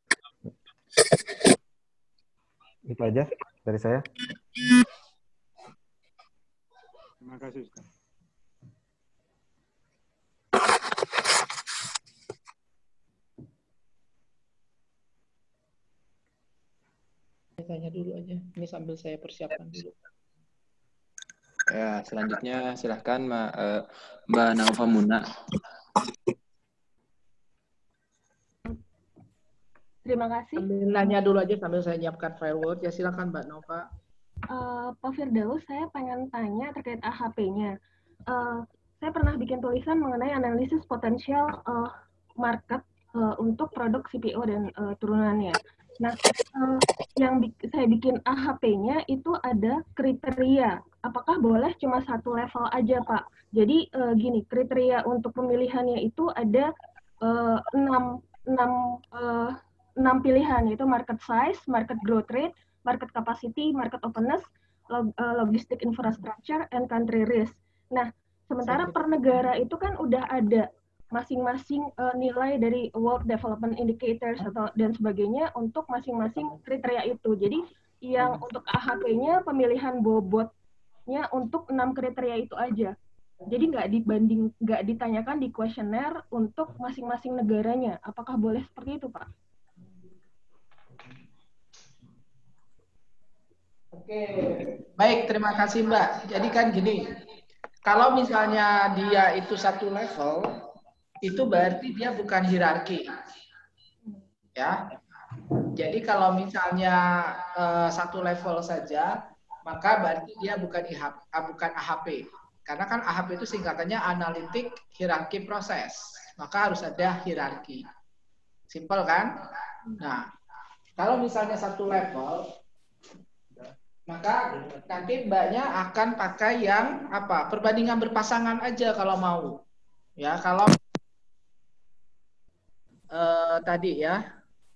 S2: Itu aja dari saya.
S5: Terima kasih Ustaz.
S1: Tanya dulu aja. Ini sambil saya persiapkan dulu.
S7: Ya, selanjutnya silahkan Mbak, uh, Mbak Naufa Muna.
S8: Terima kasih.
S1: Sambil nanya dulu aja sambil saya nyiapkan file Word. Ya silakan Mbak Nova.
S8: Uh, Pak Firdaus, saya pengen tanya terkait A H P-nya. Uh, saya pernah bikin tulisan mengenai analisis potensial uh, market uh, untuk produk C P O dan uh, turunannya. Nah, uh, yang bi saya bikin A H P-nya itu ada kriteria. Apakah boleh cuma satu level aja, Pak? Jadi uh, gini, kriteria untuk pemilihannya itu ada uh, enam, enam, uh, enam pilihan, yaitu market size, market growth rate, market capacity, market openness, log, uh, logistic infrastructure, and country risk. Nah, sementara per negara itu kan udah ada masing-masing uh, nilai dari World Development Indicators atau dan sebagainya untuk masing-masing kriteria itu. Jadi yang untuk A H P-nya pemilihan bobotnya untuk enam kriteria itu aja. Jadi nggak dibanding, nggak ditanyakan di kuesioner untuk masing-masing negaranya. Apakah boleh seperti itu, Pak?
S1: Oke, baik, terima kasih Mbak. Jadi kan gini, kalau misalnya dia itu satu level, itu berarti dia bukan hierarki, ya. Jadi kalau misalnya uh, satu level saja, maka berarti dia bukan I H P, uh, bukan A H P. Karena kan A H P itu singkatannya Analytic Hierarchy Process, maka harus ada hierarki. Simple kan? Nah, kalau misalnya satu level, maka nanti Mbaknya akan pakai yang apa? Perbandingan berpasangan aja kalau mau. Ya, kalau uh, tadi ya.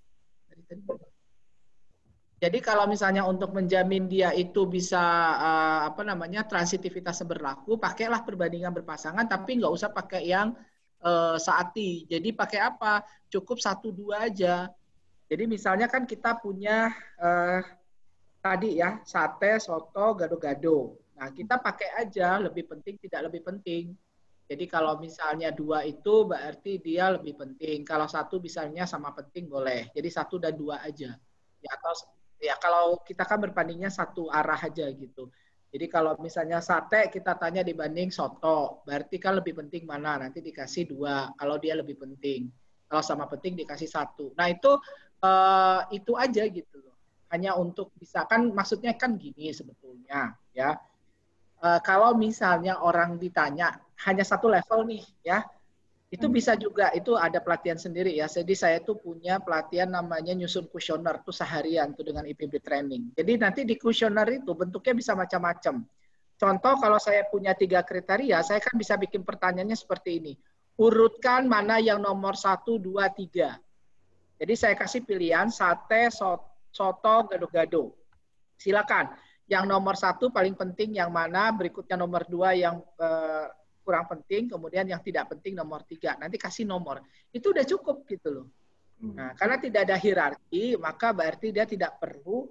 S1: Jadi kalau misalnya untuk menjamin dia itu bisa uh, apa namanya transitivitasnya berlaku, pakailah perbandingan berpasangan, tapi nggak usah pakai yang uh, saati. Jadi pakai apa? Cukup satu dua aja. Jadi misalnya kan kita punya uh, tadi ya sate, soto, gado-gado. Nah kita pakai aja lebih penting tidak lebih penting. Jadi kalau misalnya dua itu berarti dia lebih penting. Kalau satu misalnya sama penting boleh. Jadi satu dan dua aja. Ya atau ya kalau kita kan berbandingnya satu arah aja gitu. Jadi kalau misalnya sate kita tanya dibanding soto, berarti kan lebih penting mana? Nanti dikasih dua. Kalau dia lebih penting. Kalau sama penting dikasih satu. Nah itu uh, itu aja gitu loh. Hanya untuk bisa kan maksudnya kan gini sebetulnya ya. Uh, kalau misalnya orang ditanya hanya satu level nih ya, itu bisa juga, itu ada pelatihan sendiri ya. Jadi saya tuh punya pelatihan namanya nyusun kuesioner tuh seharian tuh dengan I P B training. Jadi nanti di kuesioner itu bentuknya bisa macam-macam. Contoh kalau saya punya tiga kriteria, saya kan bisa bikin pertanyaannya seperti ini. Urutkan mana yang nomor satu, dua, tiga. Jadi saya kasih pilihan sate, soto, gado-gado. Silakan. Yang nomor satu paling penting yang mana, berikutnya nomor dua yang eh, kurang penting, kemudian yang tidak penting nomor tiga. Nanti kasih nomor. Itu udah cukup gitu loh. Nah, karena tidak ada hierarki, maka berarti dia tidak perlu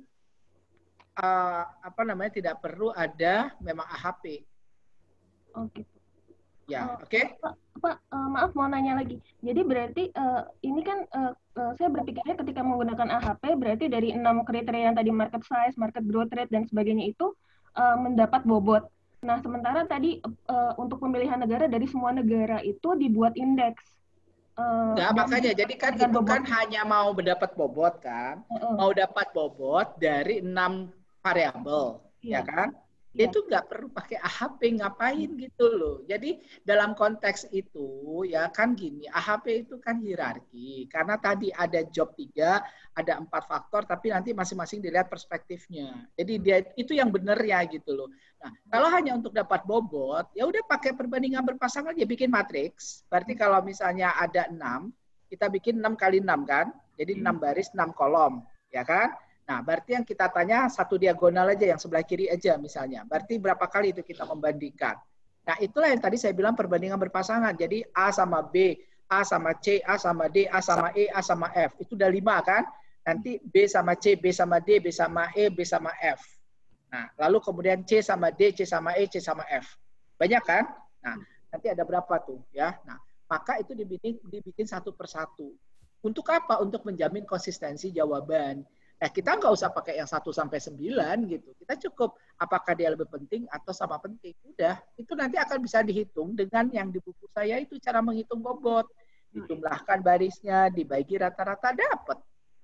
S1: uh, apa namanya tidak perlu ada memang A H P.
S8: Oh gitu.
S1: Ya,
S8: uh,
S1: oke. Okay?
S8: Pak, Pak uh, maaf mau nanya lagi. Jadi berarti uh, ini kan uh, uh, saya berpikirnya ketika menggunakan A H P berarti dari enam kriteria yang tadi market size, market growth rate dan sebagainya itu uh, mendapat bobot. Nah, sementara tadi uh, untuk pemilihan negara dari semua negara itu dibuat indeks. Uh,
S1: Enggak, makanya jadi kan itu bobot. Kan hanya mau mendapat bobot kan, uh-uh. mau dapat bobot dari enam variabel, yeah. ya kan? Yeah. Itu nggak perlu pakai A H P, ngapain gitu loh. Jadi dalam konteks itu ya kan gini, A H P itu kan hierarki. Karena tadi ada job tiga, ada empat faktor, tapi nanti masing-masing dilihat perspektifnya. Jadi dia itu yang benar ya gitu loh. Nah, kalau hanya untuk dapat bobot, ya udah pakai perbandingan berpasangan ya bikin matriks. Berarti kalau misalnya ada enam, kita bikin enam kali enam kan? Jadi enam baris, enam kolom, ya kan? Nah, berarti yang kita tanya satu diagonal aja, yang sebelah kiri aja misalnya. Berarti berapa kali itu kita membandingkan. Nah, itulah yang tadi saya bilang perbandingan berpasangan. Jadi A sama B, A sama C, A sama D, A sama E, A sama F. Itu udah lima kan? Nanti B sama C, B sama D, B sama E, B sama F. Nah, lalu kemudian C sama D, C sama E, C sama F. Banyak kan? Nah, nanti ada berapa tuh ya? Nah, maka itu dibikin, dibikin satu persatu. Untuk apa? Untuk menjamin konsistensi jawaban. Nah, kita nggak usah pakai yang satu sampai sembilan gitu. Kita cukup apakah dia lebih penting atau sama penting. Udah, itu nanti akan bisa dihitung dengan yang di buku saya itu cara menghitung bobot. Dijumlahkan barisnya, dibagi rata-rata dapat.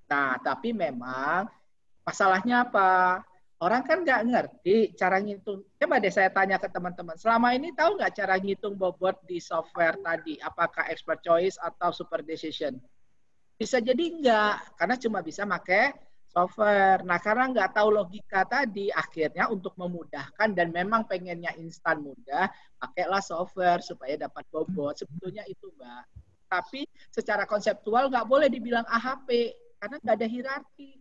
S1: Nah, tapi memang masalahnya apa? Orang kan nggak ngerti cara ngitung. Coba deh saya tanya ke teman-teman. Selama ini tahu nggak cara ngitung bobot di software tadi? Apakah expert choice atau super decision? Bisa jadi enggak, karena cuma bisa pakai software. Nah, karena nggak tahu logika tadi, akhirnya untuk memudahkan dan memang pengennya instan mudah, pakailah software supaya dapat bobot. Sebetulnya itu, Mbak. Tapi secara konseptual nggak boleh dibilang A H P, karena nggak ada hierarki.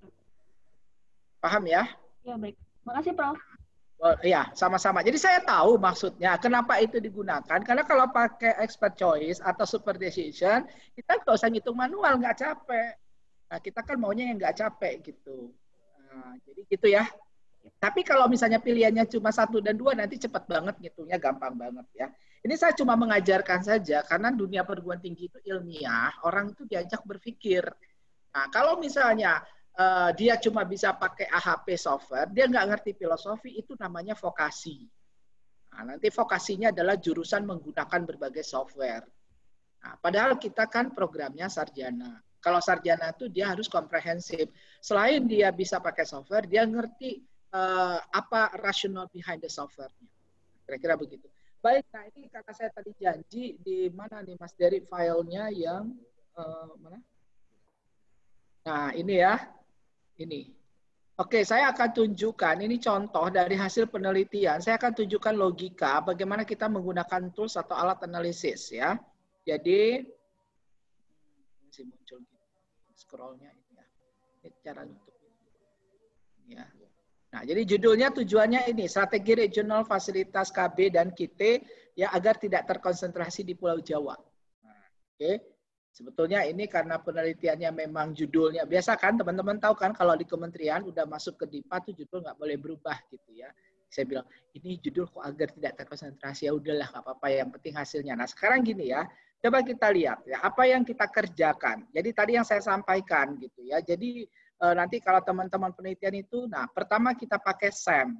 S1: Paham ya?
S8: Ya, baik. Makasih, Prof.
S1: Oh, ya, sama-sama. Jadi saya tahu maksudnya kenapa itu digunakan. Karena kalau pakai expert choice atau super decision, kita nggak usah ngitung manual, nggak capek. Nah, kita kan maunya yang nggak capek gitu. Nah, jadi gitu ya. Tapi kalau misalnya pilihannya cuma satu dan dua, nanti cepat banget ngitungnya, gampang banget ya. Ini saya cuma mengajarkan saja, karena dunia perguruan tinggi itu ilmiah, orang itu diajak berpikir. Nah, kalau misalnya Uh, dia cuma bisa pakai A H P software, dia nggak ngerti filosofi, itu namanya vokasi. Nah, nanti vokasinya adalah jurusan menggunakan berbagai software. Nah, padahal kita kan programnya sarjana. Kalau sarjana itu dia harus komprehensif. Selain dia bisa pakai software, dia ngerti uh, apa rational behind the software-nya. Kira-kira begitu. Baik, nah ini karena saya tadi janji, di mana nih Mas Dery filenya yang uh, mana? Nah, ini ya. Ini. Oke, saya akan tunjukkan, ini contoh dari hasil penelitian, saya akan tunjukkan logika bagaimana kita menggunakan tools atau alat analisis ya. Jadi, masih muncul scrollnya ini ya. Ini cara untuk ya. Nah, jadi judulnya tujuannya ini, strategi regional fasilitas K B dan K T ya agar tidak terkonsentrasi di Pulau Jawa. Nah, oke. Sebetulnya ini karena penelitiannya memang judulnya, biasa kan teman-teman tahu kan kalau di kementerian udah masuk ke D I P A tuh judul nggak boleh berubah gitu ya. Saya bilang, ini judul kok agar tidak terkonsentrasi, ya udahlah nggak apa-apa, yang penting hasilnya. Nah sekarang gini ya, coba kita lihat ya, apa yang kita kerjakan. Jadi tadi yang saya sampaikan gitu ya, jadi e, nanti kalau teman-teman penelitian itu, nah pertama kita pakai S A M.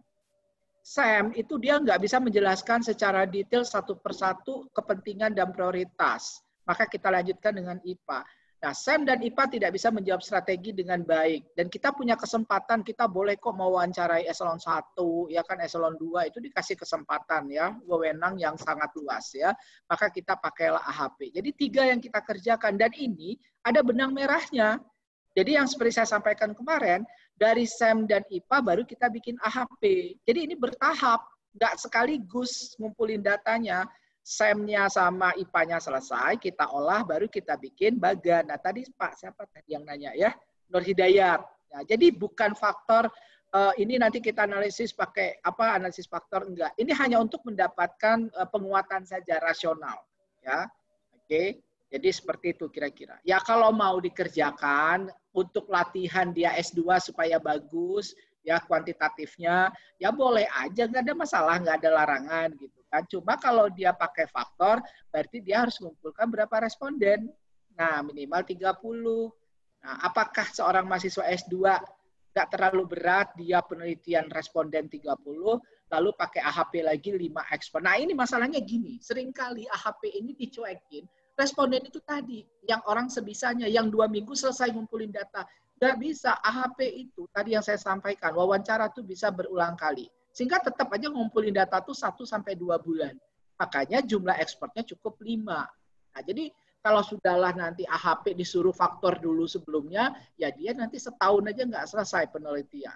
S1: S A M itu dia nggak bisa menjelaskan secara detail satu persatu kepentingan dan prioritas. Maka kita lanjutkan dengan I P A. Nah, S A M dan I P A tidak bisa menjawab strategi dengan baik. Dan kita punya kesempatan, kita boleh kok mewawancarai eselon satu, ya kan eselon dua, itu dikasih kesempatan ya, wewenang yang sangat luas ya. Maka kita pakailah A H P. Jadi tiga yang kita kerjakan, dan ini ada benang merahnya. Jadi yang seperti saya sampaikan kemarin, dari S A M dan I P A baru kita bikin A H P. Jadi ini bertahap, nggak sekaligus ngumpulin datanya. S A M-nya sama I P A-nya selesai, kita olah, baru kita bikin bagan. Nah, tadi Pak, siapa tadi yang nanya ya? Nur Hidayat. Nah, jadi bukan faktor, uh, ini nanti kita analisis pakai apa, analisis faktor, enggak. Ini hanya untuk mendapatkan uh, penguatan saja, rasional. Ya, oke. Jadi seperti itu kira-kira. Ya, kalau mau dikerjakan, untuk latihan dia S dua supaya bagus, ya kuantitatifnya, ya boleh aja, nggak ada masalah, nggak ada larangan gitu. Kan. Cuma kalau dia pakai faktor, berarti dia harus mengumpulkan berapa responden. Nah, minimal tiga puluh. Nah, apakah seorang mahasiswa S dua nggak terlalu berat, dia penelitian responden tiga puluh, lalu pakai A H P lagi lima ekspor. Nah, ini masalahnya gini, seringkali A H P ini dicuekin, responden itu tadi, yang orang sebisanya, yang dua minggu selesai ngumpulin data. Nggak bisa, A H P itu, tadi yang saya sampaikan, wawancara tuh bisa berulang kali. Sehingga tetap aja ngumpulin data tuh satu sampai dua bulan. Makanya jumlah ekspornya cukup lima. Nah, jadi kalau sudahlah nanti A H P disuruh faktor dulu sebelumnya, ya dia nanti setahun aja nggak selesai penelitian.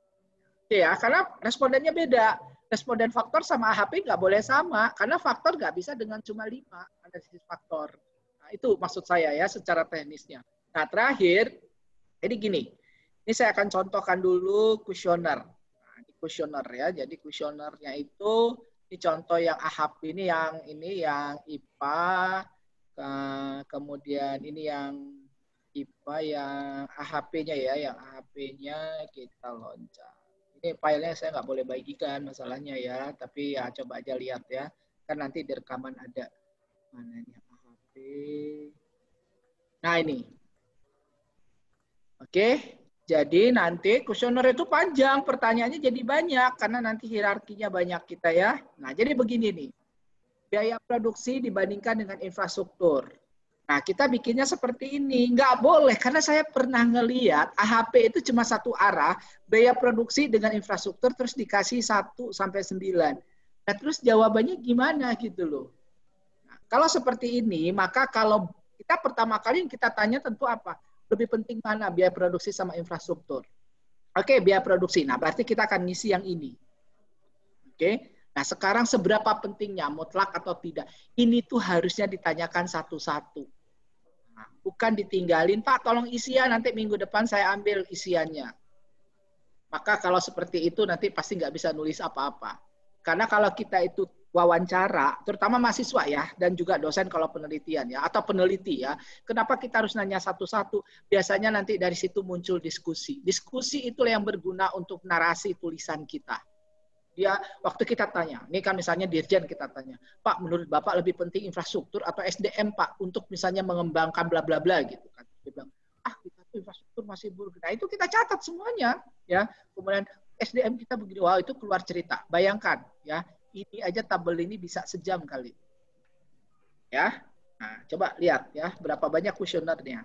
S1: Oke ya, karena respondennya beda. Responden faktor sama A H P nggak boleh sama, karena faktor nggak bisa dengan cuma lima analisis faktor. Nah, itu maksud saya ya secara teknisnya. Nah, terakhir, jadi gini, ini saya akan contohkan dulu kuesioner. Kuesioner ya, jadi kuesionernya itu ini contoh yang A H P, ini yang ini yang I P A, ke, kemudian ini yang I P A, yang A H P-nya ya, yang A H P-nya kita loncat. Ini filenya saya nggak boleh bagikan masalahnya ya, tapi ya coba aja lihat ya, kan nanti di rekaman ada mananya A H P. Nah ini, oke. Jadi nanti kuesioner itu panjang, pertanyaannya jadi banyak, karena nanti hierarkinya banyak kita ya. Nah, jadi begini nih, biaya produksi dibandingkan dengan infrastruktur. Nah, kita bikinnya seperti ini. Nggak boleh, karena saya pernah ngeliat A H P itu cuma satu arah, biaya produksi dengan infrastruktur, terus dikasih satu sampai sembilan. Nah, terus jawabannya gimana gitu loh. Nah, kalau seperti ini, maka kalau kita pertama kali yang kita tanya tentu apa? Lebih penting mana, biaya produksi sama infrastruktur? Oke, biaya produksi. Nah, berarti kita akan ngisi yang ini. Oke. Nah, sekarang seberapa pentingnya, mutlak atau tidak? Ini tuh harusnya ditanyakan satu-satu. Nah, bukan ditinggalin, Pak, tolong isian, nanti minggu depan saya ambil isiannya. Maka kalau seperti itu nanti pasti nggak bisa nulis apa-apa. Karena kalau kita itu wawancara, terutama mahasiswa ya, dan juga dosen kalau penelitian ya, atau peneliti ya, kenapa kita harus nanya satu-satu? Biasanya nanti dari situ muncul diskusi. Diskusi itulah yang berguna untuk narasi tulisan kita. Dia waktu kita tanya, ini kan misalnya dirjen kita tanya, Pak, menurut Bapak lebih penting infrastruktur atau S D M, Pak, untuk misalnya mengembangkan bla bla bla gitu kan. Dia bilang, ah kita tuh infrastruktur masih buruk. Nah itu kita catat semuanya, ya. Kemudian S D M kita begini, wow itu keluar cerita. Bayangkan, ya, ini aja tabel ini bisa sejam kali, ya. Nah coba lihat ya, berapa banyak kuesionernya.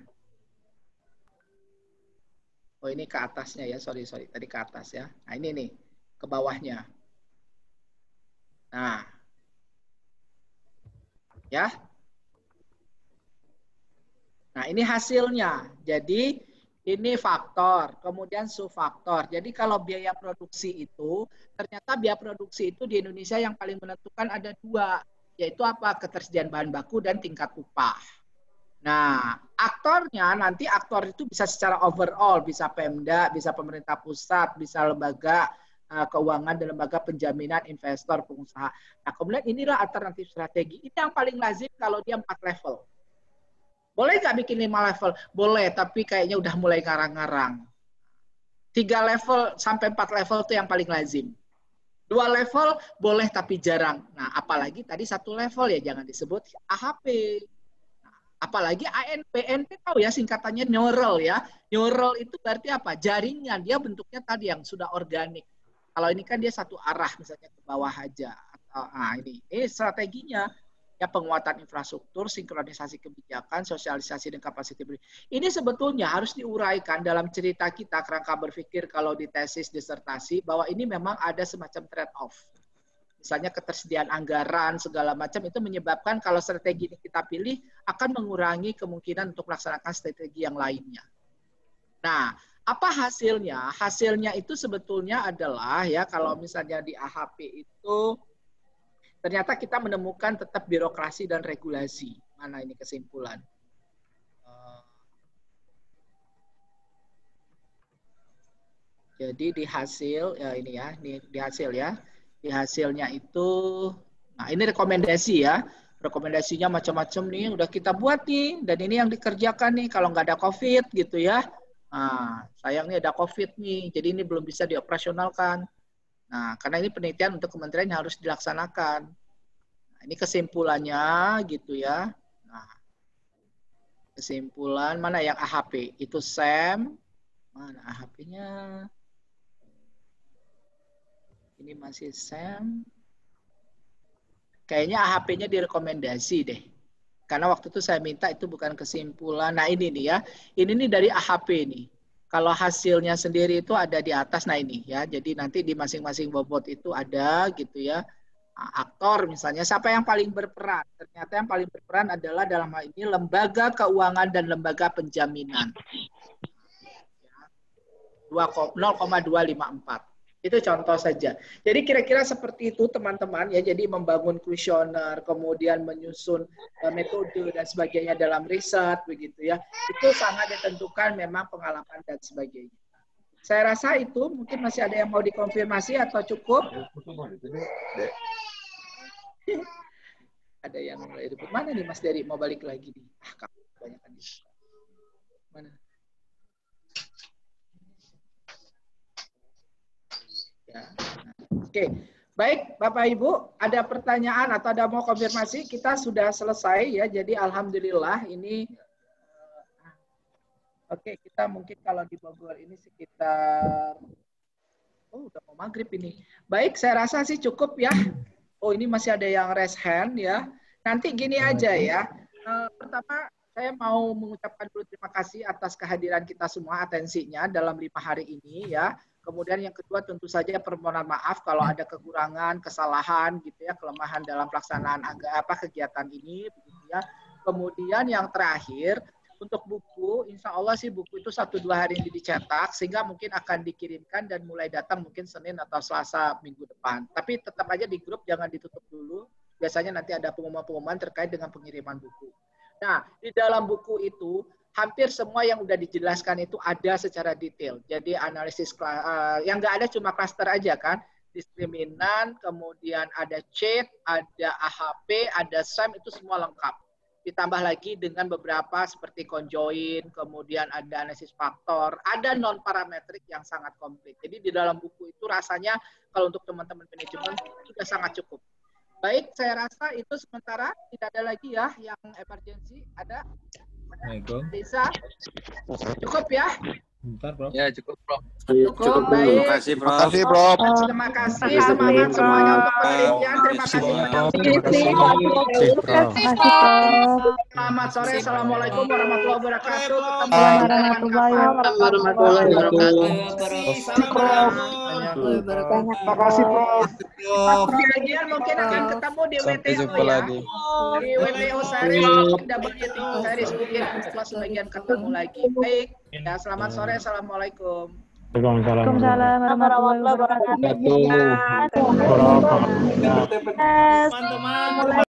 S1: Oh ini ke atasnya ya, sorry sorry tadi ke atas ya. Nah ini nih ke bawahnya. Nah, ya. Nah, ini hasilnya. Jadi, ini faktor, kemudian subfaktor. Jadi, kalau biaya produksi itu, ternyata biaya produksi itu di Indonesia yang paling menentukan ada dua, yaitu apa? Ketersediaan bahan baku dan tingkat upah. Nah, aktornya nanti aktor itu bisa secara overall, bisa Pemda, bisa pemerintah pusat, bisa lembaga keuangan dan lembaga penjaminan investor pengusaha. Nah, kemudian inilah alternatif strategi. Ini yang paling lazim kalau dia empat level. Boleh nggak bikin lima level? Boleh, tapi kayaknya udah mulai ngarang-ngarang. Tiga level sampai empat level itu yang paling lazim. Dua level boleh tapi jarang. Nah, apalagi tadi satu level ya jangan disebut A H P. Nah, apalagi A N P. N P tahu ya singkatannya neural ya. Neural itu berarti apa? Jaringan. Dia bentuknya tadi yang sudah organik. Kalau ini kan dia satu arah, misalnya ke bawah aja. Nah, ini, ini strateginya. Ya, penguatan infrastruktur, sinkronisasi kebijakan, sosialisasi dan kapasiti. Ini sebetulnya harus diuraikan dalam cerita kita, kerangka berpikir kalau di tesis, disertasi, bahwa ini memang ada semacam trade-off. Misalnya ketersediaan anggaran, segala macam, itu menyebabkan kalau strategi ini kita pilih, akan mengurangi kemungkinan untuk melaksanakan strategi yang lainnya. Nah, apa hasilnya? Hasilnya itu sebetulnya adalah ya kalau misalnya di A H P itu ternyata kita menemukan tetap birokrasi dan regulasi. Mana ini kesimpulan? Jadi di hasil ya ini ya, ini di hasil ya. Di hasilnya itu nah ini rekomendasi ya. Rekomendasinya macam-macam nih udah kita buat nih dan ini yang dikerjakan nih kalau nggak ada Covid gitu ya. Nah, sayangnya ada Covid nih, jadi ini belum bisa dioperasionalkan. Nah, karena ini penelitian untuk kementerian yang harus dilaksanakan. Nah, ini kesimpulannya gitu ya. Nah, kesimpulan mana yang A H P? Itu S A M. Mana A H P-nya? Ini masih S A M. Kayaknya A H P-nya direkomendasi deh. Karena waktu itu saya minta itu bukan kesimpulan. Nah ini nih ya, ini nih dari A H P nih. Kalau hasilnya sendiri itu ada di atas, nah ini ya. Jadi nanti di masing-masing bobot itu ada gitu ya. Aktor misalnya, siapa yang paling berperan? Ternyata yang paling berperan adalah dalam hal ini lembaga keuangan dan lembaga penjaminan. nol koma dua lima empat. Itu contoh saja. Jadi kira-kira seperti itu teman-teman ya. Jadi membangun kuesioner, kemudian menyusun uh, metode dan sebagainya dalam riset begitu ya. Itu sangat ditentukan memang pengalaman dan sebagainya. Saya rasa itu mungkin masih ada yang mau dikonfirmasi atau cukup? Ada yang mulai ribut. Mana nih Mas Dery mau balik lagi nih? Ah, kamu kebanyakan nih. Mana? Ya. Oke, baik Bapak Ibu, ada pertanyaan atau ada mau konfirmasi? Kita sudah selesai ya, jadi alhamdulillah ini. Oke, kita mungkin kalau di Bogor ini sekitar, oh udah mau maghrib ini. Baik, saya rasa sih cukup ya. Oh ini masih ada yang raise hand ya. Nanti gini aja ya. Pertama saya mau mengucapkan dulu terima kasih atas kehadiran kita semua, atensinya dalam lima hari ini ya. Kemudian yang kedua tentu saja permohonan maaf kalau ada kekurangan, kesalahan gitu ya, kelemahan dalam pelaksanaan agak apa kegiatan ini begitu ya. Kemudian yang terakhir untuk buku, insya Allah sih buku itu satu dua hari ini dicetak sehingga mungkin akan dikirimkan dan mulai datang mungkin Senin atau Selasa minggu depan. Tapi tetap aja di grup jangan ditutup dulu. Biasanya nanti ada pengumuman-pengumuman terkait dengan pengiriman buku. Nah, di dalam buku itu hampir semua yang udah dijelaskan itu ada secara detail. Jadi analisis uh, yang nggak ada cuma cluster aja kan, diskriminan, kemudian ada cheat, ada A H P, ada S A M, itu semua lengkap. Ditambah lagi dengan beberapa seperti conjoin, kemudian ada analisis faktor, ada non parametrik yang sangat komplit. Jadi di dalam buku itu rasanya kalau untuk teman-teman manajemen sudah sangat cukup. Baik, saya rasa itu sementara tidak ada lagi ya yang emergency. Ada?
S9: Assalamualaikum.
S1: Bisa? Cukup ya?
S9: Bentar, Bro.
S7: Ya, cukup, Bro.
S1: Cukup, baik.
S7: Terima kasih, Bro.
S10: Terima kasih, Bro.
S1: Terima kasih, semangat semuanya untuk penelitian. Terima kasih banyak.
S10: Terima kasih,
S1: Selamat sore. Assalamualaikum warahmatullahi wabarakatuh. Ketemu
S10: Waalaikumsalam
S1: lagi
S10: warahmatullahi
S1: wabarakatuh. Terima kasih, Prof. Kajian mungkin akan ketemu di W T O ya. Di W T O series, W T O series mungkin setelah sebagian ketemu lagi. Baik. Ya, selamat sore. Assalamualaikum.
S10: Waalaikumsalam warahmatullahi wabarakatuh.
S5: Wabarakatuh.
S10: Teman-teman.